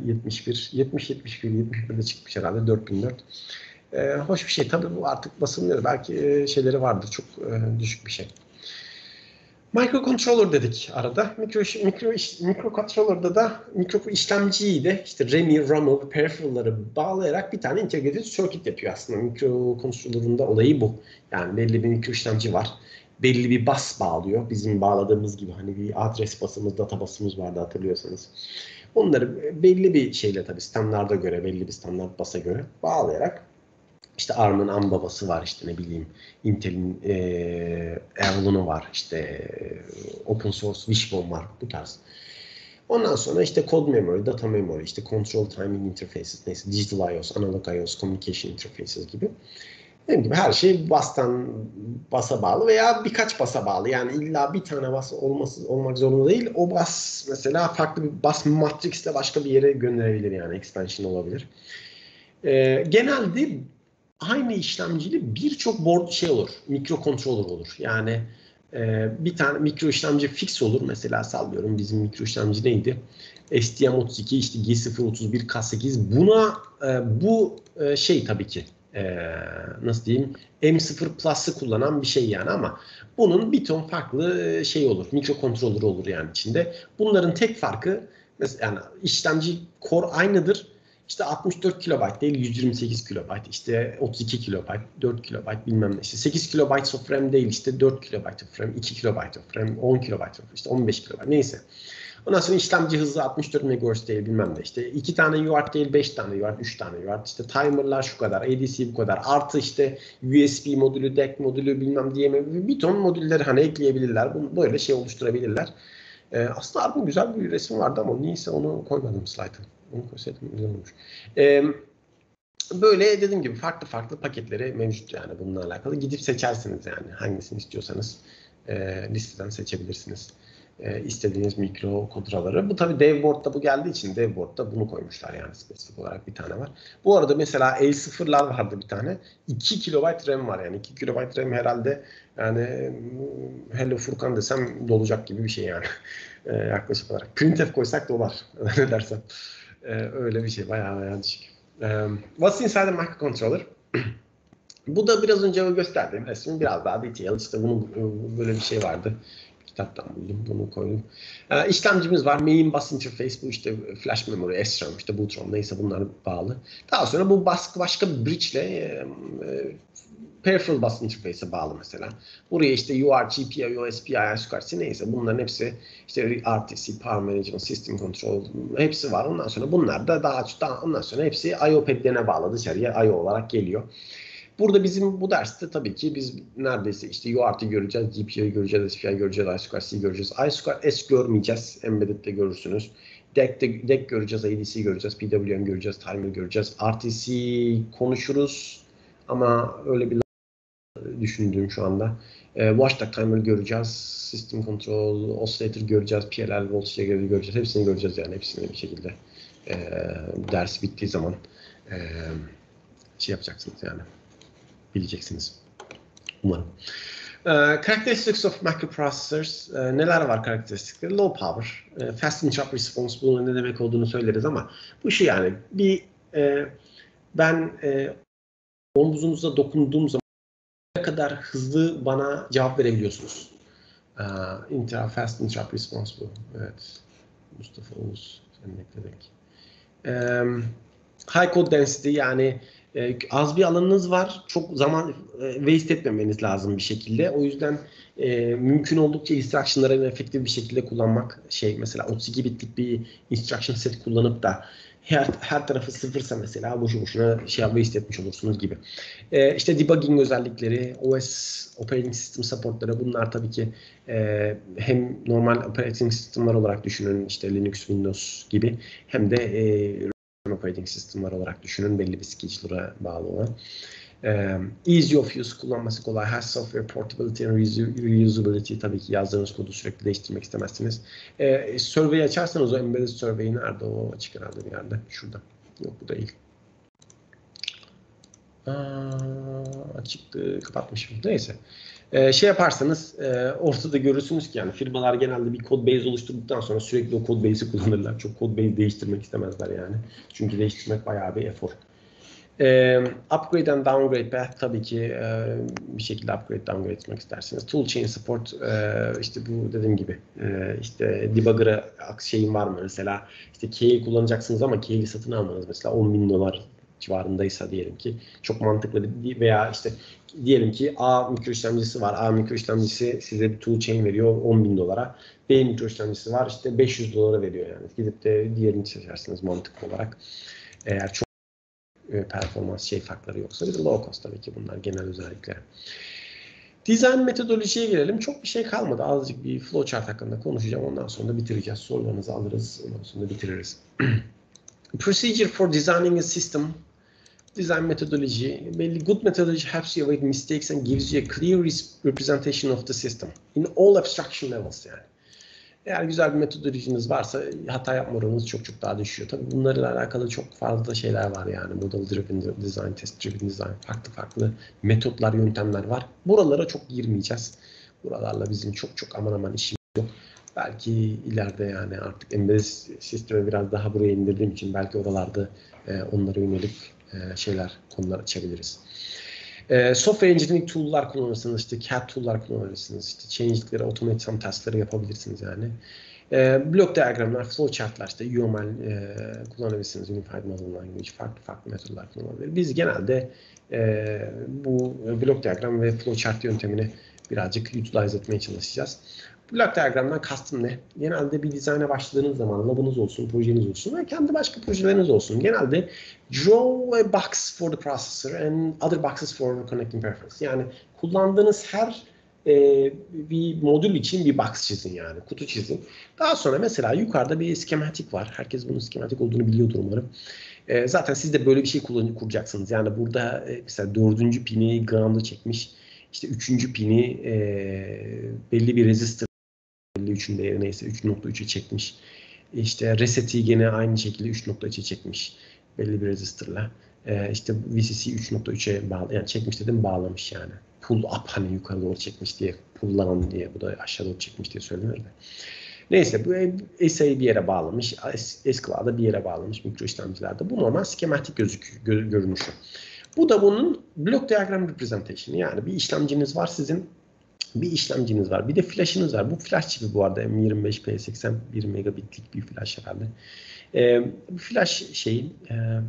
71'de çıkmış herhalde 4004. Hoş bir şey. Tabii bu artık basılmıyor. Belki şeyleri vardır. Çok düşük bir şey. Microcontroller dedik arada. Microcontroller'da da mikro işlemciyi de işte RAM'i, ROM'u, peripheral'ları bağlayarak bir tane integrated circuit yapıyor aslında. Microcontroller'ın da olayı bu. Yani belli bir mikro işlemci var. Belli bir bus bağlıyor. Bizim bağladığımız gibi hani bir adres basımız, data basımız vardı hatırlıyorsanız. Onları belli bir şeyle tabii standarda göre, belli bir standart bus'a göre bağlayarak İşte ARM'ın AMBABA'sı var işte ne bileyim Intel'in Avalon'u var işte open source Wishbone var bu tarz. Ondan sonra işte code memory, data memory, işte control timing interfaces, neyse digital IOs, analog IOs, communication interfaces gibi. Dediğim gibi her şey basa bağlı veya birkaç basa bağlı. Yani illa bir tane bas olmak zorunda değil. O bas mesela farklı bir bas matrixle başka bir yere gönderebilir yani expansion olabilir. Genelde aynı işlemciyle birçok board olur, mikrocontroller olur. Yani bir tane mikro işlemci fix olur. Mesela sallıyorum bizim mikro işlemci neydi? STM32 işte G031 K8. Buna bu şey tabii ki nasıl diyeyim M0 Plus'ı kullanan bir şey yani ama bunun bir ton farklı şey olur. Mikrocontroller olur yani içinde. Bunların tek farkı mesela yani işlemci core aynıdır. İşte 64 kilobayt değil 128 kilobayt, işte 32 kilobayt, 4 kilobayt bilmem ne. İşte 8 kilobayt of RAM değil işte 4 kilobayt of RAM, 2 kilobayt of RAM, 10 kilobayt of işte 15 kilobayt neyse. Ondan sonra işlemci hızı 64 MHz değil bilmem ne. İşte 2 tane UART değil 5 tane UART, 3 tane UART. İşte timerlar şu kadar, ADC bu kadar. Artı işte USB modülü, DEC modülü bilmem diye bir ton modülleri hani ekleyebilirler. Bunu böyle şey oluşturabilirler. Aslında ARM'ın güzel bir resim vardı ama niyeyse onu koymadım slayt'a. Onu koysaydım güzel olmuş. Böyle dediğim gibi farklı paketleri mevcut yani bununla alakalı. Gidip seçersiniz yani hangisini istiyorsanız listeden seçebilirsiniz. İstediğiniz mikro kontraları. Bu tabii DevBoard'da bu geldiği için DevBoard'da bunu koymuşlar yani spesifik olarak bir tane var. Bu arada mesela L0'lar vardı bir tane. 2 KB RAM var yani. 2 KB RAM herhalde yani Hello Furkan desem dolacak gibi bir şey yani. Yaklaşık olarak. Printf koysak dolar. Ne dersem. Öyle bir şey. Bayağı düşük. What's inside a microcontroller? Bu da biraz önce gösterdiğim resmin biraz daha detail. İşte bunun böyle bir şey vardı. Kitaptan buldum. Bunu koydum. İşlemcimiz var. Main bus interface. Bu işte flash memory, SRAM, işte bootROM neyse bunlar bağlı. Daha sonra bu başka bir bridge ile peripheral bus interface'e bağlı mesela. Buraya işte UART, GPIO, SPI, SCART neyse bunların hepsi işte RTC, Power Management, System Control hepsi var. Ondan sonra bunlar da daha ondan sonra hepsi I/O pad'lerine bağlı dışarıya I/O olarak geliyor. Burada bizim bu derste tabii ki biz neredeyse işte UART'ı göreceğiz, GPI'yi göreceğiz, SPI göreceğiz, I2C'yi göreceğiz. I2S görmeyeceğiz, Embedded'de görürsünüz. DEC göreceğiz, ADC göreceğiz, PWM göreceğiz, Timer göreceğiz. RTC konuşuruz ama öyle bir düşündüğüm şu anda. Watchdog Timer göreceğiz, System Control, Oscillator göreceğiz, PLL, Voltage göreceğiz. Hepsini göreceğiz yani, hepsini bir şekilde ders bittiği zaman şey yapacaksınız yani, bileceksiniz umarım. Characteristics of microprocessors, neler var karakteristikleri? Low power, fast interrupt response, bunun ne demek olduğunu söyleriz ama bu şey yani ben omuzunuza dokunduğum zaman ne kadar hızlı bana cevap verebiliyorsunuz. Fast interrupt response bu. Evet. Mustafa Oğuz sen ekledik. High code density yani az bir alanınız var. Çok zaman waste etmemeniz lazım bir şekilde. O yüzden mümkün oldukça instruction'ları efektif bir şekilde kullanmak. Mesela 32 bitlik bir instruction set kullanıp da her tarafı sıfırsa mesela boşu boşuna waste etmiş olursunuz gibi. İşte debugging özellikleri, OS, operating system supportları, bunlar tabii ki hem normal operating systemler olarak düşünün, işte Linux, Windows gibi, hem de operating systemler olarak düşünün, belli bir schedule'a bağlı olan. Easy of use, kullanması kolay. Has software portability and reusability, tabii ki yazdığınız kodu sürekli değiştirmek istemezsiniz. Survey açarsanız, o embedded survey nerede? O açık herhalde bir yerde. Şurada. Yok, bu değil. Açıktı, kapatmışım. Neyse. Yaparsanız ortada görürsünüz ki yani firmalar genelde bir code base oluşturduktan sonra sürekli o code base'i kullanırlar. Çok code base değiştirmek istemezler yani. Çünkü değiştirmek bayağı bir efor. Upgrade and downgrade path, tabii ki bir şekilde upgrade downgrade etmek isterseniz. Toolchain support, işte bu dediğim gibi işte debugger'a şeyin var mı mesela, işte Keil kullanacaksınız ama Keil'i satın almanız mesela $10.000 civarındaysa diyelim ki çok mantıklı, veya işte diyelim ki A mikro işlemcisi var. A mikro işlemcisi size bir toolchain veriyor $10.000. B mikro işlemcisi var, işte $500 veriyor yani. Gidip de diğerini seçersiniz mantıklı olarak. Eğer çok performans farkları yoksa. Bir de low cost tabii ki, bunlar genel özellikler. Design metodolojiye gelelim. Çok bir şey kalmadı. Azıcık bir flowchart hakkında konuşacağım. Ondan sonra da bitireceğiz. Sorularınızı alırız. Ondan sonra da bitiririz. Procedure for designing a system. Design methodology. Good methodology helps you avoid mistakes and gives you a clear representation of the system in all abstraction levels yani. Eğer güzel bir metodolojiniz varsa hata yapma oranınız çok çok daha düşüyor. Tabii bunlarla alakalı çok fazla şeyler var yani. Model driven design, test driven design, farklı metotlar, yöntemler var. Buralara çok girmeyeceğiz. Buralarla bizim çok aman işimiz yok. Belki ileride yani artık embedded sisteme biraz daha buraya indirdiğim için belki oralarda onlara yönelik konular açabiliriz. Software engineering tool'lar kullanırsınız, işte CAD tool'lar kullanırsınız, işte change'likleri, automate some task'ları yapabilirsiniz yani. Block diagramlar, flowchart'lar, işte UML kullanabilirsiniz, Unified Modeling Language, farklı metodlar kullanılabilir. Biz genelde bu block diagram ve flowchart yöntemini birazcık utilize etmeye çalışacağız. Block diagramdan kastım ne? Genelde bir dizayna başladığınız zaman labınız olsun, projeniz olsun ve kendi başka projeleriniz olsun. Genelde draw a box for the processor and other boxes for connecting peripherals. Yani kullandığınız her bir modül için bir box çizin yani, kutu çizin. Daha sonra mesela yukarıda bir skematik var. Herkes bunun skematik olduğunu biliyordur umarım. Zaten siz de böyle bir şey kuracaksınız. Yani burada mesela 4. pini ground'a çekmiş. İşte 3. pini belli bir resistor, 53'ün değeri neyse 3.3'e çekmiş. İşte reset'i gene aynı şekilde 3.3'e çekmiş. Belli bir resistorla. İşte VCC 3.3'e bağlı, yani çekmiş dedim, bağlamış yani. Pull up, hani yukarı doğru çekmiş diye, pull'lanan diye, bu da aşağı doğru çekmiş diye söylenir de. Neyse, bu SA'yı bir yere bağlamış, S-Cloud'a bir yere bağlamış mikro işlemcilerde. Bu normal skematik görünüşü. Bu da bunun block diagram representation'ı, yani bir işlemciniz var sizin. Bir işlemciniz var. Bir de flash'ınız var. Bu flash çipi bu arada M25P80 1 megabitlik bir flash herhalde. Bu flash şeyin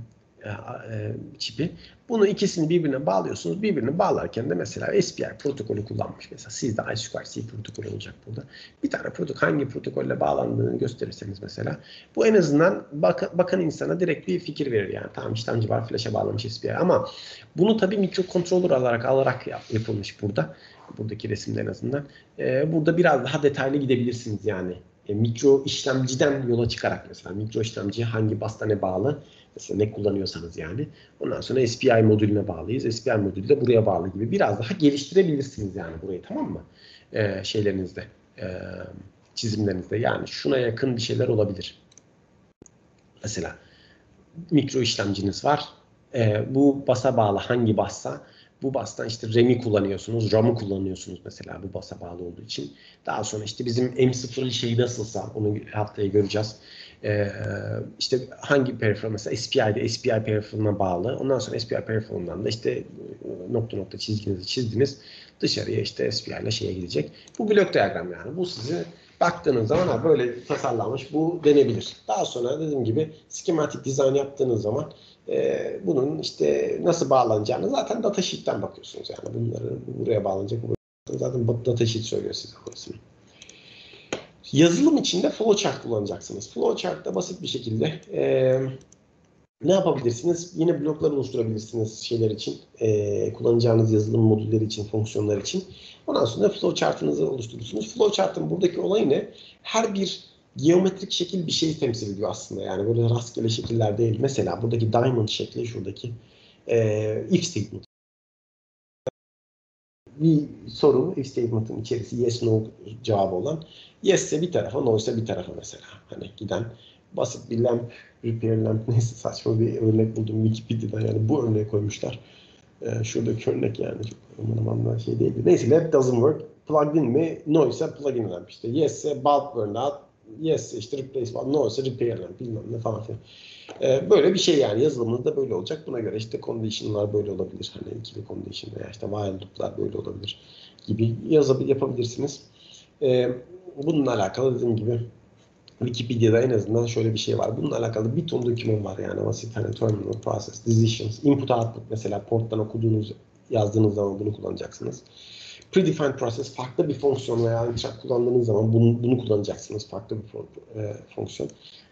çipi. Bunu ikisini birbirine bağlıyorsunuz. Birbirini bağlarken de mesela SPI protokolü kullanmış. Mesela sizde I2C protokolü olacak burada. Bir tane protokol hangi protokolle bağlandığını gösterirseniz mesela bu en azından bakan insana direkt bir fikir verir yani. Tamam işlemci var, flash'a bağlamış SPI ama bunu tabii mikrokontroller alarak yapılmış burada. Buradaki resimde en azından. Burada biraz daha detaylı gidebilirsiniz yani. Mikro işlemciden yola çıkarak mesela mikro işlemci hangi bus'ta bağlı, mesela ne kullanıyorsanız yani. Ondan sonra SPI modülüne bağlıyız. SPI modülü de buraya bağlı gibi biraz daha geliştirebilirsiniz yani burayı, tamam mı? Şeylerinizde, çizimlerinizde yani şuna yakın bir şeyler olabilir. Mesela mikro işlemciniz var. Bu bus'a bağlı hangi bus'sa bu bus'tan işte RAM'i kullanıyorsunuz, ROM'u kullanıyorsunuz mesela bu bus'a bağlı olduğu için. Daha sonra işte bizim M0 şeyi nasılsa onu haftaya göreceğiz. İşte hangi peripheral mesela SPI'de SPI peripheral'ına bağlı. Ondan sonra SPI peripheral'ından da işte nokta nokta çizginizi çizdiniz. Dışarıya işte SPI ile şeye gidecek. Bu blok diyagram yani. Bu sizi baktığınız zaman böyle tasarlanmış bu denebilir. Daha sonra dediğim gibi schematic design yaptığınız zaman bunun işte nasıl bağlanacağını zaten datasheet'ten bakıyorsunuz yani. Bunları buraya bağlanacak. Zaten datasheet söylüyor size orasını. Yazılım içinde flowchart kullanacaksınız. Flowchart'ta basit bir şekilde ne yapabilirsiniz? Yine bloklar oluşturabilirsiniz şeyler için. Kullanacağınız yazılım modülleri için, fonksiyonlar için. Ondan sonra flowchart'ınızı oluşturursunuz. Flowchart'ın buradaki olayı ne? Her bir geometrik şekil bir şeyi temsil ediyor aslında. Yani böyle rastgele şekiller değil. Mesela buradaki diamond şekli şuradaki if statement. Bir soru if statement'ın içerisi yes no cevabı olan. Yes ise bir tarafa, no ise bir tarafa mesela. Hani giden basit bir lamp, repair lamp neyse saçma bir örnek buldum Wikipedia'da yani bu örneği koymuşlar. Şuradaki örnek yani çok aman şey değildi. Neyse lamp doesn't work. Plugged in mi? No ise plug in lamp işte. Yes ise bulb burned out. Yes ise işte replace bulb. No ise repair lamp bilmem ne falan filan. Böyle bir şey yani yazılımınızda böyle olacak. Buna göre işte condition'lar böyle olabilir. Hani ikili condition veya işte while loop'lar böyle olabilir gibi yapabilirsiniz. Bununla alakalı dediğim gibi Wikipedia'da en azından şöyle bir şey var. Bununla alakalı bir ton doküman var yani basit hani terminal, process, decisions, input output mesela porttan okuduğunuz yazdığınız zaman bunu kullanacaksınız. Predefined process farklı bir fonksiyon veya inşaat kullandığınız zaman bunu kullanacaksınız farklı bir fonksiyon.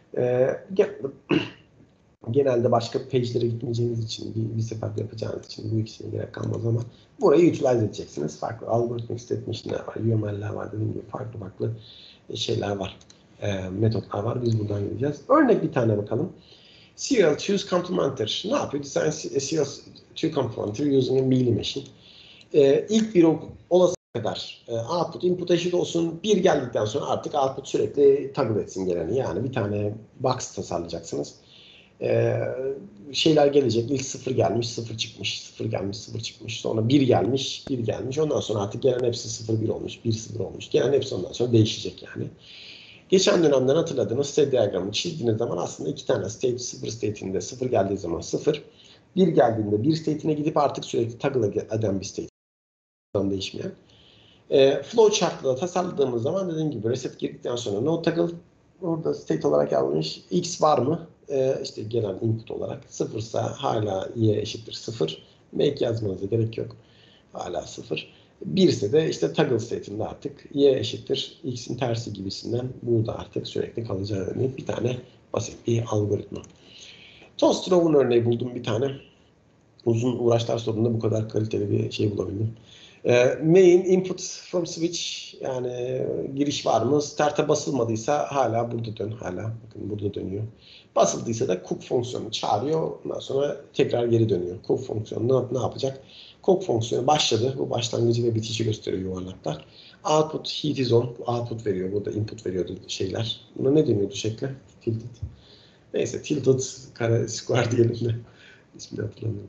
Genelde başka page'lere gitmeyeceğiniz için, bir seferde yapacağınız için bu ikisine gerek kalmaz ama burayı utilize edeceksiniz. Farklı algoritmik state machine'ler var, UML'ler var, dediğim gibi farklı şeyler var, metotlar var. Biz buradan gideceğiz. Örnek bir tane bakalım. Serial choose complementer. Ne yapıyor? Design serial choose complementer using a mealy machine. İlk bir olası kadar output, input eşit olsun. Bir geldikten sonra artık output sürekli toggle etsin geleni. Yani bir tane box tasarlayacaksınız. Şeyler gelecek. İlk 0 gelmiş, 0 çıkmış, 0 gelmiş, 0 çıkmış. Sonra 1 gelmiş, 1 gelmiş. Ondan sonra artık gelen hepsi 0, 1 olmuş, 1, 0 olmuş. Gelen hepsi ondan sonra değişecek yani. Geçen dönemden hatırladığınız state diyagramını çizdiğiniz zaman aslında iki tane state, 0 state'inde 0 geldiği zaman 0, 1 geldiğinde 1 state'ine gidip artık sürekli toggle eden bir state. Değişmeyen. Flowchart'la da tasarladığımız zaman dediğim gibi reset girdikten sonra no toggle orada state olarak yazılmış. X var mı? İşte gelen input olarak 0 ise hala y eşittir 0. Make yazmanıza gerek yok. Hala 0. 1 ise de işte toggle state'inde artık y eşittir x'in tersi gibisinden burada artık sürekli kalacağı örnek bir tane basit bir algoritma. Toast Row'un örneği buldum bir tane. Uzun uğraşlar sonunda bu kadar kaliteli bir şey bulabildim. Main input from switch yani giriş var mı? Start'a basılmadıysa hala burada bakın burada dönüyor. Basıldıysa da cook fonksiyonu çağırıyor. Ondan sonra tekrar geri dönüyor. Cook fonksiyonu ne yapacak? Cook fonksiyonu başladı. Bu başlangıcı ve bitişi gösteriyor yuvarlaklar. Output heat is on. Output veriyor. Burada input veriyordu şeyler. Buna ne deniyordu şekli? Tilted. Neyse tilted kare square diyelim de. İsmini hatırlamıyorum.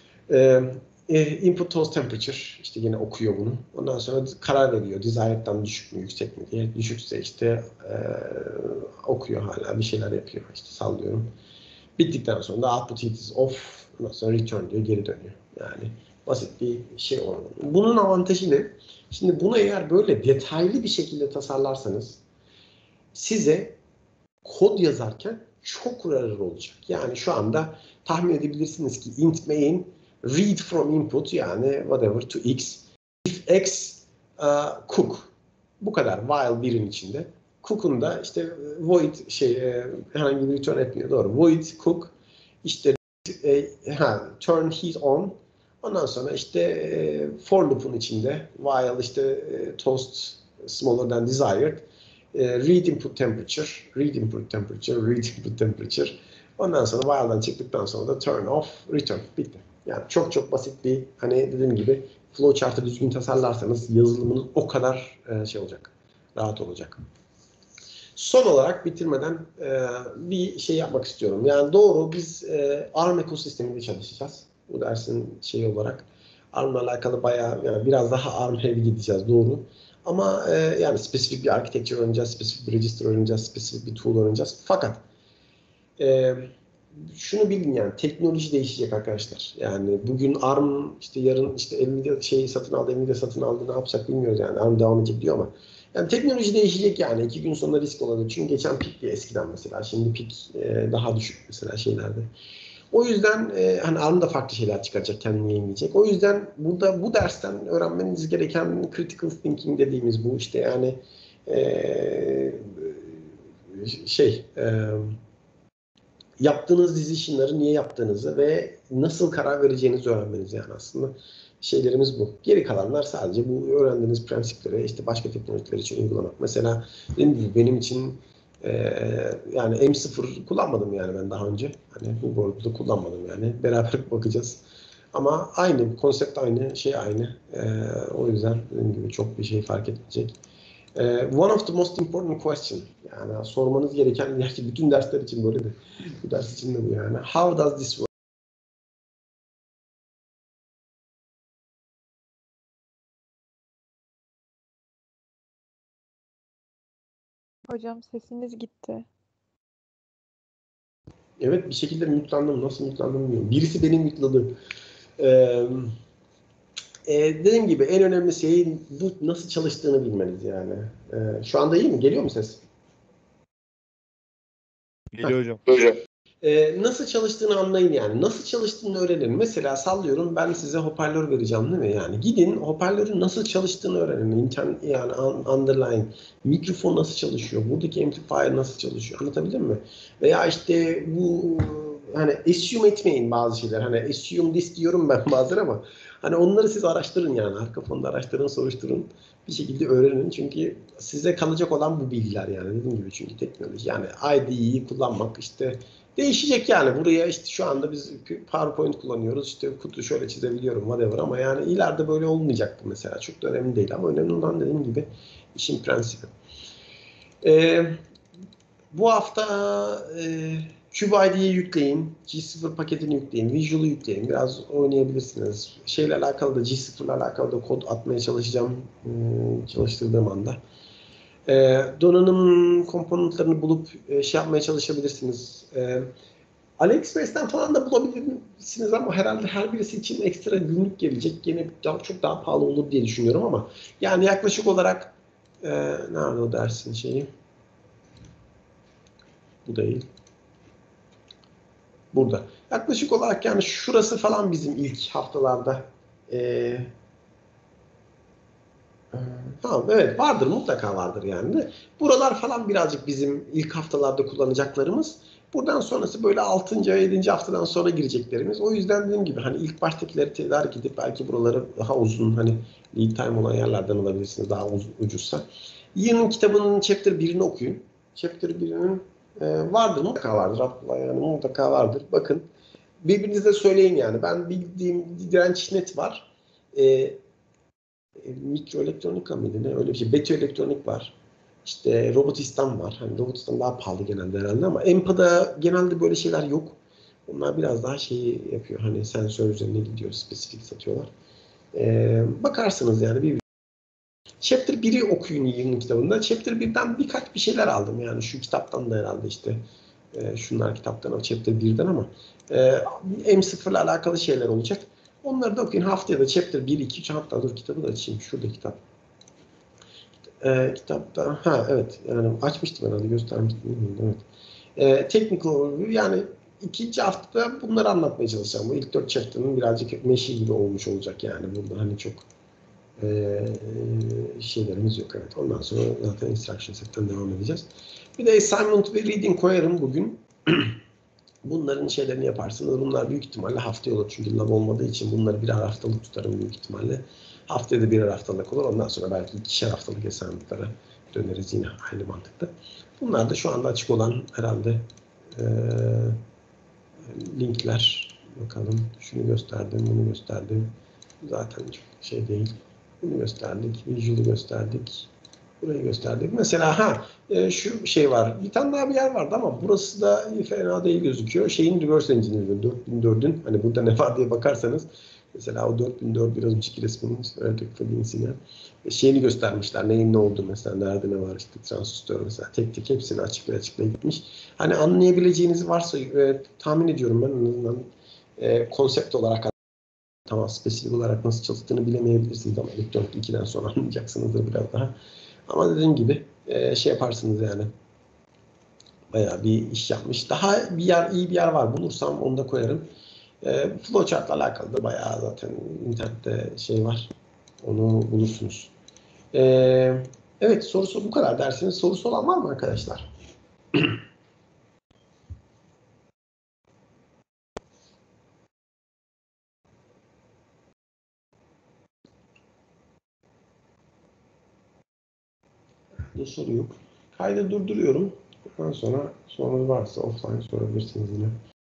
Input toast temperature işte yine okuyor bunu. Ondan sonra karar veriyor. Desired'dan düşük mü yüksek mi diye. Düşükse işte okuyor hala bir şeyler yapıyor. İşte sallıyorum. Bittikten sonra da output heat is off. Ondan sonra return diyor geri dönüyor. Yani basit bir şey oldu. Bunun avantajı ne? Şimdi bunu eğer böyle detaylı bir şekilde tasarlarsanız size kod yazarken çok rare olacak. Yani şu anda tahmin edebilirsiniz ki int main read from input yani whatever to x if x cook. Bu kadar while birin içinde. Cook'un da işte void herhangi bir return etmiyor. Doğru. Void cook işte turn heat on. Ondan sonra işte for loop'un içinde while işte toast smaller than desired read input temperature, read input temperature, read input temperature. Ondan sonra while'dan çıktıktan sonra da turn off, return. Bitti. Yani çok çok basit bir hani dediğim gibi flowchart'ı düzgün tasarlarsanız yazılımınız o kadar şey olacak. Rahat olacak. Son olarak bitirmeden bir şey yapmak istiyorum. Yani doğru biz ARM ekosisteminde çalışacağız. Bu dersin şeyi olarak. ARM'la alakalı bayağı yani biraz daha ARM heavy gideceğiz doğru. Ama yani spesifik bir architecture öğreneceğiz, spesifik bir register öğreneceğiz, spesifik bir tool öğreneceğiz. Fakat şunu bilin yani teknoloji değişecek arkadaşlar. Yani bugün ARM işte yarın işte Nvidia şeyi satın aldı, Nvidia satın aldı ne yapacak bilmiyoruz yani. ARM devam edecek diyor ama yani teknoloji değişecek yani. 2 gün sonra risk olabilir. Çünkü geçen pik eskiden mesela. Şimdi pik daha düşük mesela şeylerde. O yüzden hani ARM da farklı şeyler çıkaracak, kendini yayınlayacak. O yüzden burada bu dersten öğrenmeniz gereken critical thinking dediğimiz bu işte yani yaptığınız decision'ları niye yaptığınızı ve nasıl karar vereceğinizi öğrenmeniz yani aslında şeylerimiz bu. Geri kalanlar sadece bu öğrendiğiniz prensipleri işte başka teknolojiler için uygulamak. Mesela benim için yani M0 kullanmadım yani ben daha önce. Hani bu board'da kullanmadım yani. Beraber bakacağız. Ama aynı, konsept aynı, şey aynı. O yüzden dediğim gibi çok bir şey fark etmeyecek. One of the most important question. Yani sormanız gereken, gerçi bütün dersler için böyle de, bu ders için de bu yani. How does this work? Hocam sesiniz gitti. Evet bir şekilde mute'landım. Nasıl mute'landım bilmiyorum. Birisi beni mute'ladı. Dediğim gibi en önemli şey bu nasıl çalıştığını bilmeniz yani. Şu anda iyi mi? Geliyor mu ses? Geliyor hocam. Nasıl çalıştığını anlayın yani. Nasıl çalıştığını öğrenin. Mesela sallıyorum ben size hoparlör vereceğim değil mi? Yani gidin hoparlörün nasıl çalıştığını öğrenin. Yani underline. Mikrofon nasıl çalışıyor? Buradaki amplifier nasıl çalışıyor? Anlatabildim mi? Veya işte bu hani assume etmeyin bazı şeyler. Hani assume this diyorum ben bazen ama hani onları siz araştırın yani. Arka fonda araştırın, soruşturun. Bir şekilde öğrenin. Çünkü size kalacak olan bu bilgiler yani. Dediğim gibi çünkü teknoloji. Yani IDE'yi kullanmak işte değişecek yani. Buraya işte şu anda biz PowerPoint kullanıyoruz. İşte kutu şöyle çizebiliyorum whatever ama yani ileride böyle olmayacaktı mesela. Çok da önemli değil ama önemli olan dediğim gibi işin prensibi. Bu hafta CubeID'yi yükleyin. G0 paketini yükleyin. Visual'ı yükleyin. Biraz oynayabilirsiniz. Şeyle alakalı da G0 ile alakalı da kod atmaya çalışacağım. Çalıştırdığım anda. Donanım komponentlerini bulup şey yapmaya çalışabilirsiniz. AliExpress'ten falan da bulabilirsiniz ama herhalde her birisi için ekstra günlük gelecek. Yine çok daha pahalı olur diye düşünüyorum ama yani yaklaşık olarak nerede o dersin şeyi? Bu değil. Burada. Yaklaşık olarak yani şurası falan bizim ilk haftalarda tamam evet vardır mutlaka vardır yani. Buralar falan birazcık bizim ilk haftalarda kullanacaklarımız. Buradan sonrası böyle 6. 7. haftadan sonra gireceklerimiz. O yüzden dediğim gibi hani ilk baştakileri tedarik edip belki buraları daha uzun hani lead time olan yerlerden alabilirsiniz daha ucuzsa. Ian'ın kitabının chapter 1'ini okuyun. Chapter 1'inin vardır mutlaka vardır. Abdullah yani mutlaka vardır. Bakın birbirinize söyleyin yani. Ben bildiğim direnç var. Mikroelektronika mıydı ne öyle bir şey. Betü Elektronik var. İşte Robotistan var. Hani Robotistan daha pahalı genelde herhalde ama EMPA'da genelde böyle şeyler yok. Onlar biraz daha şeyi yapıyor. Hani sensör üzerine gidiyor. Spesifik satıyorlar. Bakarsınız yani bir Chapter 1'i okuyun yılın kitabında. Chapter 1'den birkaç bir şeyler aldım yani. Şu kitaptan da herhalde işte şunlar kitaptan Chapter 1'den ama M0 ile alakalı şeyler olacak. Onları da okuyun. Haftaya da Chapter 1, 2, 3 hatta dur kitabı da açayım. Şurada kitap. Kitapta evet yani açmıştım herhalde göstermiştim. Evet. Technical overview, yani ikinci haftada bunları anlatmaya çalışacağım. Bu ilk 4 chapter'ın birazcık meşi gibi olmuş olacak yani. Burada hani çok şeylerimiz yok. Evet. Ondan sonra zaten instruction set'ten devam edeceğiz. Bir de assignment ve reading koyarım bugün. Bunların şeylerini yaparsınız. Bunlar büyük ihtimalle haftaya olur. Çünkü lab olmadığı için bunları birer haftalık tutarım büyük ihtimalle. Haftaya da birer haftalık olur. Ondan sonra belki 2'şer haftalık assignment'lara döneriz yine aynı mantıkta. Bunlar da şu anda açık olan herhalde linkler. Bakalım. Şunu gösterdim, bunu gösterdim. Zaten çok şey değil. Bunu gösterdik. Visual'ı gösterdik. Burayı gösterdik. Mesela şu şey var. Bir tane daha bir yer vardı ama burası da fena değil gözüküyor. Şeyin reverse engineering 4004'ün hani burada ne var diye bakarsanız mesela o 4004 biraz önceki resminin şeyini göstermişler. Neyin ne oldu mesela, nerede ne var, işte transistör mesela tek tek hepsini açıklaya gitmiş. Hani anlayabileceğinizi varsa tahmin ediyorum ben en azından konsept olarak, tamam spesifik olarak nasıl çalıştığını bilemeyebilirsiniz ama elektronik 2'den sonra anlayacaksınızdır biraz daha. Ama dediğim gibi şey yaparsınız yani. Bayağı bir iş yapmış. Daha bir yer, iyi bir yer var. Bulursam onu da koyarım. Flowchart'la alakalı da bayağı zaten internette şey var. Onu bulursunuz. Evet, sorusu bu kadar dersiniz. Sorusu olan var mı arkadaşlar? Soru yok. Kaydı durduruyorum. Ondan sonra sorunuz varsa offline sorabilirsiniz yine.